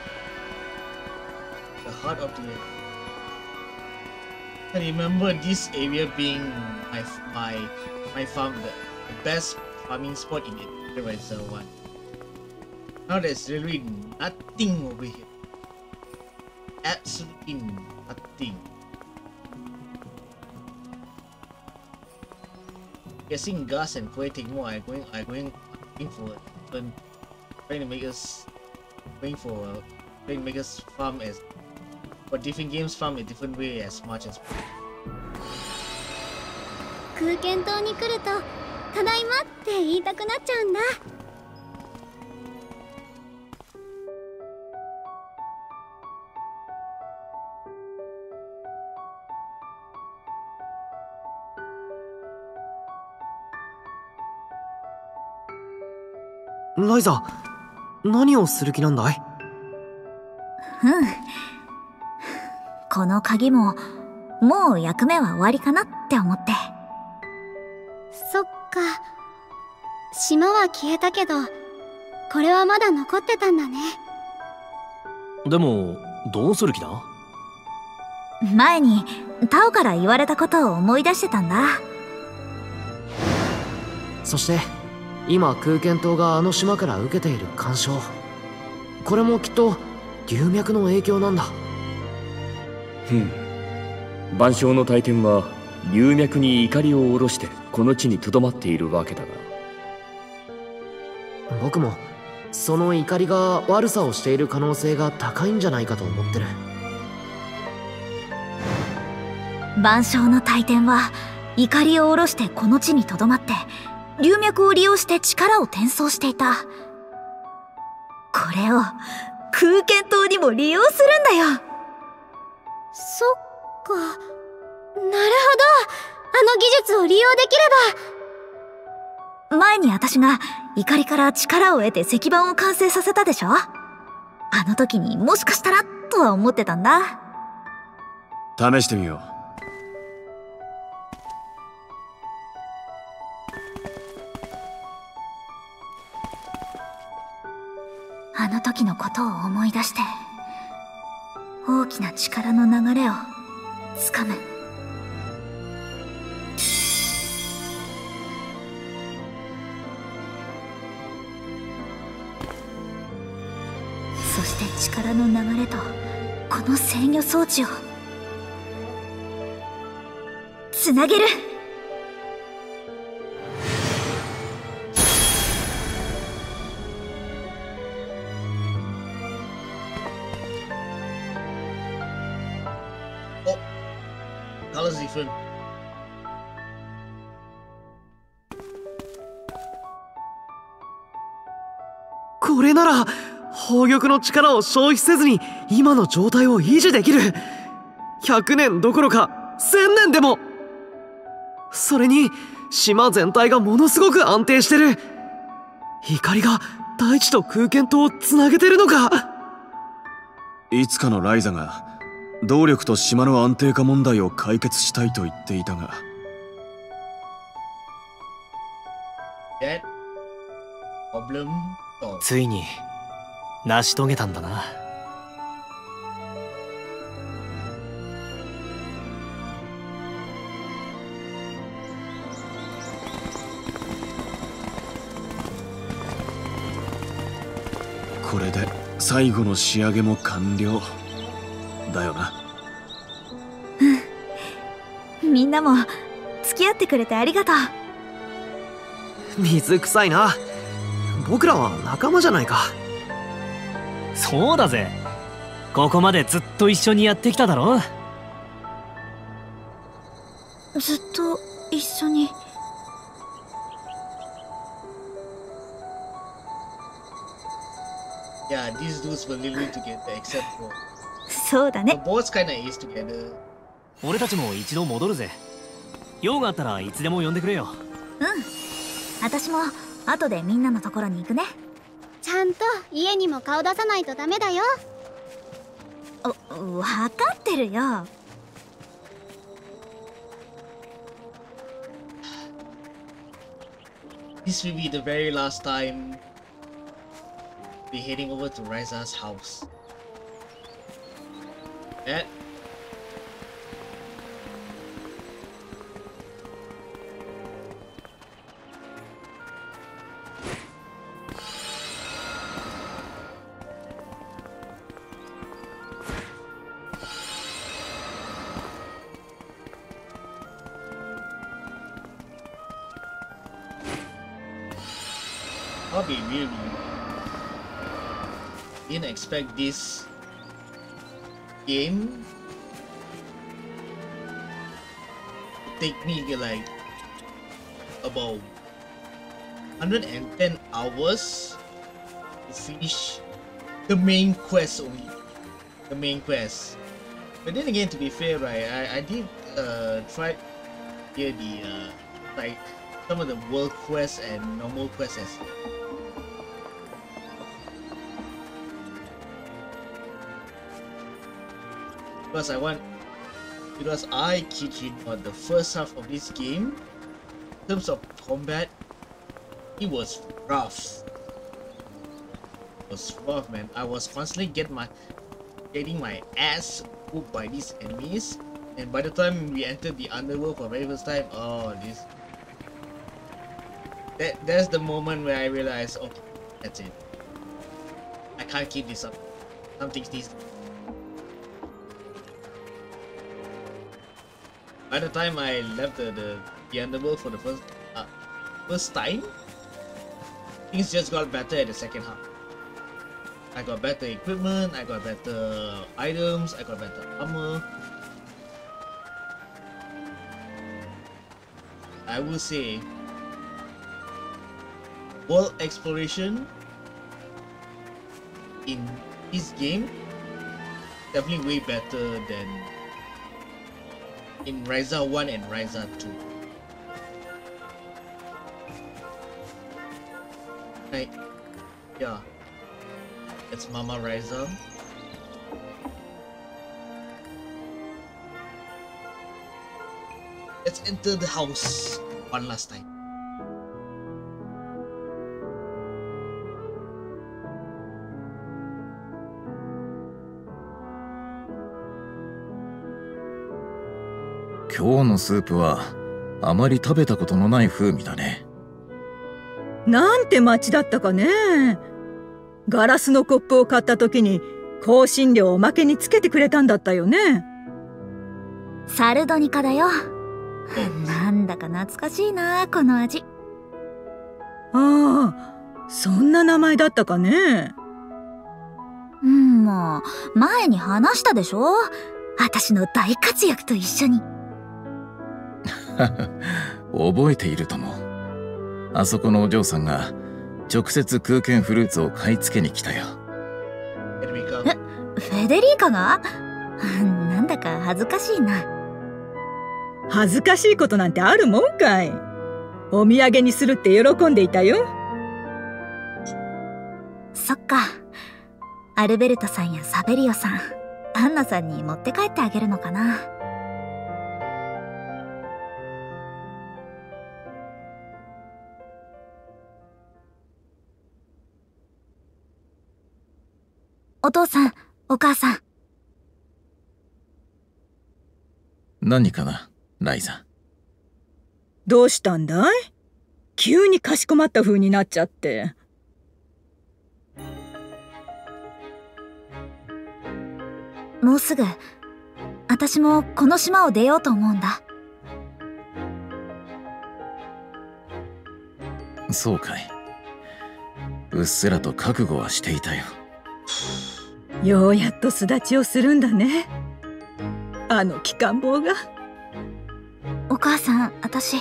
The heart of the... I remember this area being my farm, the best farming spot in it. Reservoir 1. Now there's really nothing over here. Absolutely nothing. Guessing Gus and Koi Tingmo are going for trying to make us farm as for different games farm a different way as much as possible. 空間島に来るとただいまって言いたくなっちゃうんだ。 ライザ、何をする気なんだい？ この鍵ももう役目は終わりかなって思って。 そっか。島は消えたけど、これはまだ残ってたんだね。 でもどうする気だ？ 前にタオから言われたことを思い出してたんだ。 そして今空間島があの島から受けている干渉、これもきっと龍脈の影響なんだ。 万象の大天は龍脈に怒りを下ろしてこの地にとどまっているわけだが、 僕もその怒りが悪さをしている可能性が高いんじゃないかと思ってる。 万象の大天は怒りを下ろしてこの地にとどまって龍脈を利用して力を転送していた。これを空間島にも利用するんだよ。 そっか。なるほど。あの技術を利用できれば。 前に私が怒りから力を得て石板を完成させたでしょ。あの時にもしかしたらとは思ってたんだ。 試してみよう。 あの時のことを思い出して大きな力の流れをつかむ。そして力の流れとこの制御装置をつなげる。 Colors different. これなら宝玉の力を消費せずに今の状態を維持できる。100年どころか1000年でも。それに島全体がものすごく安定してる。怒りが大地と空間とをつなげてるのか。 いつかのライザが動力と島の安定化問題を解決したいと言っていたが、 ついに成し遂げたんだな。 これで最後の仕上げも完了だよな。 みんなも付き合ってくれてありがとう。 水臭いな。僕らは仲間じゃないか。 そうだぜ。ここまでずっと一緒にやってきただろ。 ずっと一緒に。 Yeah, these dudes were living together except for そうだ the ね。 boys kinda is together. 俺たちも一度戻るぜ。用があったらいつでも呼んでくれよ。 私も後でみんなのところに行くね。 ちゃんと家にも顔出さないとダメだよ。 わかってるよ。 This will be the very last time we're heading over to Raiza's house. Yeah. I'll be real with you. Didn't expect this game to take me like about 110 hours to finish the main quest only. The main quest. But then again, to be fair, right, I did try here the like some of the world quests and normal quests. because I kid you not, the first half of this game, in terms of combat, it was rough. It was rough, man. I was constantly getting my ass whooped by these enemies, and by the time we entered the underworld for the very first time, oh, that's the moment where I realized, okay, that's it. I can't keep this up. Something needs. By the time I left the underworld for the first time, things just got better at the second half. I got better equipment, I got better items, I got better armor. I will say, world exploration in this game definitely way better than in Ryza 1 and Ryza 2. Like, yeah, that's Mama Ryza. Let's enter the house one last time. 今日のスープはあまり食べたことのない風味だね。 なんて街だったかね。ガラスのコップを買った時に香辛料をおまけにつけてくれたんだったよね。 サルドニカだよ。なんだか懐かしいな、この味。 ああ、そんな名前だったかね。 もう前に話したでしょ、私の大活躍と一緒に。 覚えているとも。あそこのお嬢さんが直接空間フルーツを買い付けに来たよ。 フェデリーカが？なんだか恥ずかしいな。 恥ずかしいことなんてあるもんかい。お土産にするって喜んでいたよ。 そっか。アルベルトさんやサベリオさん、アンナさんに持って帰ってあげるのかな。お父さん、お母さん。 何かな、ライザ。 どうしたんだい？急にかしこまった風になっちゃって。 もうすぐ私もこの島を出ようと思うんだ。 そうかい。うっすらと覚悟はしていたよ。 ようやっと巣立ちをするんだね、あの機関棒が。 お母さん、私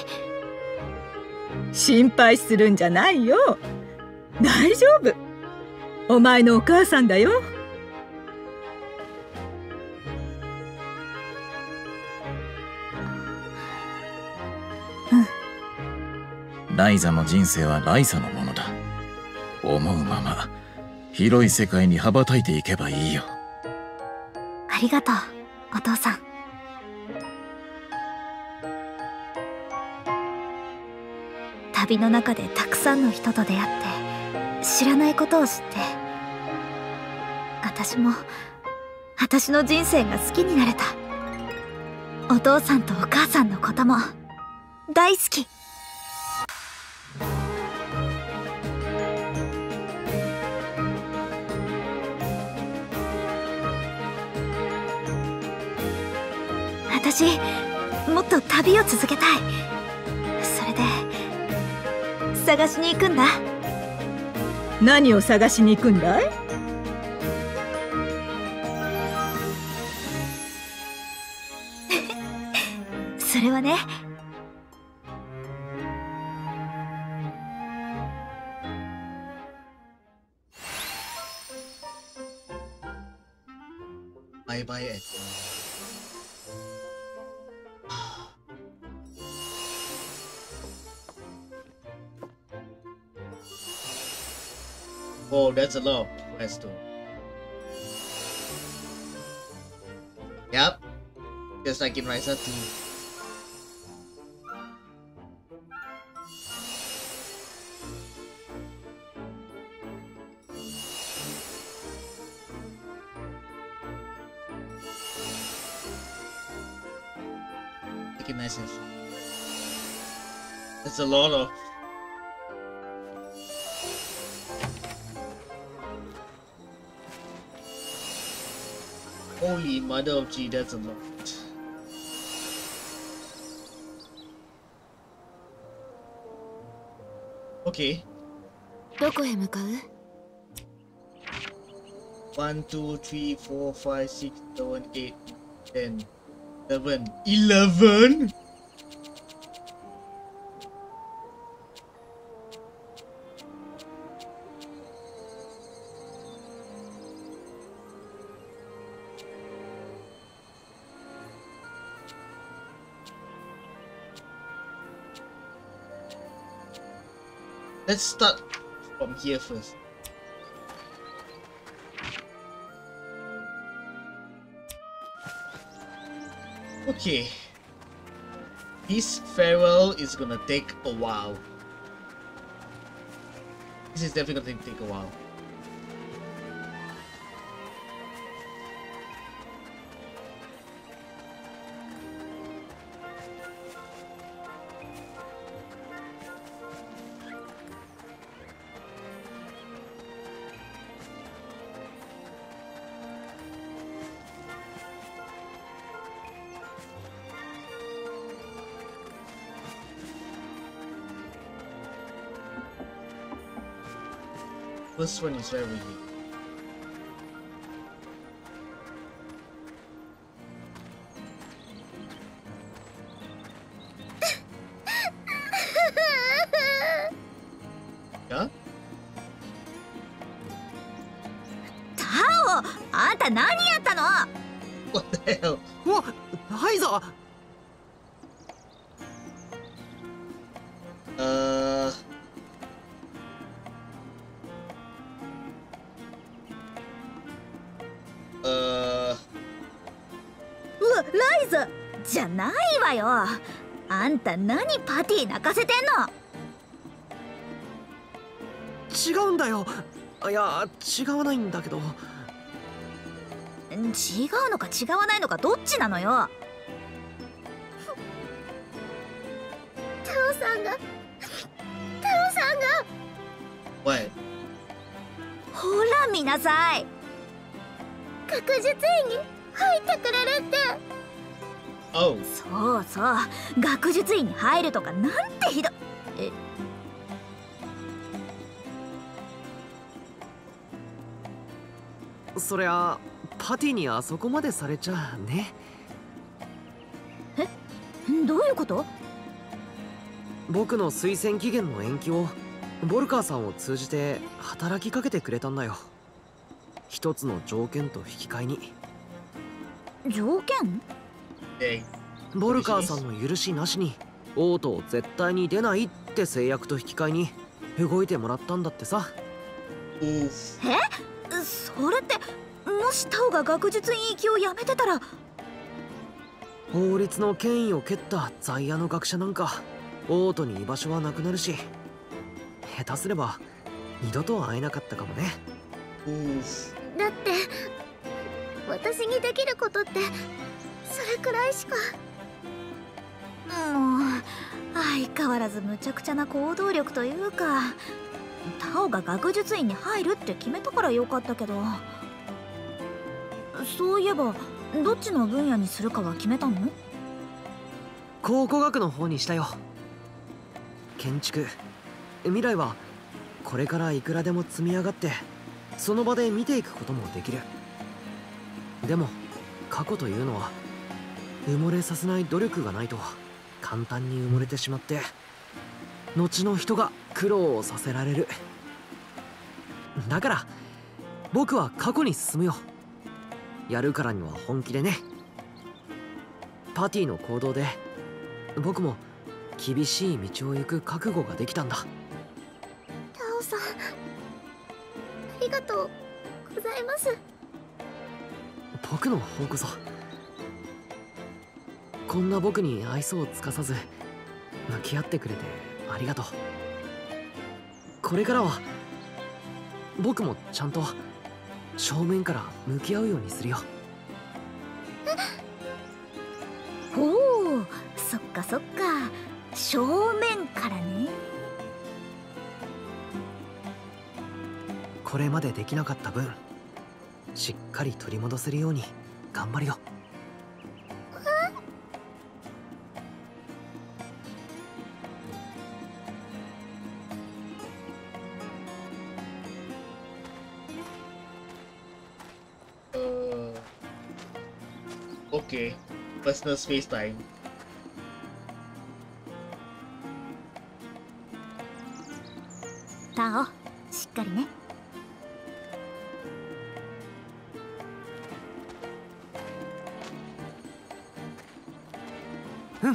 心配するんじゃないよ。大丈夫。お前のお母さんだよ。 ライザの人生はライザのものだ。思うまま広い世界に羽ばたいていけばいいよ。 ありがとう、お父さん。旅の中でたくさんの人と出会って知らないことを知って、私も私の人生が好きになれた。お父さんとお母さんのことも大好き。私もっと旅を続けたい。それで探しに行くんだ。 何を探しに行くんだい？ それはね、 バイバイ。Oh, that's a lot of quests though. Yeah, Just like in Ryza 2. Take it nice and slow. That's a lot of. Holy mother of G, that's a lot. Okay. どこへ向かう 1, 2, 3, 4, 5, 6, 7, 8, 10, 11. 11? Let's start from here first. Okay. This farewell is gonna take a while. This is definitely gonna take a while. First one is very easy. Yeah? タオ、あんた何やったの？ What the hell? わ、ライザ。 ライズじゃないわよ。あんた何パティ泣かせてんの？ 違うんだよ。いや、違わないんだけど。 違うのか違わないのかどっちなのよ。 タオさんが What? ほら見なさい。 学術院に入ってくれるって。 Oh. そうそう、学術院に入るとかなんてひどい。 そりゃパティにあそこまでされちゃね。 どういうこと？ 僕の推薦期限の延期をボルカーさんを通じて働きかけてくれたんだよ。一つの条件と引き換えに。 条件？ ボルカーさんの許しなしにオートを絶対に出ないって制約と引き換えに動いてもらったんだってさ。 それってもしタオが学術院行きをやめてたら。 法律の権威を蹴った在野の学者なんかオートに居場所はなくなるし、下手すれば二度と会えなかったかもね。 だって私にできることってそれくらいしか。 もう相変わらず無茶苦茶な行動力というか。タオが学術院に入るって決めたからよかったけど。そういえばどっちの分野にするかは決めたの？ 考古学の方にしたよ。建築未来はこれからいくらでも積み上がってその場で見ていくこともできる。でも過去というのは埋もれさせない努力がないと簡単に埋もれてしまって後の人が苦労をさせられる。だから僕は過去に進むよ。やるからには本気でね。パティの行動で僕も厳しい道を行く覚悟ができたんだ。 タオさんありがとうございます。 僕の方こそ。 こんな僕に愛想を尽かさず向き合ってくれてありがとう。これからは僕もちゃんと正面から向き合うようにするよ。 おお、そっかそっか、正面からね。 これまでできなかった分しっかり取り戻せるように頑張るよ。 Okay, personal space time. タオ、しっかりね。 うん。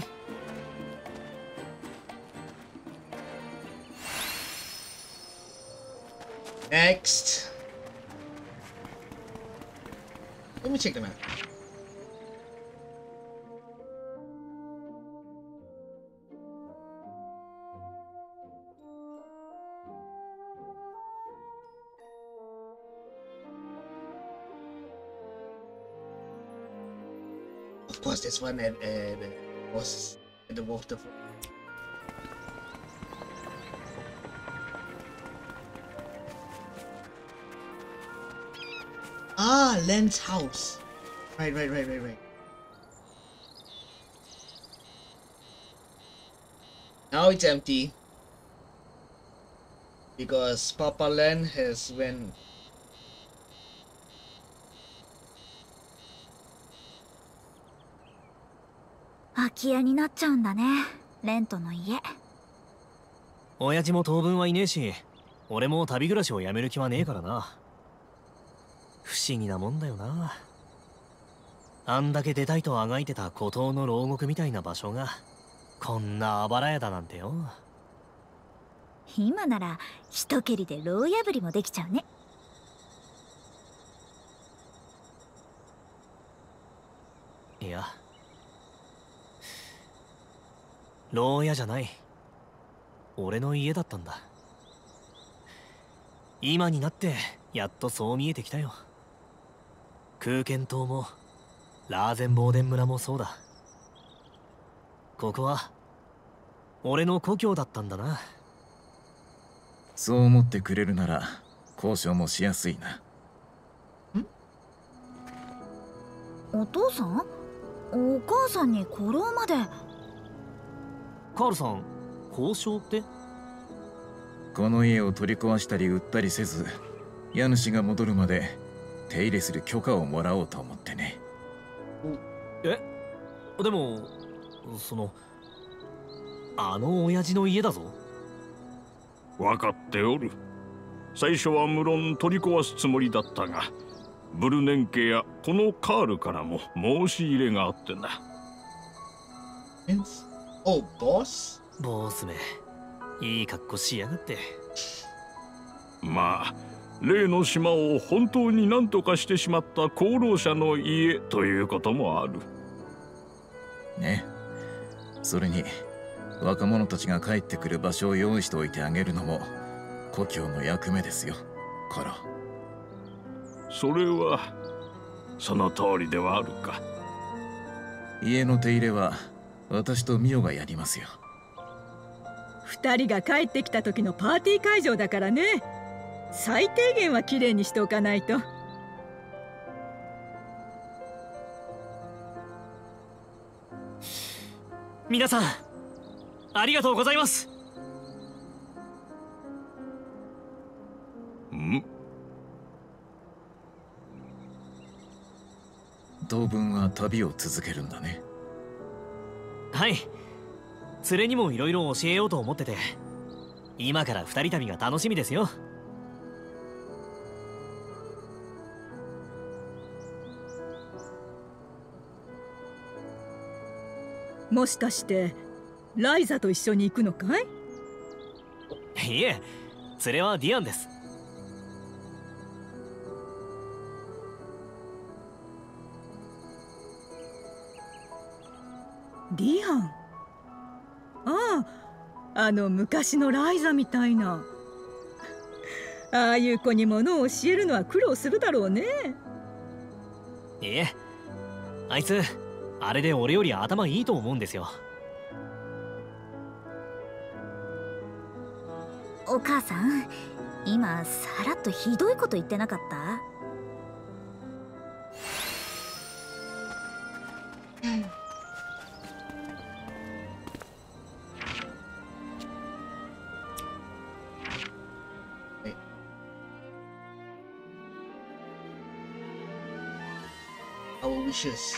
Next. Let me check the map. Of course, there's one at the boss at the waterfall. Ah, Len's house. Right. Now it's empty because Papa Len has went. 「空き家になっちゃうんだね、レントの家。 親父も当分はいねえし、俺も旅暮らしをやめる気はねえからな。不思議なもんだよな。あんだけ出たいとあがいてた孤島の牢獄みたいな場所がこんなあばら屋だなんてよ。 今なら一蹴りで牢破りもできちゃうね。 いや、牢屋じゃない、俺の家だったんだ。今になってやっとそう見えてきたよ。空間島もラーゼンボーデン村もそうだ。ここは俺の故郷だったんだな。 そう思ってくれるなら交渉もしやすいな。 お父さん？お母さんに古老まで。 カールさん、交渉って？ この家を取り壊したり売ったりせず、家主が戻るまで手入れする許可をもらおうと思ってね。 でもあの親父の家だぞ。 分かっておる。最初は無論取り壊すつもりだったが、ブルネン家やこのカールからも申し入れがあってな。 Oh, boss? ボスめ、いい格好しやがって。 まあ、例の島を本当に何とかしてしまった功労者の家ということもある。 ね。それに若者たちが帰ってくる場所を用意しておいてあげるのも故郷の役目ですよ、コロ。 それはその通りではあるか。 家の手入れは私とミオがやりますよ。 二人が帰ってきた時のパーティー会場だからね。最低限はきれいにしておかないと。 皆さんありがとうございます。 当分は旅を続けるんだね。 はい、連れにもいろいろ教えようと思ってて、今から二人旅が楽しみですよ。 もしかしてライザと一緒に行くのかい？ いえ、連れはディアンです。 リアン。ああ、あの昔のライザみたいな。ああいう子にものを教えるのは苦労するだろうね。 いえ、あいつあれで俺より頭いいと思うんですよ。 お母さん、今さらっとひどいこと言ってなかった？ Our wishes.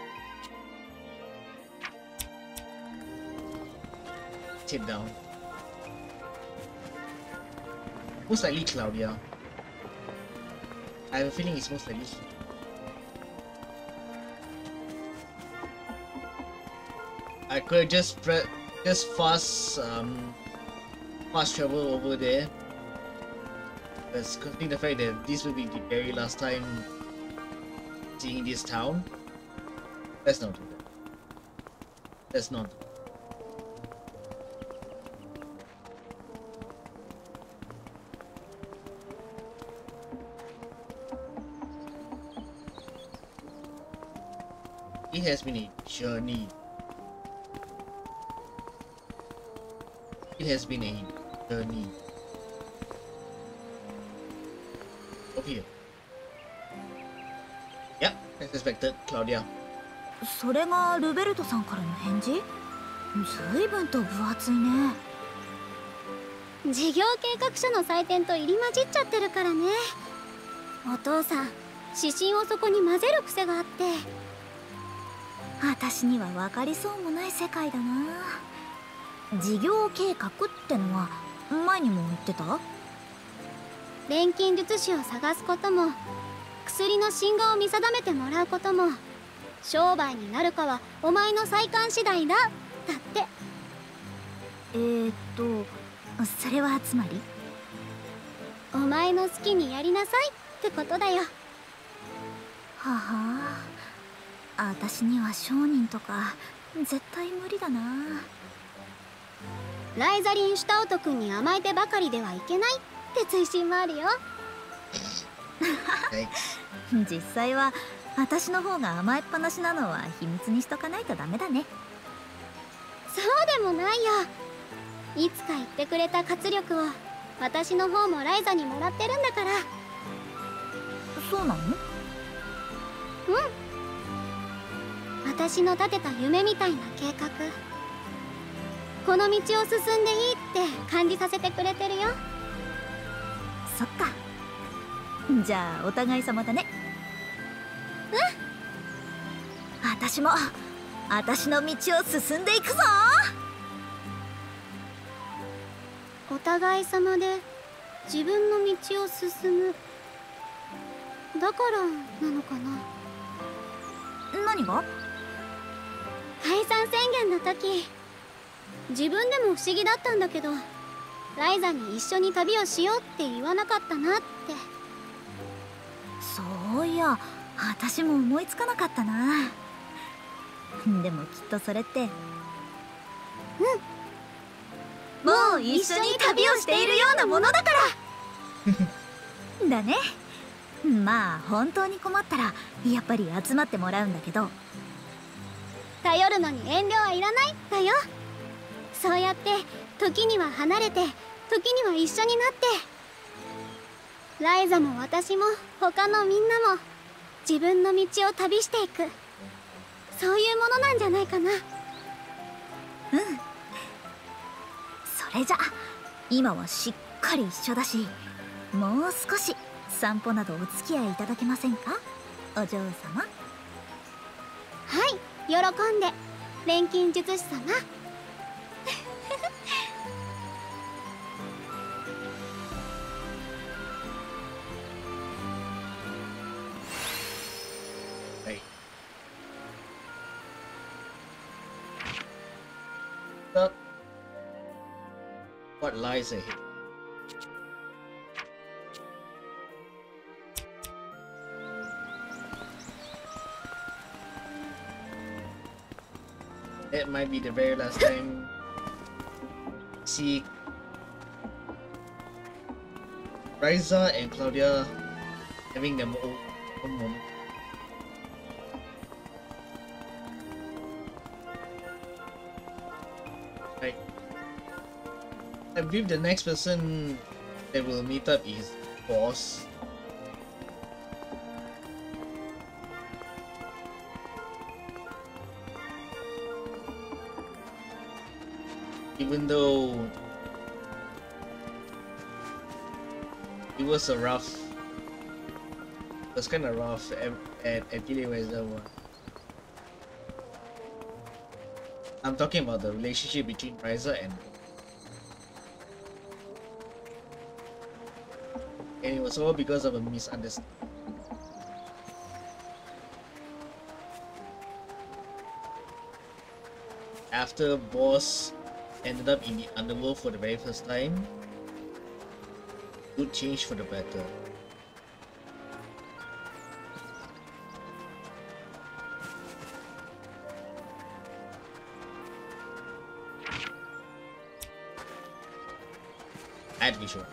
Tip down. Most likely Claudia. I have a feeling it's most likely. I could just fast travel over there. Because considering the fact that this will be the very last time seeing this town, let's not do that. Let's not. It has been a journey. It has been a journey. Over here. Yep, as expected, Claudia. それがルベルトさんからの返事？随分と分厚いね。 事業計画書の採点と入り混じっちゃってるからね。お父さん、指針をそこに混ぜる癖があって。 私には分かりそうもない世界だな。事業計画ってのは前にも言ってた？ 錬金術師を探すことも、薬の真贋を見定めてもらうことも、商売になるかはお前の裁感次第だ、だって。 それはつまり？ お前の好きにやりなさいってことだよ。 ははあ、私には商人とか絶対無理だな。 ライザリン・シュタウト君に甘えてばかりではいけないって追伸もあるよ。 実際は私の方が甘えっぱなしなのは秘密にしとかないとダメだね。 そうでもないよ。いつか言ってくれた活力を私の方もライザにもらってるんだから。 そうなの？ うん。私の立てた夢みたいな計画、この道を進んでいいって感じさせてくれてるよ。 そっか。じゃあお互い様だね。私も私の道を進んでいくぞ。 お互い様で自分の道を進む、だからなのかな。 何が？ 解散宣言の時、自分でも不思議だったんだけど、ライザに一緒に旅をしようって言わなかったなって。 そういや、私も思いつかなかったな。でもきっとそれって、もう一緒に旅をしているようなものだからだね。まあ本当に困ったらやっぱり集まってもらうんだけど、 頼るのに遠慮はいらないだよ。そうやって時には離れて、時には一緒になって、ライザも私も他のみんなも自分の道を旅していく、そういうものなんじゃないかな。 それじゃ今はしっかり一緒だし、もう少し散歩などお付き合いいただけませんか、お嬢様。 はい、喜んで、錬金術師様。 What lies ahead? That might be the very last time see Ryza and Claudia having their own moment. Right. I believe the next person that will meet up is Boss. Even though it was a rough, it was kind of rough at Gilly Reservoir. I'm talking about the relationship between Ryza and it was all because of a misunderstanding. After Boss ended up in the underworld for the very first time, good change for the better. I'd be sure.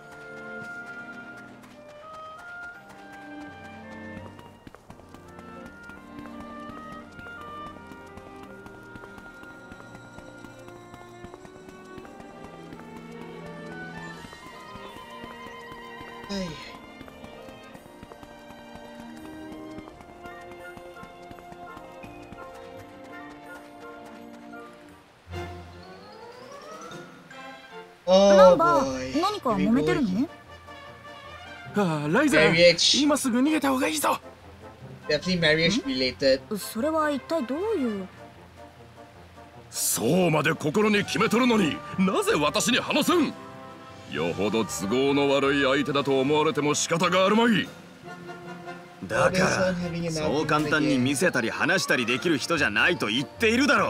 なんだ、何か揉めてるの？ ああ、ライザー、今すぐ逃げた方がいいぞ。 Definitely marriage related. それは一体どういう？ そうまで心に決めとるのに、なぜ私に話せん？よほど都合の悪い相手だと思われても仕方があるまい。 だからそう簡単に見せたり話したりできる人じゃないと言っているだろう。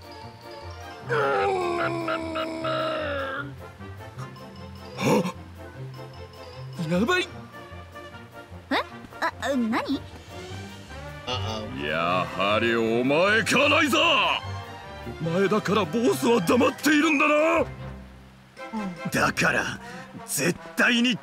やばい。 何？ やはりお前かライザー。前だからボスは黙っているんだな。 だから絶対に違う。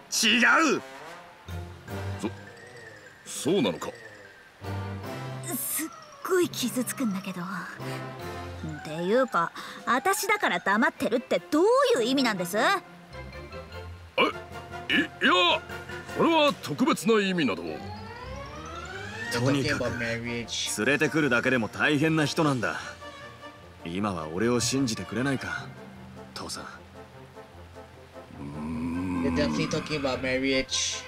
そうなのか。 すっごい傷つくんだけど。っていうか、私だから黙ってるってどういう意味なんです？ いや、それは特別な意味など。 とにかく連れてくるだけでも大変な人なんだ。今は俺を信じてくれないか、父さん。 They're definitely talking about marriage.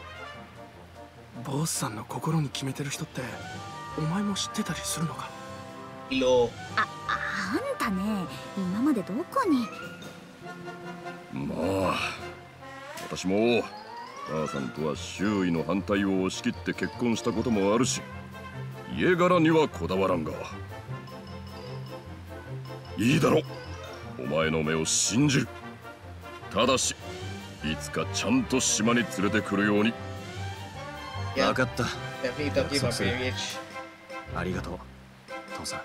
ボスさんの心に決めてる人ってお前も知ってたりするのか？ あんたね、今までどこに？ まあ、私も母さんとは周囲の反対を押し切って結婚したこともあるし、家柄にはこだわらんが。いいだろう、お前の目を信じる。ただしいつかちゃんと島に連れてくるように。 分かった。 ありがとう、父さん。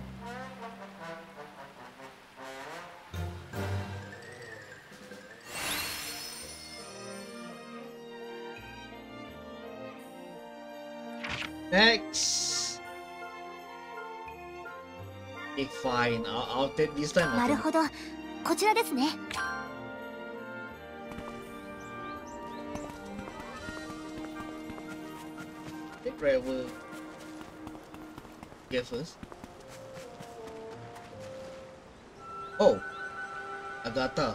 Next. Okay, fine. I'll take this time. なるほど、こちらですね。 I think Ray will get first. Oh, Agatha. アガーテ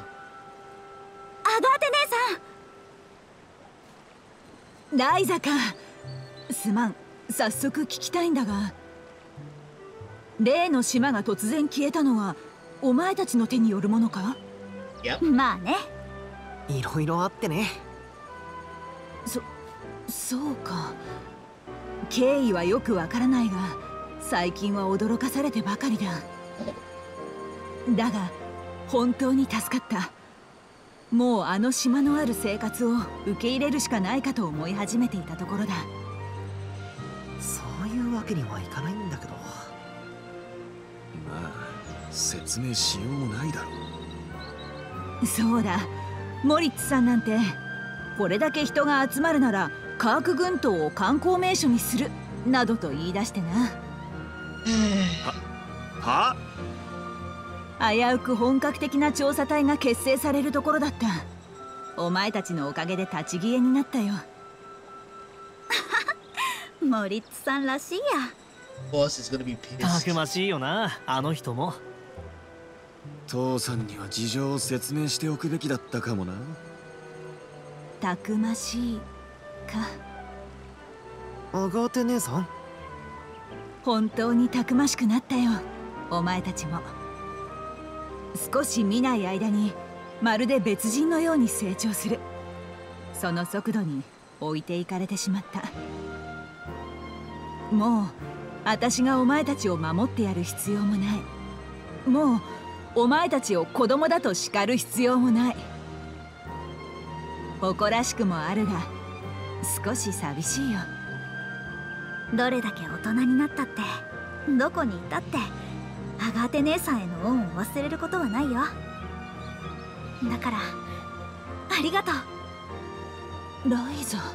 姉さん。 ライザか。すまん、早速聞きたいんだが、例の島が突然消えたのはお前たちの手によるものか？ まあね。 いろいろあってね。 そうか。経緯はよくわからないが、最近は驚かされてばかりだ。だが本当に助かった。もうあの島のある生活を受け入れるしかないかと思い始めていたところだ。 そういうわけにはいかないんだけど。 まあ説明しようもないだろう。 そうだ、モリッツさんなんてこれだけ人が集まるならカーク群島を観光名所にするなどと言い出してな。 は？ 危うく本格的な調査隊が結成されるところだった。お前たちのおかげで立ち消えになったよ。 モリッツさんらしいや。 たくましいよな、あの人も。 父さんには事情を説明しておくべきだったかもな。 たくましいか。 アガーテ姉さん、 本当にたくましくなったよ、お前たちも。少し見ない間にまるで別人のように成長する。その速度に置いていかれてしまった。もう私がお前たちを守ってやる必要もない。もうお前たちを子供だと叱る必要もない。誇らしくもあるが少し寂しいよ。 どれだけ大人になったって、どこにいたってアガーテ姉さんへの恩を忘れることはないよ。だからありがとう、 ライザ。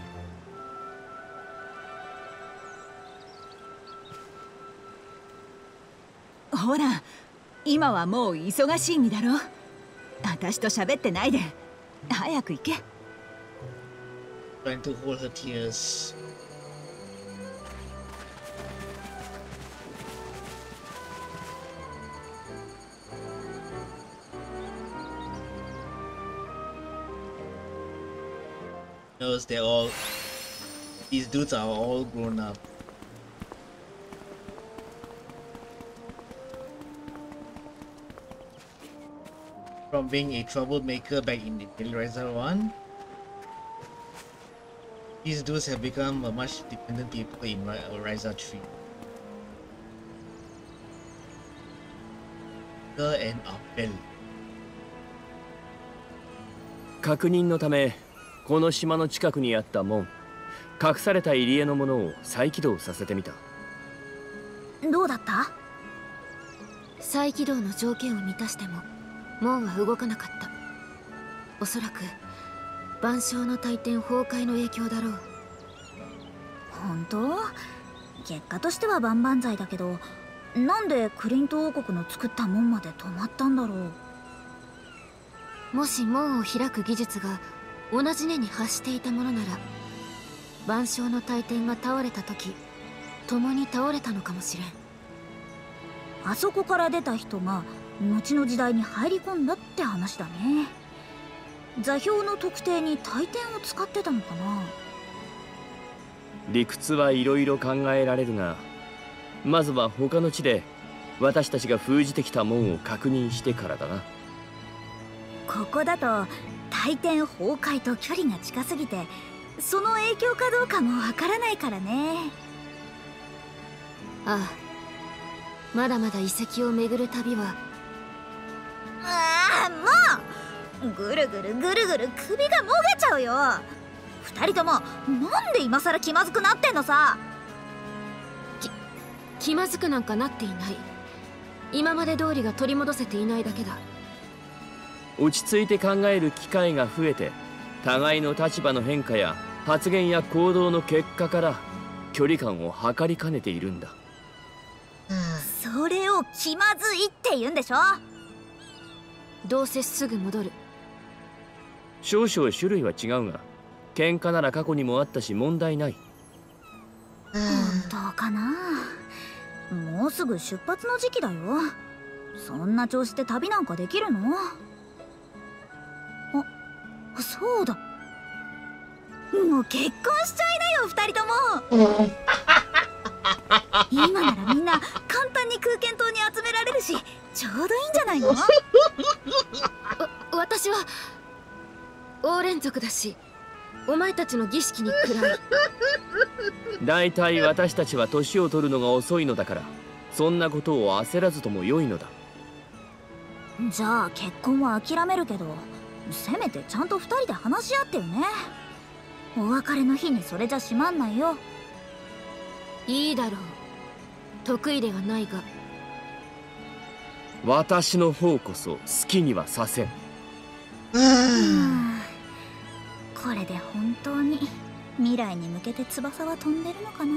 ほら、今はもう忙しい身だろ。私と喋ってないで早く行け。 Trying to hold her tears. Knows they're all. These dudes are all grown up. From being a troublemaker back in the Ryza 1, these dudes have become a much dependent people in Ryza 3. And Abel. 確認のためこの島の近くにあった門、隠された入り江のものを再起動させてみた。 どうだった？ 再起動の条件を満たしても門は動かなかった。おそらく万象の大天崩壊の影響だろう。 本当？結果としては万々歳だけど、なんでクリント王国の作った門まで止まったんだろう。もし門を開く技術が同じ根に発していたものなら、万象の大天が倒れた時共に倒れたのかもしれん。 あそこから出た人が後の時代に入り込んだって話だね。座標の特定に大天を使ってたのかな。 理屈はいろいろ考えられるが、まずは他の地で私たちが封じてきた門を確認してからだな。 ここだと大天崩壊と距離が近すぎて、その影響かどうかもわからないからね。 ああ、まだまだ遺跡を巡る旅は。 ああ、もうぐるぐるぐるぐる首がもげちゃうよ。二人ともなんで今さら気まずくなってんのさ。 気まずくなんかなっていない。今まで通りが取り戻せていないだけだ。 落ち着いて考える機会が増えて、互いの立場の変化や発言や行動の結果から距離感を測りかねているんだ。 それを気まずいって言うんでしょ。 どうせすぐ戻る。 少々種類は違うが、喧嘩なら過去にもあったし問題ない。 本当かな。もうすぐ出発の時期だよ。そんな調子で旅なんかできるの？あ、そうだ。もう結婚しちゃいなよ、二人とも。今ならみんな簡単に空間島に集められるし、ちょうどいいんじゃないの？ 私は王連族だし、お前たちの儀式に暗い。 だいたい私たちは年を取るのが遅いのだから、そんなことを焦らずとも良いのだ。 じゃあ結婚は諦めるけど、せめてちゃんと二人で話し合ってよね。お別れの日にそれじゃ閉まんないよ。 いいだろう。得意ではないが。 私の方こそ好きにはさせん。 これで本当に未来に向けて翼は飛んでるのかな。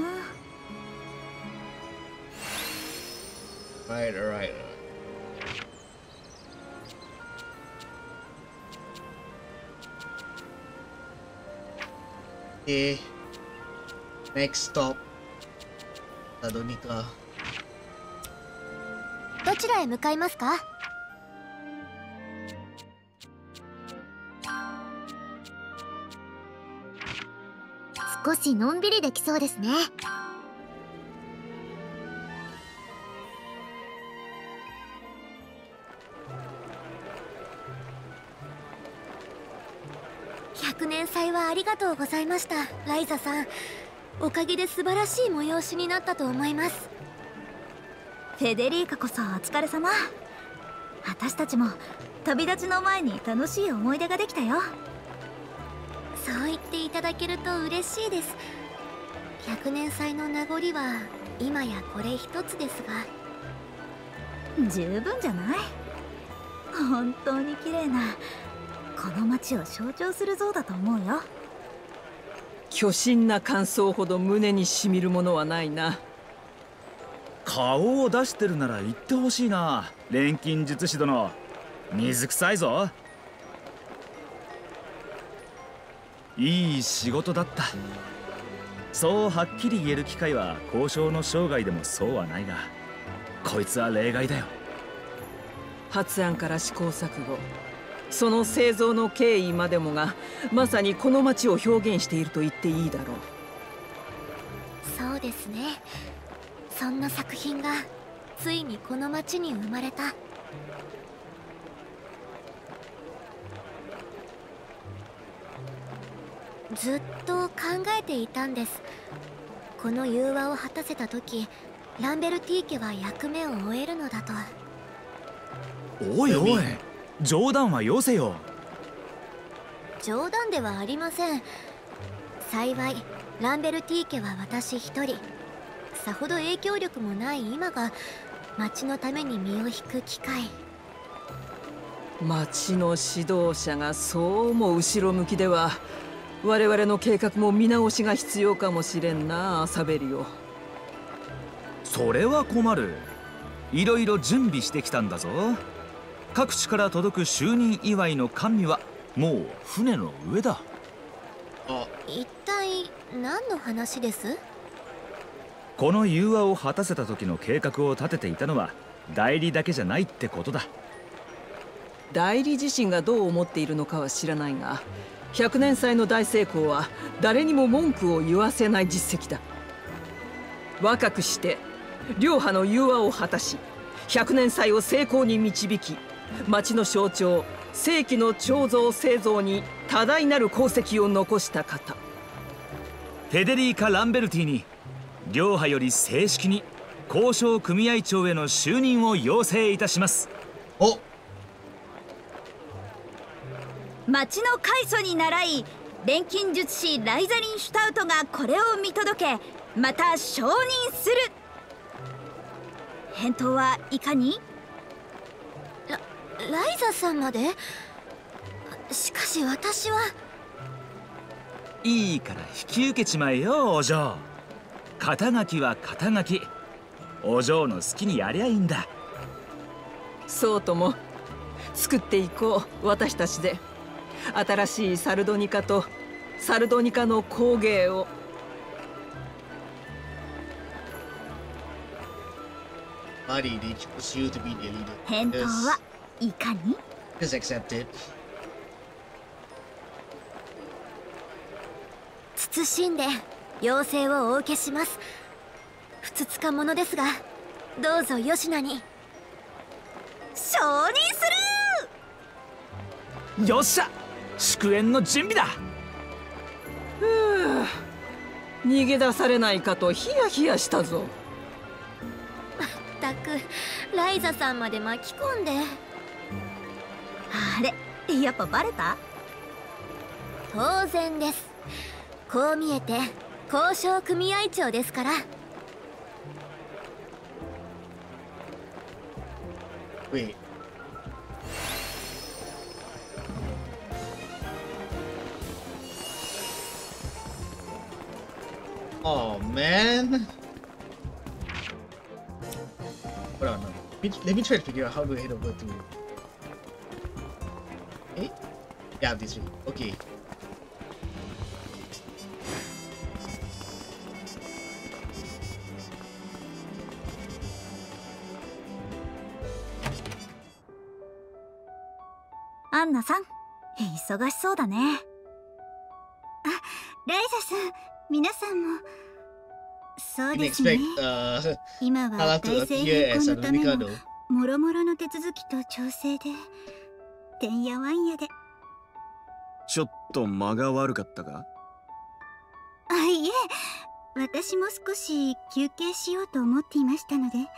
Right, alright. Okay. Next stop. サドニカ。 どちらへ向かいますか？少しのんびりできそうですね。100年祭はありがとうございました、ライザさん。おかげで素晴らしい催しになったと思います。 フェデリーカこそお疲れ様。私たちも旅立ちの前に楽しい思い出ができたよ。 そう言っていただけると嬉しいです。100年祭の名残は今やこれ一つですが。 十分じゃない？本当に綺麗な、この街を象徴する像だと思うよ。 巨神な感想ほど胸にしみるものはないな。 顔を出してるなら言ってほしいな、錬金術師殿。水臭いぞ。いい仕事だった。そうはっきり言える機会は交渉の生涯でもそうはないが、こいつは例外だよ。 発案から試行錯誤、その製造の経緯までもがまさにこの街を表現していると言っていいだろう。 そうですね。そんな作品がついにこの街に生まれた。ずっと考えていたんです。この融和を果たせた時、ランベルティー家は役目を終えるのだと。 おいおい、冗談はよせよ。 冗談ではありません。幸いランベルティー家は私一人、さほど影響力もない今が町のために身を引く機会。 町の指導者がそうも後ろ向きでは、我々の計画も見直しが必要かもしれんな、サベリオ。 それは困る。いろいろ準備してきたんだぞ。各地から届く就任祝いの甘味はもう船の上だ。 一体何の話です？ この融和を果たせた時の計画を立てていたのは代理だけじゃないってことだ。 代理自身がどう思っているのかは知らないが、100年祭の大成功は誰にも文句を言わせない実績だ。若くして両派の融和を果たし、100年祭を成功に導き、町の象徴世紀の彫像製造に多大なる功績を残した方、 フェデリーカ・ランベルティに両派より正式に交渉組合長への就任を要請いたします。 お、 町の開祖に倣い、錬金術師ライザリン・シュタウトがこれを見届け、また承認する。返答はいかに？ ライザさんまで？しかし私は。 いいから引き受けちまえよ、お嬢。肩書きは肩書き。お嬢の好きにやりゃいいんだ。 そうとも。作っていこう、私たちで。新しいサルドニカとサルドニカの工芸を。 返答はいかに？ 謹んで要請をお受けします。ふつつかものですが、どうぞ吉名に。 承認する。よっしゃ、祝宴の準備だ。 逃げ出されないかとヒヤヒヤしたぞ。 まったくライザさんまで巻き込んで。 あれ、やっぱバレた？ 当然です。こう見えて交渉組合長ですから。 Wait. Oh man. Hold on, no. Let me try to figure out how to head over to. Okay? Yeah, this way. Okay. アンナさん、忙しそうだね。あ、ライザさん、皆さんも。そうですね。今は大政変更のためのもろもろの手続きと調整で、てんやわんやで。 ちょっと間が悪かったか？ あ、いえ、私も少し休憩しようと思っていましたので。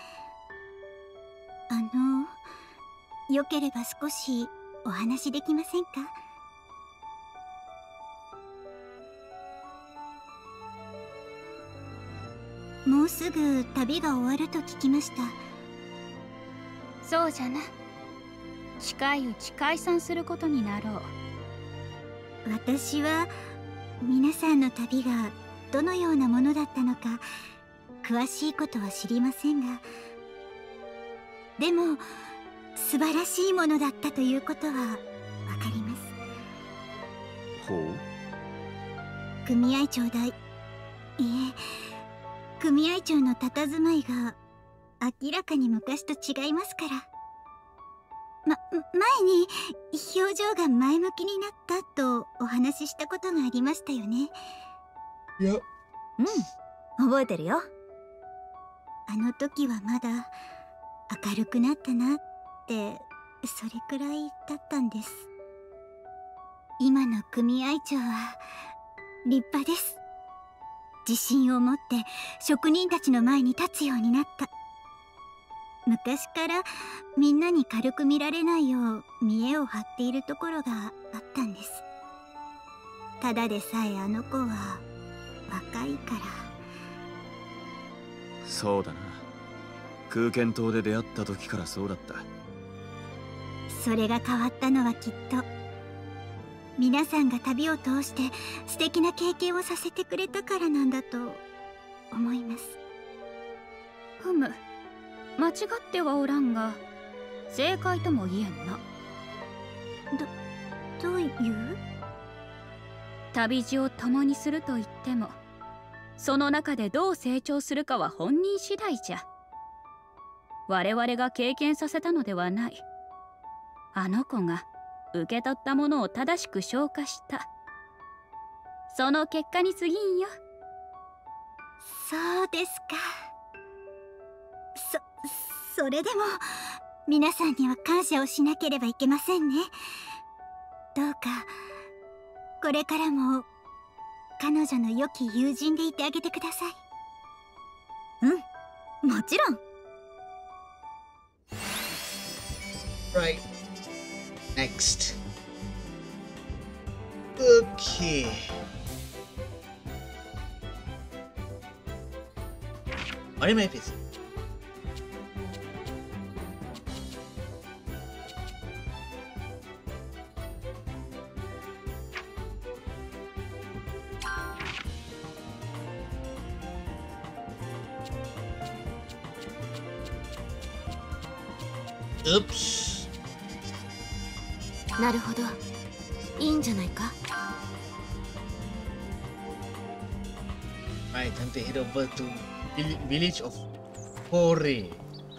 よければ少しお話できませんか？もうすぐ旅が終わると聞きました。 そうじゃな。近いうち解散することになろう。 私は皆さんの旅がどのようなものだったのか詳しいことは知りませんが、でも素晴らしいものだったということはわかります。 ほう。 組合長代、いえ、組合長の佇まいが明らかに昔と違いますから。前に表情が前向きになったとお話ししたことがありましたよね。 いや、 覚えてるよ。あの時はまだ明るくなったなってそれくらいだったんです。今の組合長は立派です。自信を持って職人たちの前に立つようになった。昔からみんなに軽く見られないよう見栄を張っているところがあったんです。ただでさえあの子は若いから。 そうだな。空間島で出会った時からそうだった。 それが変わったのはきっと皆さんが旅を通して素敵な経験をさせてくれたからなんだと思います。 ふむ、間違ってはおらんが正解とも言えんな。 どういう？ 旅路を共にすると言ってもその中でどう成長するかは本人次第じゃ。我々が経験させたのではない。あの子が受け取ったものを正しく消化した。その結果に過ぎんよ。 そうですか。それでも皆さんには感謝をしなければいけませんね。どうかこれからも彼女の良き友人でいてあげてください。もちろん。 Right. Next. Okay. What am I facing? Oops. なるほど、いいんじゃないか。 Right, time to head over to village of Hore.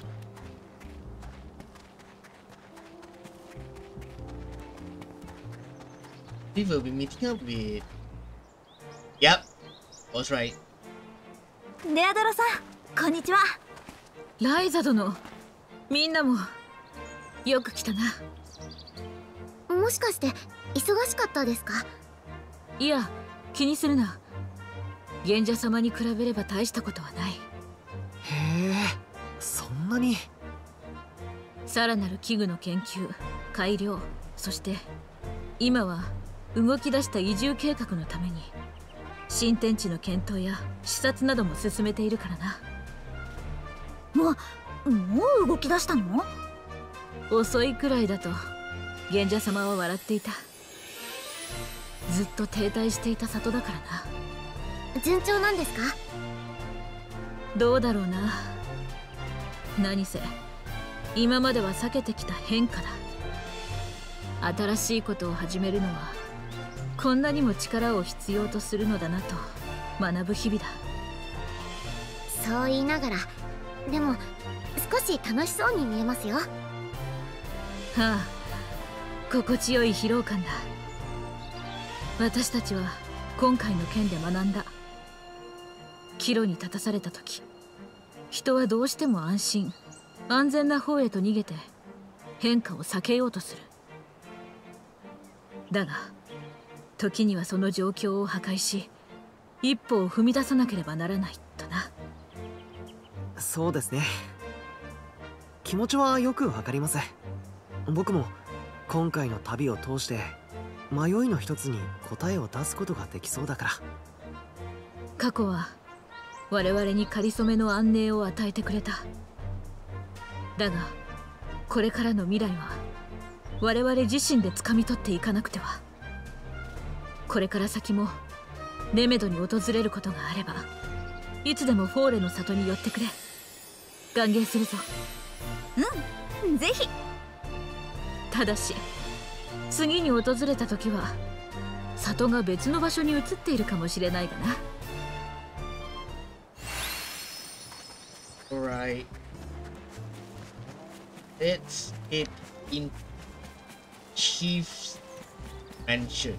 We will be meeting up with. Yep, was right. デアドロさん、こんにちは。 ライザ殿、みんなもよく来たな。 もしかして忙しかったですか？ いや、気にするな。賢者様に比べれば大したことはない。 へえ、そんなに。 さらなる器具の研究、改良、そして今は動き出した移住計画のために新天地の検討や視察なども進めているからな。 もう動き出したの？ 遅いくらいだと賢者様は笑っていた。ずっと停滞していた里だからな。 順調なんですか？ どうだろうな。何せ今までは避けてきた変化だ。新しいことを始めるのはこんなにも力を必要とするのだなと学ぶ日々だ。 そう言いながらでも少し楽しそうに見えますよ。はあ、心地よい疲労感だ。私たちは今回の件で学んだ。岐路に立たされた時、人はどうしても安心安全な方へと逃げて変化を避けようとする。だが時にはその状況を破壊し一歩を踏み出さなければならないとな。 そうですね。気持ちはよくわかります。僕も今回の旅を通して迷いの一つに答えを出すことができそうだから。 過去は我々にかりそめの安寧を与えてくれた。だがこれからの未来は我々自身で掴み取っていかなくては。これから先もネメドに訪れることがあればいつでもフォーレの里に寄ってくれ。歓迎するぞ。 うん、ぜひ。 ただし次に訪れた時は里が別の場所に移っているかもしれないがな。 Alright. Let's get in Chief's Mansion.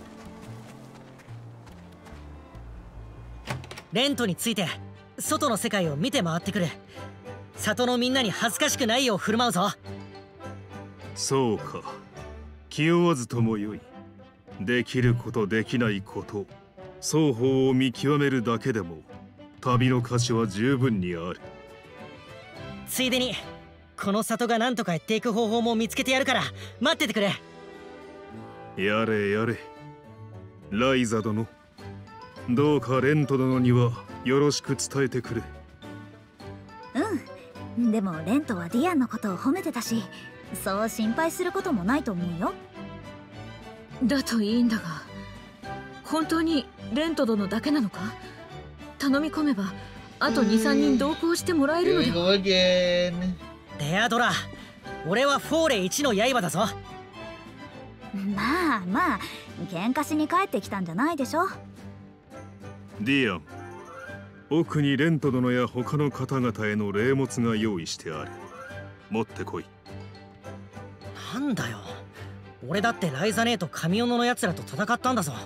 レントについて外の世界を見て回ってくる。里のみんなに恥ずかしくないよう振る舞うぞ。 そうか、気負わずともよい。できることできないこと双方を見極めるだけでも旅の価値は十分にある。 ついでにこの里が何とかやっていく方法も見つけてやるから待っててくれ。 やれやれ。ライザ殿、どうかレント殿にはよろしく伝えてくれ。 うん、でもレントはディアンのことを褒めてたし、そう心配することもないと思うよ。 だといいんだが、本当にレント殿だけなのか？頼み込めばあと 2,3 人同行してもらえるのでは。 デアドラ、俺はフォーレ一の刃だぞ。 まあまあ、喧嘩しに帰ってきたんじゃないでしょ。 ディアン、奥にレント殿や他の方々への礼物が用意してある。持ってこい。 なんだよ、俺だってライザネーと神尾野のやつらと戦ったんだぞ。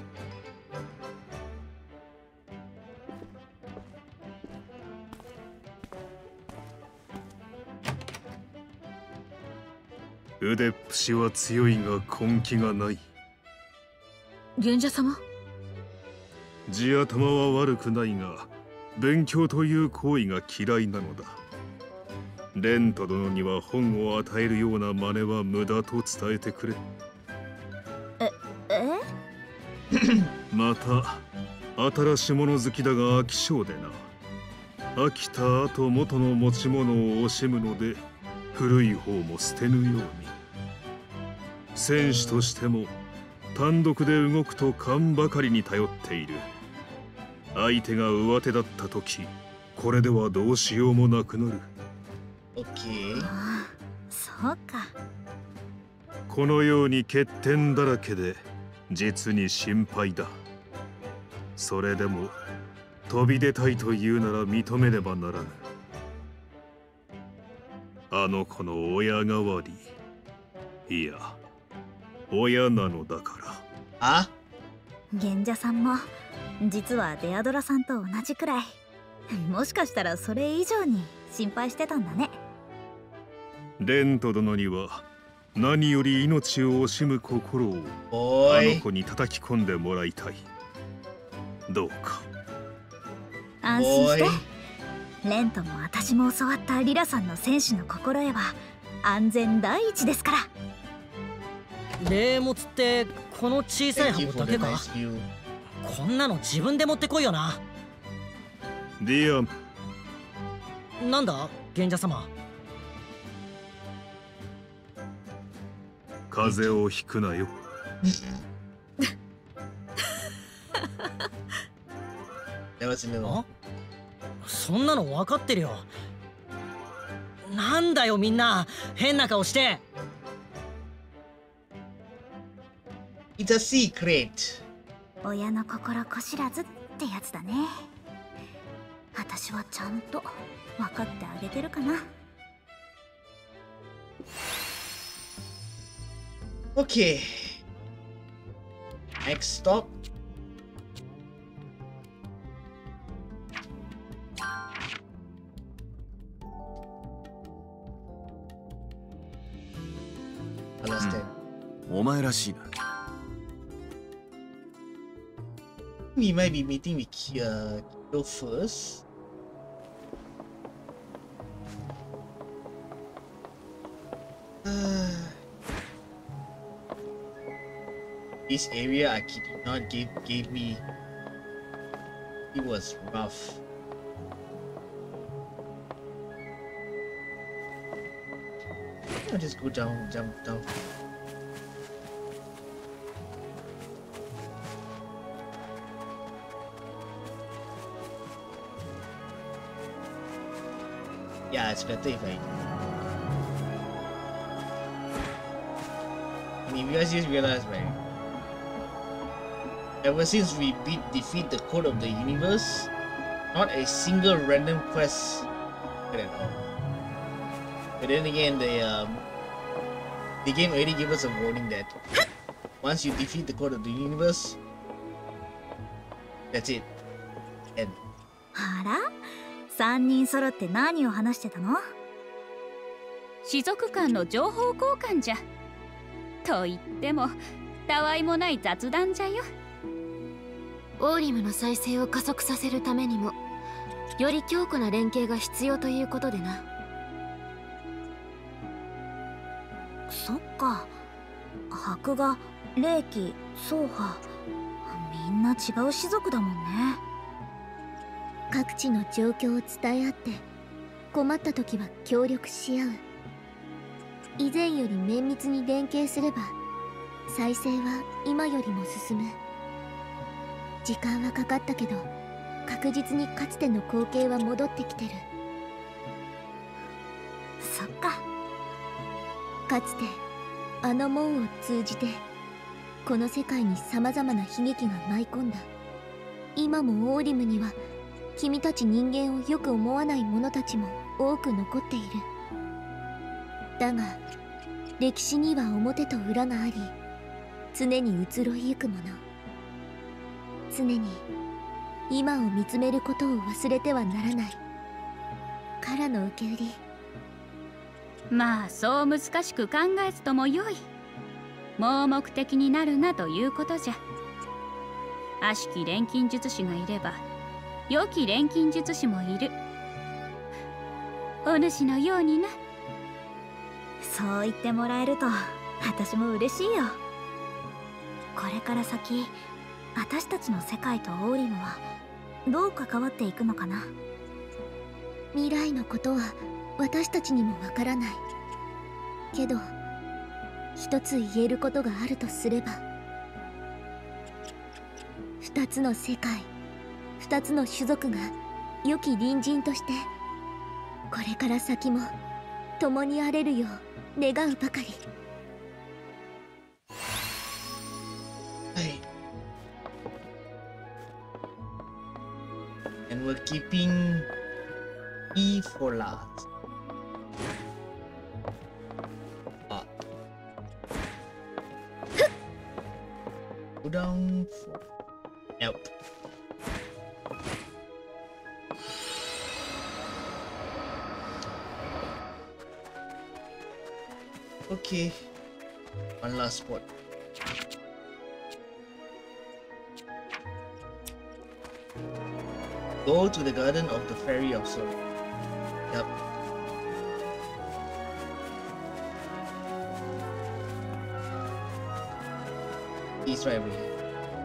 腕っぷしは強いが根気がない。 賢者様？ 地頭は悪くないが勉強という行為が嫌いなのだ。レント殿には本を与えるような真似は無駄と伝えてくれ。また新しいもの好きだが飽き性でな。飽きた後元の持ち物を惜しむので古い方も捨てぬように。戦士としても単独で動くと勘ばかりに頼っている。相手が上手だった時、これではどうしようもなくなる。 そうか。 このように欠点だらけで実に心配だ。それでも飛び出たいというなら認めねばならぬ。あの子の親代わり、いや親なのだから。 あ？ 賢者さんも実はデアドラさんと同じくらい、もしかしたらそれ以上に心配してたんだね。 レント殿には何より命を惜しむ心をあの子に叩き込んでもらいたい。どうか安心して。レントも私も教わったリラさんの戦士の心得は安全第一ですから。 礼物ってこの小さい箱だけか？こんなの自分で持ってこいよな。 ディアン。 なんだ賢者様。 風邪をひくなよ。 そんなの分かってるよ。なんだよみんな変な顔して。 It's a secret. 親の心こ知らずってやつだね。私はちゃんと分かってあげてるかな。 Okay. Next stop. Understand. お前らしいな。 We might be meeting with Kyo first. This area I kid you not gave me. It was rough. I'll just go down, jump down. Yeah, it's better if I. I mean, you guys just realize, right? Ever since we defeat the Code of the Universe, not a single random quest at all. But then again, the game already gave us a warning that once you defeat the Code of the Universe, that's it. End. あら、3人揃って何を話してたの？ 士族間の情報交換じゃ。と言ってもたわいもない雑談じゃよ。 オーリムの再生を加速させるためにもより強固な連携が必要ということでな。 そっか。箔が霊気、宗派、みんな違う種族だもんね。 各地の状況を伝え合って困った時は協力し合う。以前より綿密に連携すれば再生は今よりも進む。時間はかかったけど確実にかつての光景は戻ってきてる。 そっか。 かつてあの門を通じてこの世界に様々な悲劇が舞い込んだ。今もオーリムには君たち人間をよく思わない者たちも多く残っている。だが歴史には表と裏があり、常に移ろいゆくもの。常に今を見つめることを忘れてはならない。からの受け売り。 まあそう難しく考えずともよい。盲目的になるなということじゃ。悪しき錬金術師がいれば良き錬金術師もいる。お主のようにな。 そう言ってもらえると私も嬉しいよ。これから先私たちの世界とオーリムはどう関わっていくのかな。 未来のことは私たちにもわからないけど、一つ言えることがあるとすれば、二つの世界、二つの種族が良き隣人としてこれから先も共にあれるよう願うばかり。 はい。And we're keeping E for last. Go down for nope. Okay, one last spot. Go to the garden of the Fairy of Sorrow. Yep. He's right over here.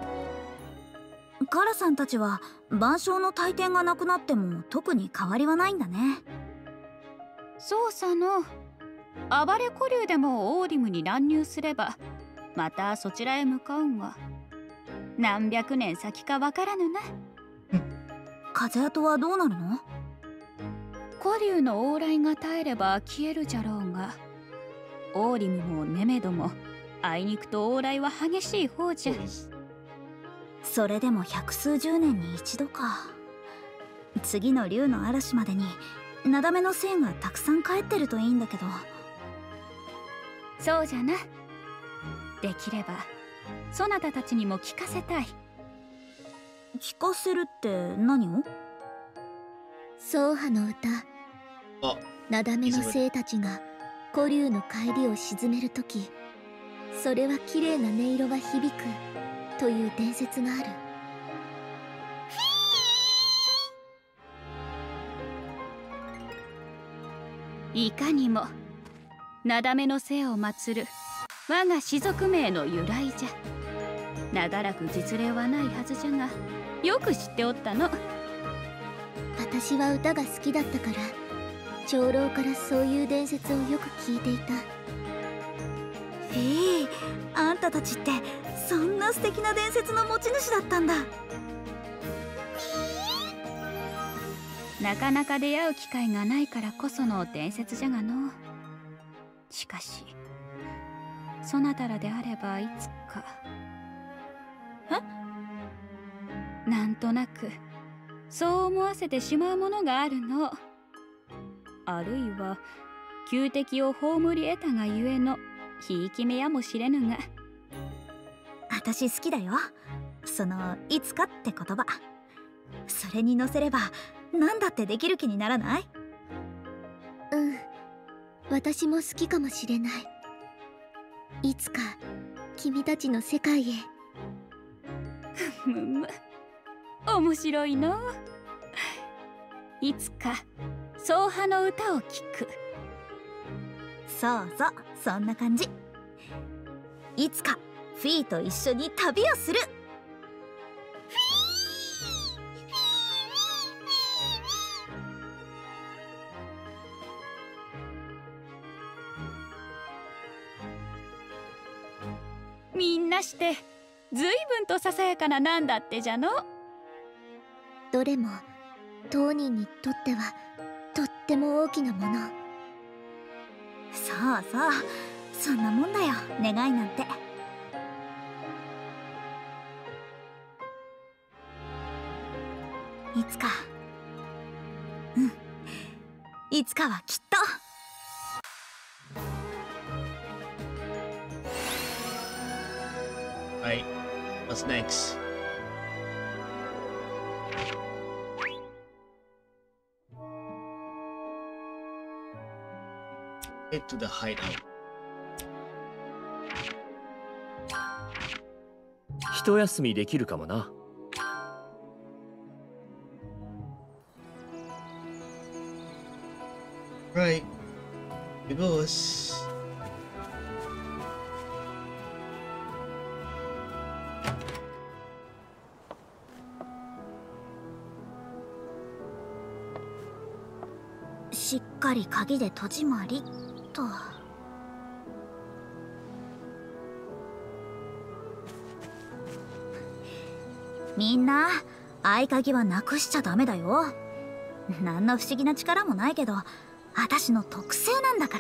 カラさんたちは晩鐘の大天がなくなっても特に変わりはないんだね。 そうさの。 暴れ古竜でもオーリムに乱入すればまたそちらへ向かうんは何百年先かわからぬな。 風跡はどうなるの？ 古竜の往来が絶えれば消えるじゃろうが、オーリムもネメドもあいにくと往来は激しい方じゃ。 それでも百数十年に一度か。次の竜の嵐までになだめの精がたくさん帰ってるといいんだけど。 そうじゃな。できればそなたたちにも聞かせたい。 聞かせるって何を？ 宗派の歌。なだめの精たちが古竜の帰りを鎮めるとき、それは綺麗な音色が響くという伝説がある。 いかにもなだめの精を祀る我が氏族名の由来じゃ。長らく実例はないはずじゃが、よく知っておったの。 私は歌が好きだったから長老からそういう伝説をよく聞いていた。 あんたたちってそんな素敵な伝説の持ち主だったんだ。 なかなか出会う機会がないからこその伝説じゃがの。しかしそなたらであればいつか。なんとなくそう思わせてしまうものがあるの。あるいは旧敵を葬り得たがゆえのひいき目やもしれぬが。 私好きだよ、そのいつかって言葉。それに乗せれば何だってできる気にならない？ うん、私も好きかもしれない。いつか君たちの世界へ。 むむ、面白いの。いつか宗派の歌を聴く。 そうそう、そんな感じ。いつかフィーと一緒に旅をする。 みんなしてずいぶんとささやかななんだってじゃの。 どれも当人にとってはとっても大きなもの。 そうそう、そんなもんだよ、願いなんて。いつか、いつかはきっと。 Right, what's next? Head to the hideout. 一休みできるかもな。 Right, here goes. しっかり鍵で戸締まりと。みんな合鍵はなくしちゃダメだよ。何の不思議な力もないけど、私の特性なんだから。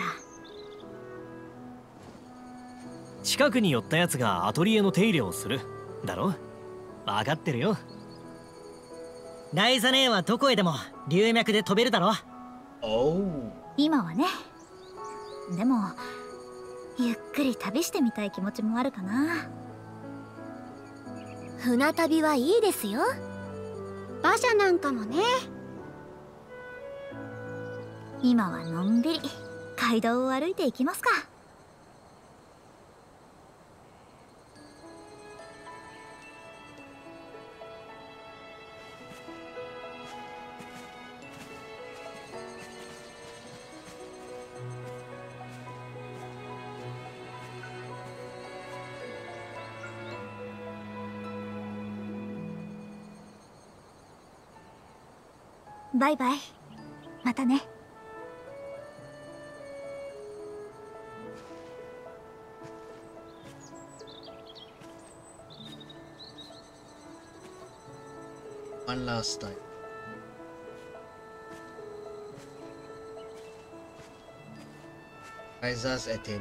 近くに寄ったやつがアトリエの手入れをするだろ。分かってるよ。 ライザネーはどこへでも龍脈で飛べるだろ。 今はね。でもゆっくり旅してみたい気持ちもあるかな。 船旅はいいですよ。馬車なんかもね。 今はのんびり街道を歩いていきますか。バイバイ。またね。 One last time. Raiza's Athen.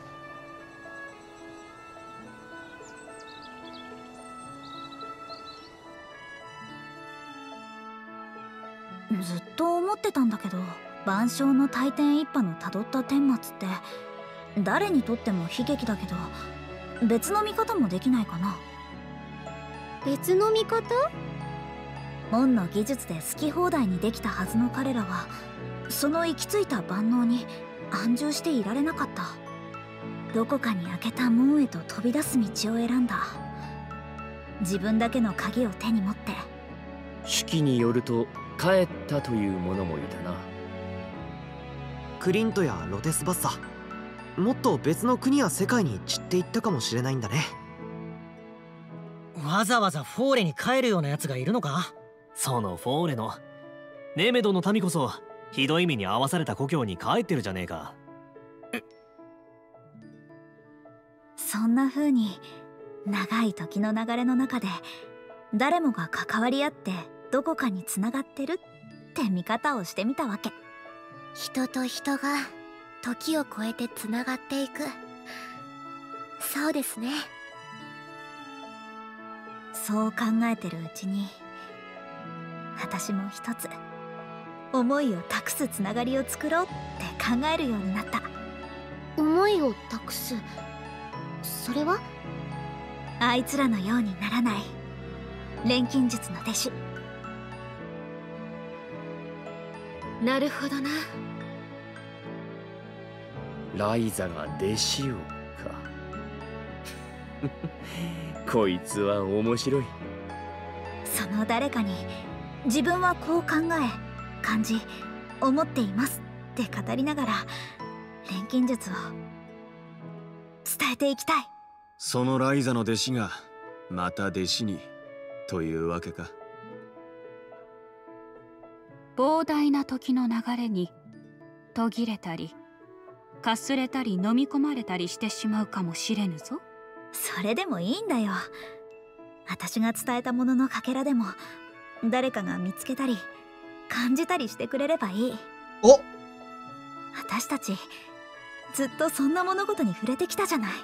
ずっと思ってたんだけど、万象の大天一派のたどった顛末って誰にとっても悲劇だけど、別の見方もできないかな。 別の見方？ 門の技術で好き放題にできたはずの彼らは、その行き着いた万能に安住していられなかった。どこかに開けた門へと飛び出す道を選んだ。自分だけの鍵を手に持って。 手記によると帰ったという者もいたな。 クリントやロテスバッサ、もっと別の国や世界に散っていったかもしれないんだね。 わざわざフォーレに帰るようなやつがいるのか？ そのフォーレのネメドの民こそひどい目に遭わされた故郷に帰ってるじゃねえか。 そんな風に長い時の流れの中で誰もが関わり合ってどこかにつながってるって見方をしてみたわけ。 人と人が時を超えてつながっていく。そうですね。 そう考えてるうちに、私も一つ思いを託すつながりを作ろうって考えるようになった。 思いを託す、それは？ あいつらのようにならない錬金術の弟子。 なるほどな。 ライザが弟子をか。こいつは面白い。 その誰かに自分はこう考え感じ思っていますって語りながら錬金術を伝えていきたい。 そのライザの弟子がまた弟子にというわけか。 膨大な時の流れに途切れたりかすれたり飲み込まれたりしてしまうかもしれぬぞ。 それでもいいんだよ。私が伝えたもののかけらでも誰かが見つけたり感じたりしてくれればいい。 お、 私たちずっとそんな物事に触れてきたじゃない。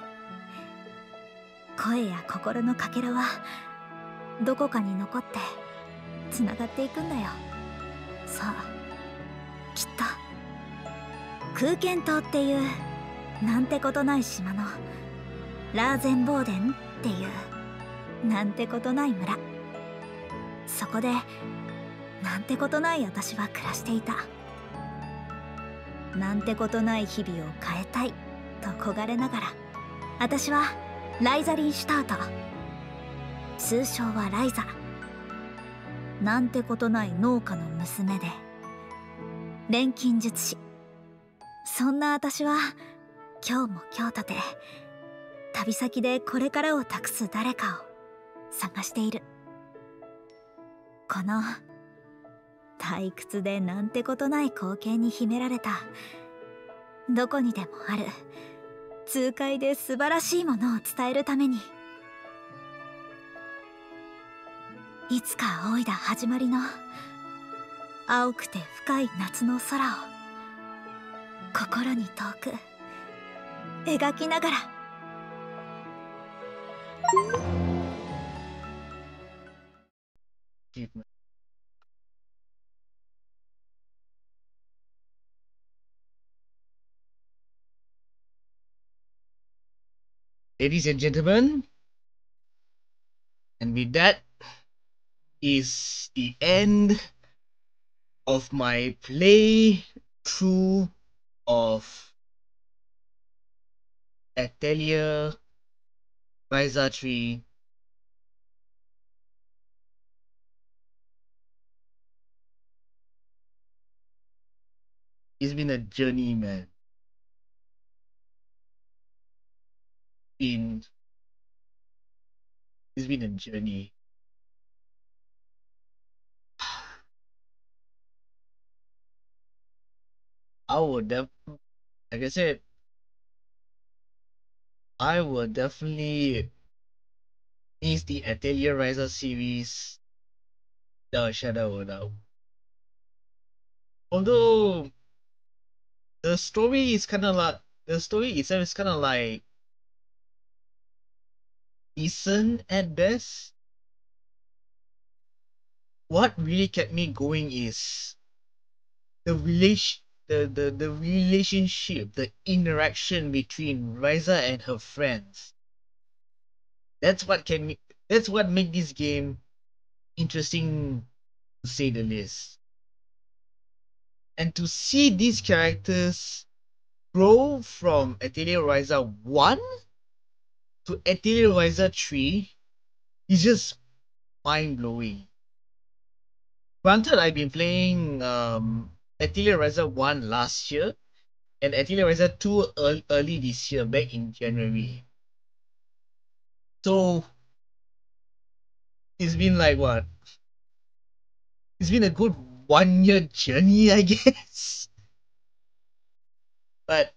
声や心のかけらはどこかに残ってつながっていくんだよ。そう、きっと空間島っていうなんてことない島のラーゼンボーデンっていうなんてことない村、そこでなんてことない私は暮らしていた。なんてことない日々を変えたいと焦がれながら、私はライザリン・シュタート、通称はライザ。なんてことない農家の娘で錬金術師。そんな私は今日も今日とて旅先でこれからを託す誰かを探している。この退屈でなんてことない光景に秘められたどこにでもある痛快で素晴らしいものを伝えるために、いつか仰いだ始まりの青くて深い夏の空を心に遠く描きながら。 Ladies and gentlemen, and with that is the end of my playthrough of Atelier Ryza 3. It's been a journey, man. It's been a journey. I would like I said, I will definitely miss the Atelier Ryza series No, Shadow, no. Although the story is kind of like the story itself is kind of like decent at best. What really kept me going is the relationship, the interaction between Ryza and her friends. That's what that's what make this game interesting, to say the least. And to see these characters grow from Atelier Ryza 1 to Atelier Ryza 3 is just mind blowing. Granted, I've been playing Atelier Ryza 1 last year and Atelier Ryza 2 early this year, back in January. So it's been like what? It's been a good 1 year journey, I guess. But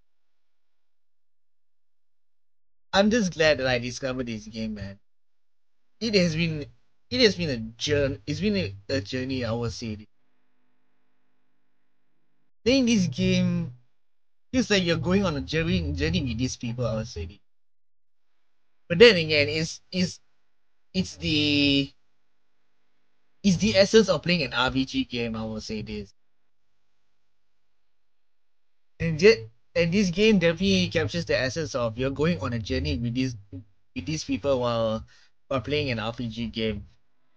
I'm just glad that I discovered this game, man. It has been a journey. It's been a journey, I would say. Playing this game feels like you're going on a journey with these people, I would say. But then again, it's the essence of playing an RPG game, I would say this. And yet, and this game definitely captures the essence of you're going on a journey with these people while playing an RPG game.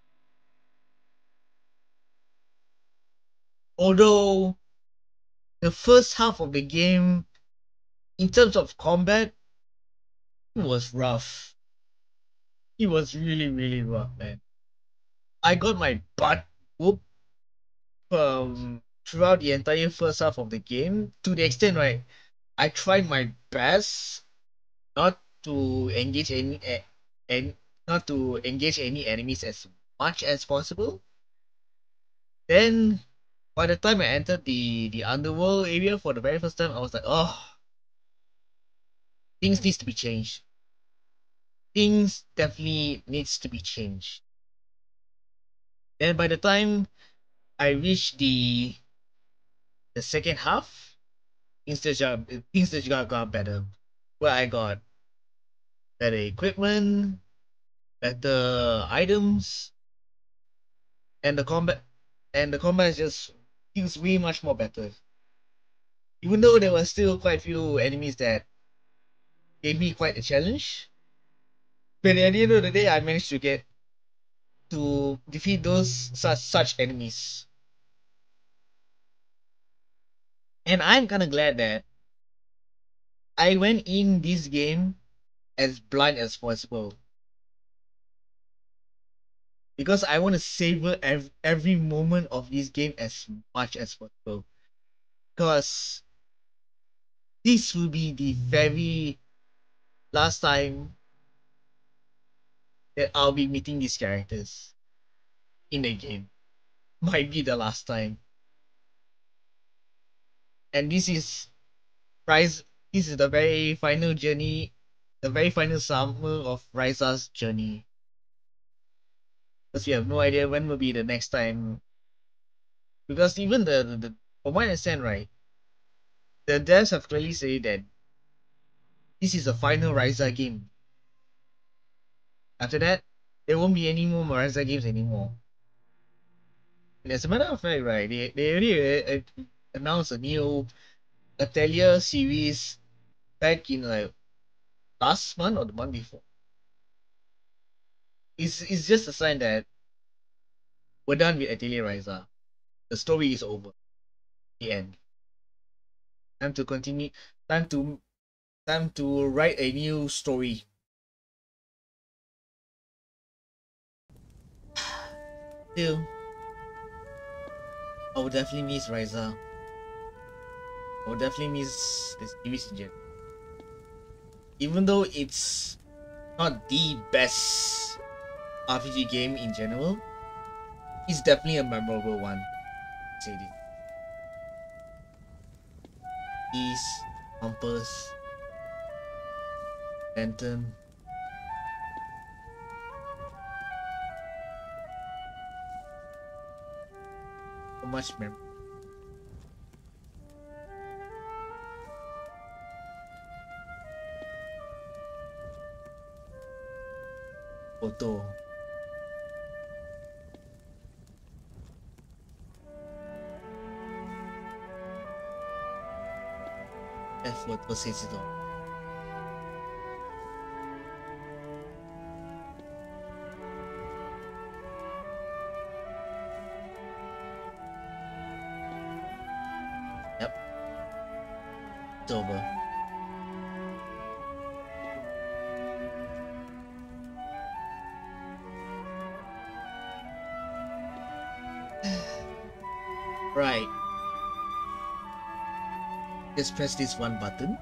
Although the first half of the game, in terms of combat, it was rough. It was really, really rough, man. I got my butt whooped throughout the entire first half of the game, to the extent, right, I tried my best not to engage and not to engage any enemies as much as possible. Then by the time I entered the underworld area for the very first time, I was like, oh, things needs to be changed. Things definitely needs to be changed. Then by the time I reached the second half, things just got better. Where I got better equipment, better items, and the combat just feels way much more better. Even though there were still quite a few enemies that gave me quite a challenge, but at the end of the day, I managed to defeat those such enemies. And I'm kind of glad that I went in this game as blind as possible, because I want to savor every moment of this game as much as possible, because this will be the very last time that I'll be meeting these characters in the game. Might be the last time. And this is the very final journey, the very final summer of Ryza's journey. Because we have no idea when will be the next time. Because even the from what I understand, right, the devs have clearly said that this is the final Ryza game. After that, there won't be any more Ryza games anymore. And as a matter of fact, right, they already announced a new Atelier series back in like last month or the month before. It's just a sign that we're done with Atelier Ryza. The story is over. The end. Time to continue. Time to write a new story. Still, I would definitely miss Ryza. I would definitely miss the series in general. Even though it's not the best RPG game in general, it's definitely a memorable one. Say this. These Compass, Lantern. much memory. Photo. Photo says it all. Yep. It's over. Right. Just press this one button.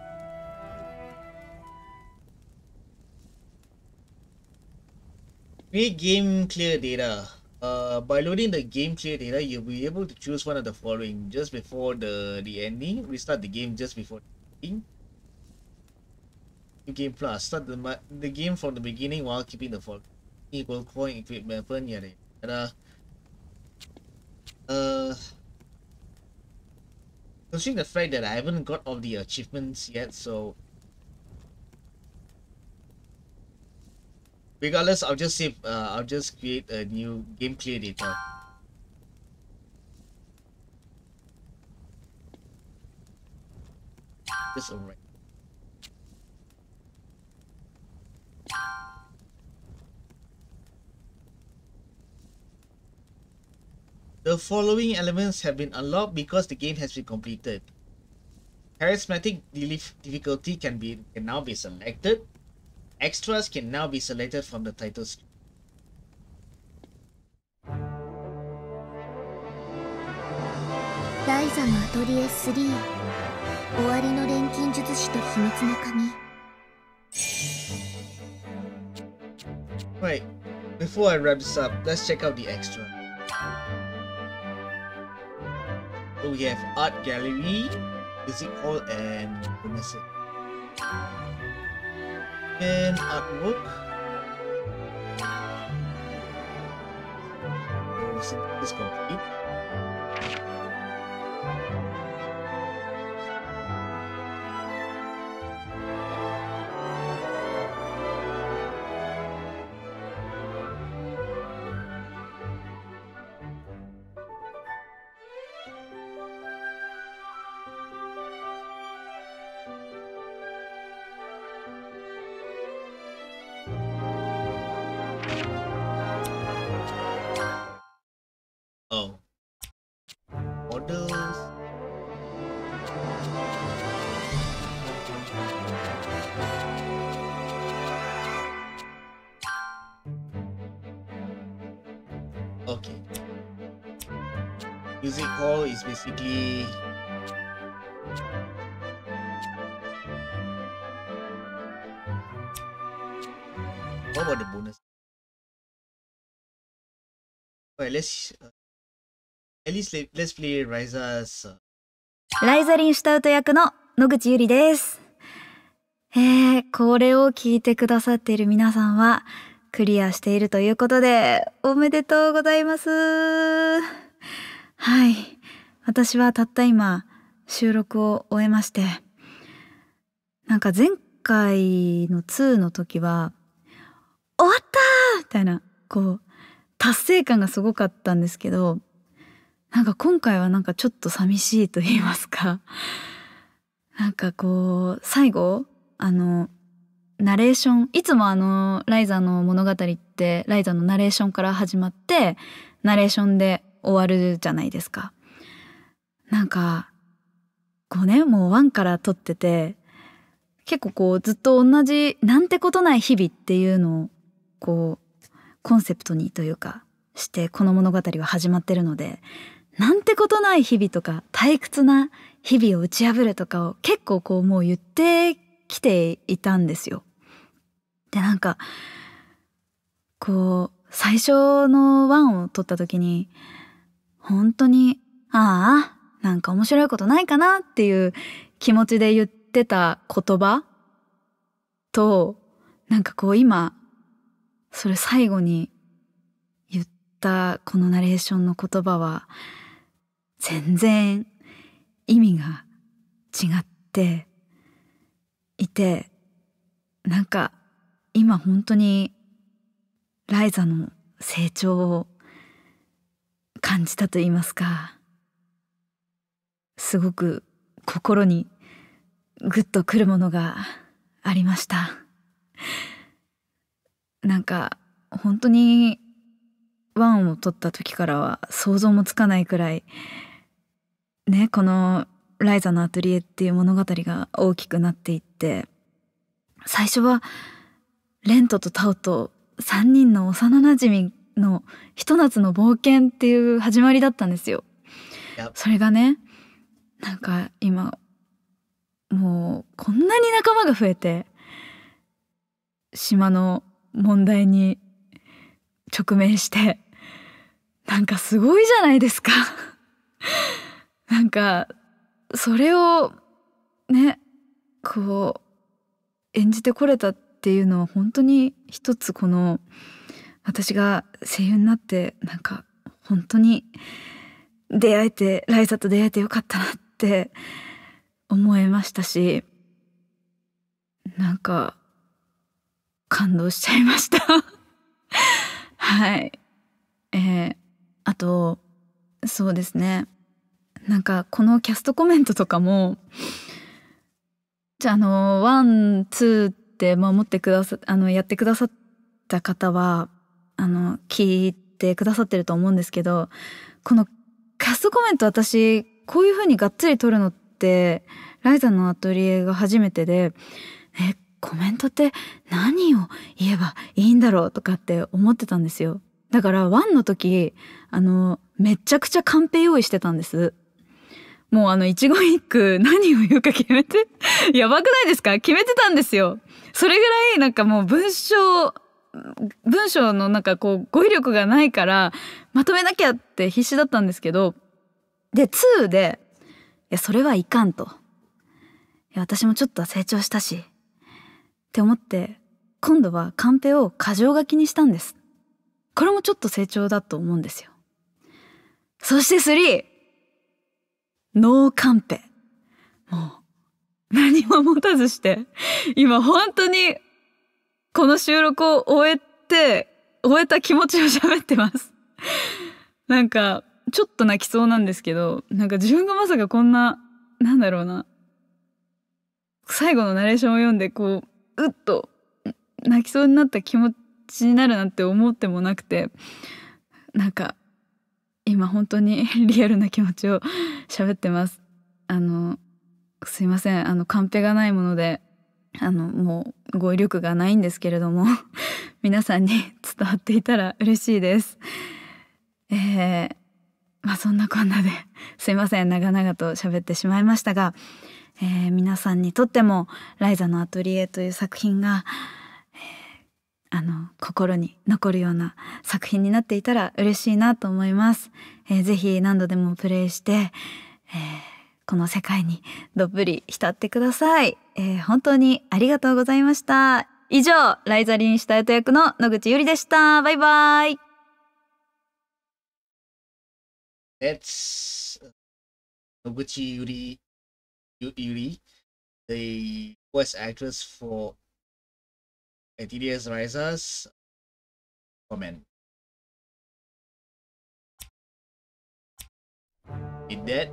Create game clear data. By loading the game clear data, you'll be able to choose one of the following just before the ending. Restart the game just before the ending. New game plus. Start the game from the beginning while keeping the following. Equal coin, equip weapon, yada yada. Considering the fact that I haven't got all the achievements yet, so regardless, I'll just save. I'll just create a new game clear data. Just alright. The following elements have been unlocked because the game has been completed. Charismatic difficulty can now be selected. Extras can now be selected from the title screen. Raiza のアトリエ3終わりの錬金術師と秘密の鍵 Right, before I wrap this up, let's check out the extra. So we have art gallery, music hall, and bonuses. And artwork. This is complete. Oh. Models. Okay. Music hall is basically what about the bonus? Alright, let's at least let's play Raiza's ライザリンシュタウト役の野口ゆりです。これを聞いてくださっている皆さんはクリアしているということでおめでとうございます。はい、私はたった今収録を終えまして、なんか前回の2の時は終わったーみたいなこう達成感がすごかったんですけど、なんか今回はなんかちょっと寂しいと言いますか、なんかこう最後ナレーション、いつもライザの物語ってライザのナレーションから始まってナレーションで終わるじゃないですか。なんかこうね、もう1から撮ってて結構こうずっと同じなんてことない日々っていうのをこうコンセプトにというかしてこの物語は始まってるので、なんてことない日々とか退屈な日々を打ち破るとかを結構こうもう言ってきていたんですよ。でなんかこう最初の1を撮った時に本当になんか面白いことないかなっていう気持ちで言ってた言葉と、なんかこう今それ最後に言ったこのナレーションの言葉は全然意味が違っていて、なんか今本当にライザの成長を感じたと言いますか、すごく心にグッとくるものがありました。なんか本当にワンを撮った時からは想像もつかないくらいね、このライザのアトリエっていう物語が大きくなっていって、最初はレントとタオと3人の幼なじみのひと夏の冒険っていう始まりだったんですよ。それがね、なんか今もうこんなに仲間が増えて、島の問題に直面して、なんかすごいじゃないですか。なんかそれをね、こう演じてこれたっていうのは本当に一つ、この私が声優になってなんか本当にライザと出会えてよかったなって思いましたし、なんか感動しちゃいました。はい。あとそうですね、なんかこのキャストコメントとかも、じゃあワンツーって守ってくださやってくださった方は聞いてくださってると思うんですけど、このキャストコメント、私こういう風にがっつり撮るのってライザのアトリエが初めてで、コメントって何を言えばいいんだろうとかって思ってたんですよ。だからワンの時めちゃくちゃカンペ用意してたんです。もう一言一句何を言うか決めてやばくないですか？決めてたんですよ。それぐらいなんかもう文章のなんかこう語彙力がないからまとめなきゃって必死だったんですけど、で2でそれはいかんと、私もちょっとは成長したしって思って、今度はカンペを箇条書きにしたんです。これもちょっと成長だと思うんですよ。そして3、ノーカンペ。もう何も持たずして今本当にこの収録を終えた気持ちを喋ってます。なんかちょっと泣きそうなんですけど、なんか自分がまさかこんな、なんだろうな、最後のナレーションを読んでこううっと泣きそうになった気持ちになるなんて思ってもなくて、なんか今本当にリアルな気持ちを喋ってます。すいません、カンペがないものでもう語彙力がないんですけれども皆さんに伝わっていたら嬉しいです。まあそんなこんなですいません、長々と喋ってしまいましたが、皆さんにとってもライザのアトリエという作品が、心に残るような作品になっていたら嬉しいなと思います。ぜひ何度でもプレイして、この世界にどっぷり浸ってください。本当にありがとうございました。以上、ライザリンシュタイト役の野口ゆりでした。バイバイ。 That's Noguchi Yuri, the voice actress for Atelier Ryza's comment. With that,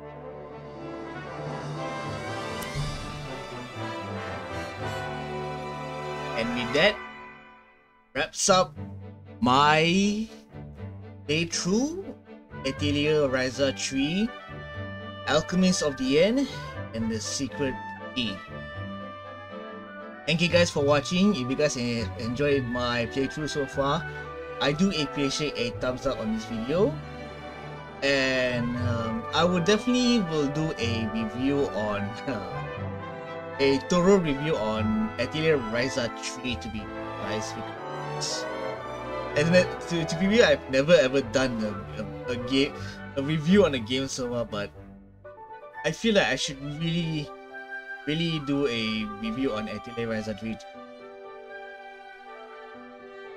wraps up my playthrough Atelier Ryza 3, Alchemist of the End, and the Secret Key. Thank you guys for watching. If you guys enjoyed my playthrough so far, I do appreciate a thumbs up on this video, and I will definitely do a review on a thorough review on Atelier Ryza 3 to be precise, because to be real, I've never ever done a review on a game so far, but I feel like I should really do a review on Atelier Ryza 3.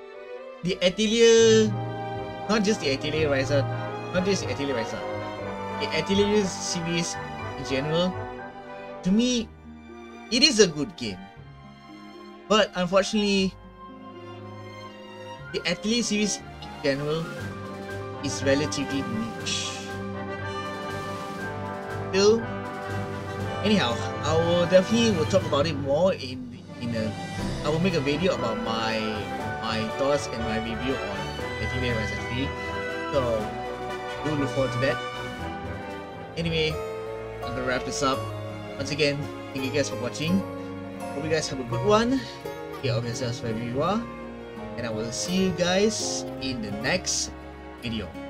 The Atelier, not just the Atelier Ryza, the Atelier series in general, to me, it is a good game. But unfortunately, the Atelier series in general is relatively niche. Still, anyhow, I will definitely talk about it more I will make a video about my thoughts and my review on Atelier Ryza 3. So do look forward to that. Anyway, I'm gonna wrap this up. Once again, thank you guys for watching. Hope you guys have a good one. Take care of yourselves wherever you are, and I will see you guys in the next video.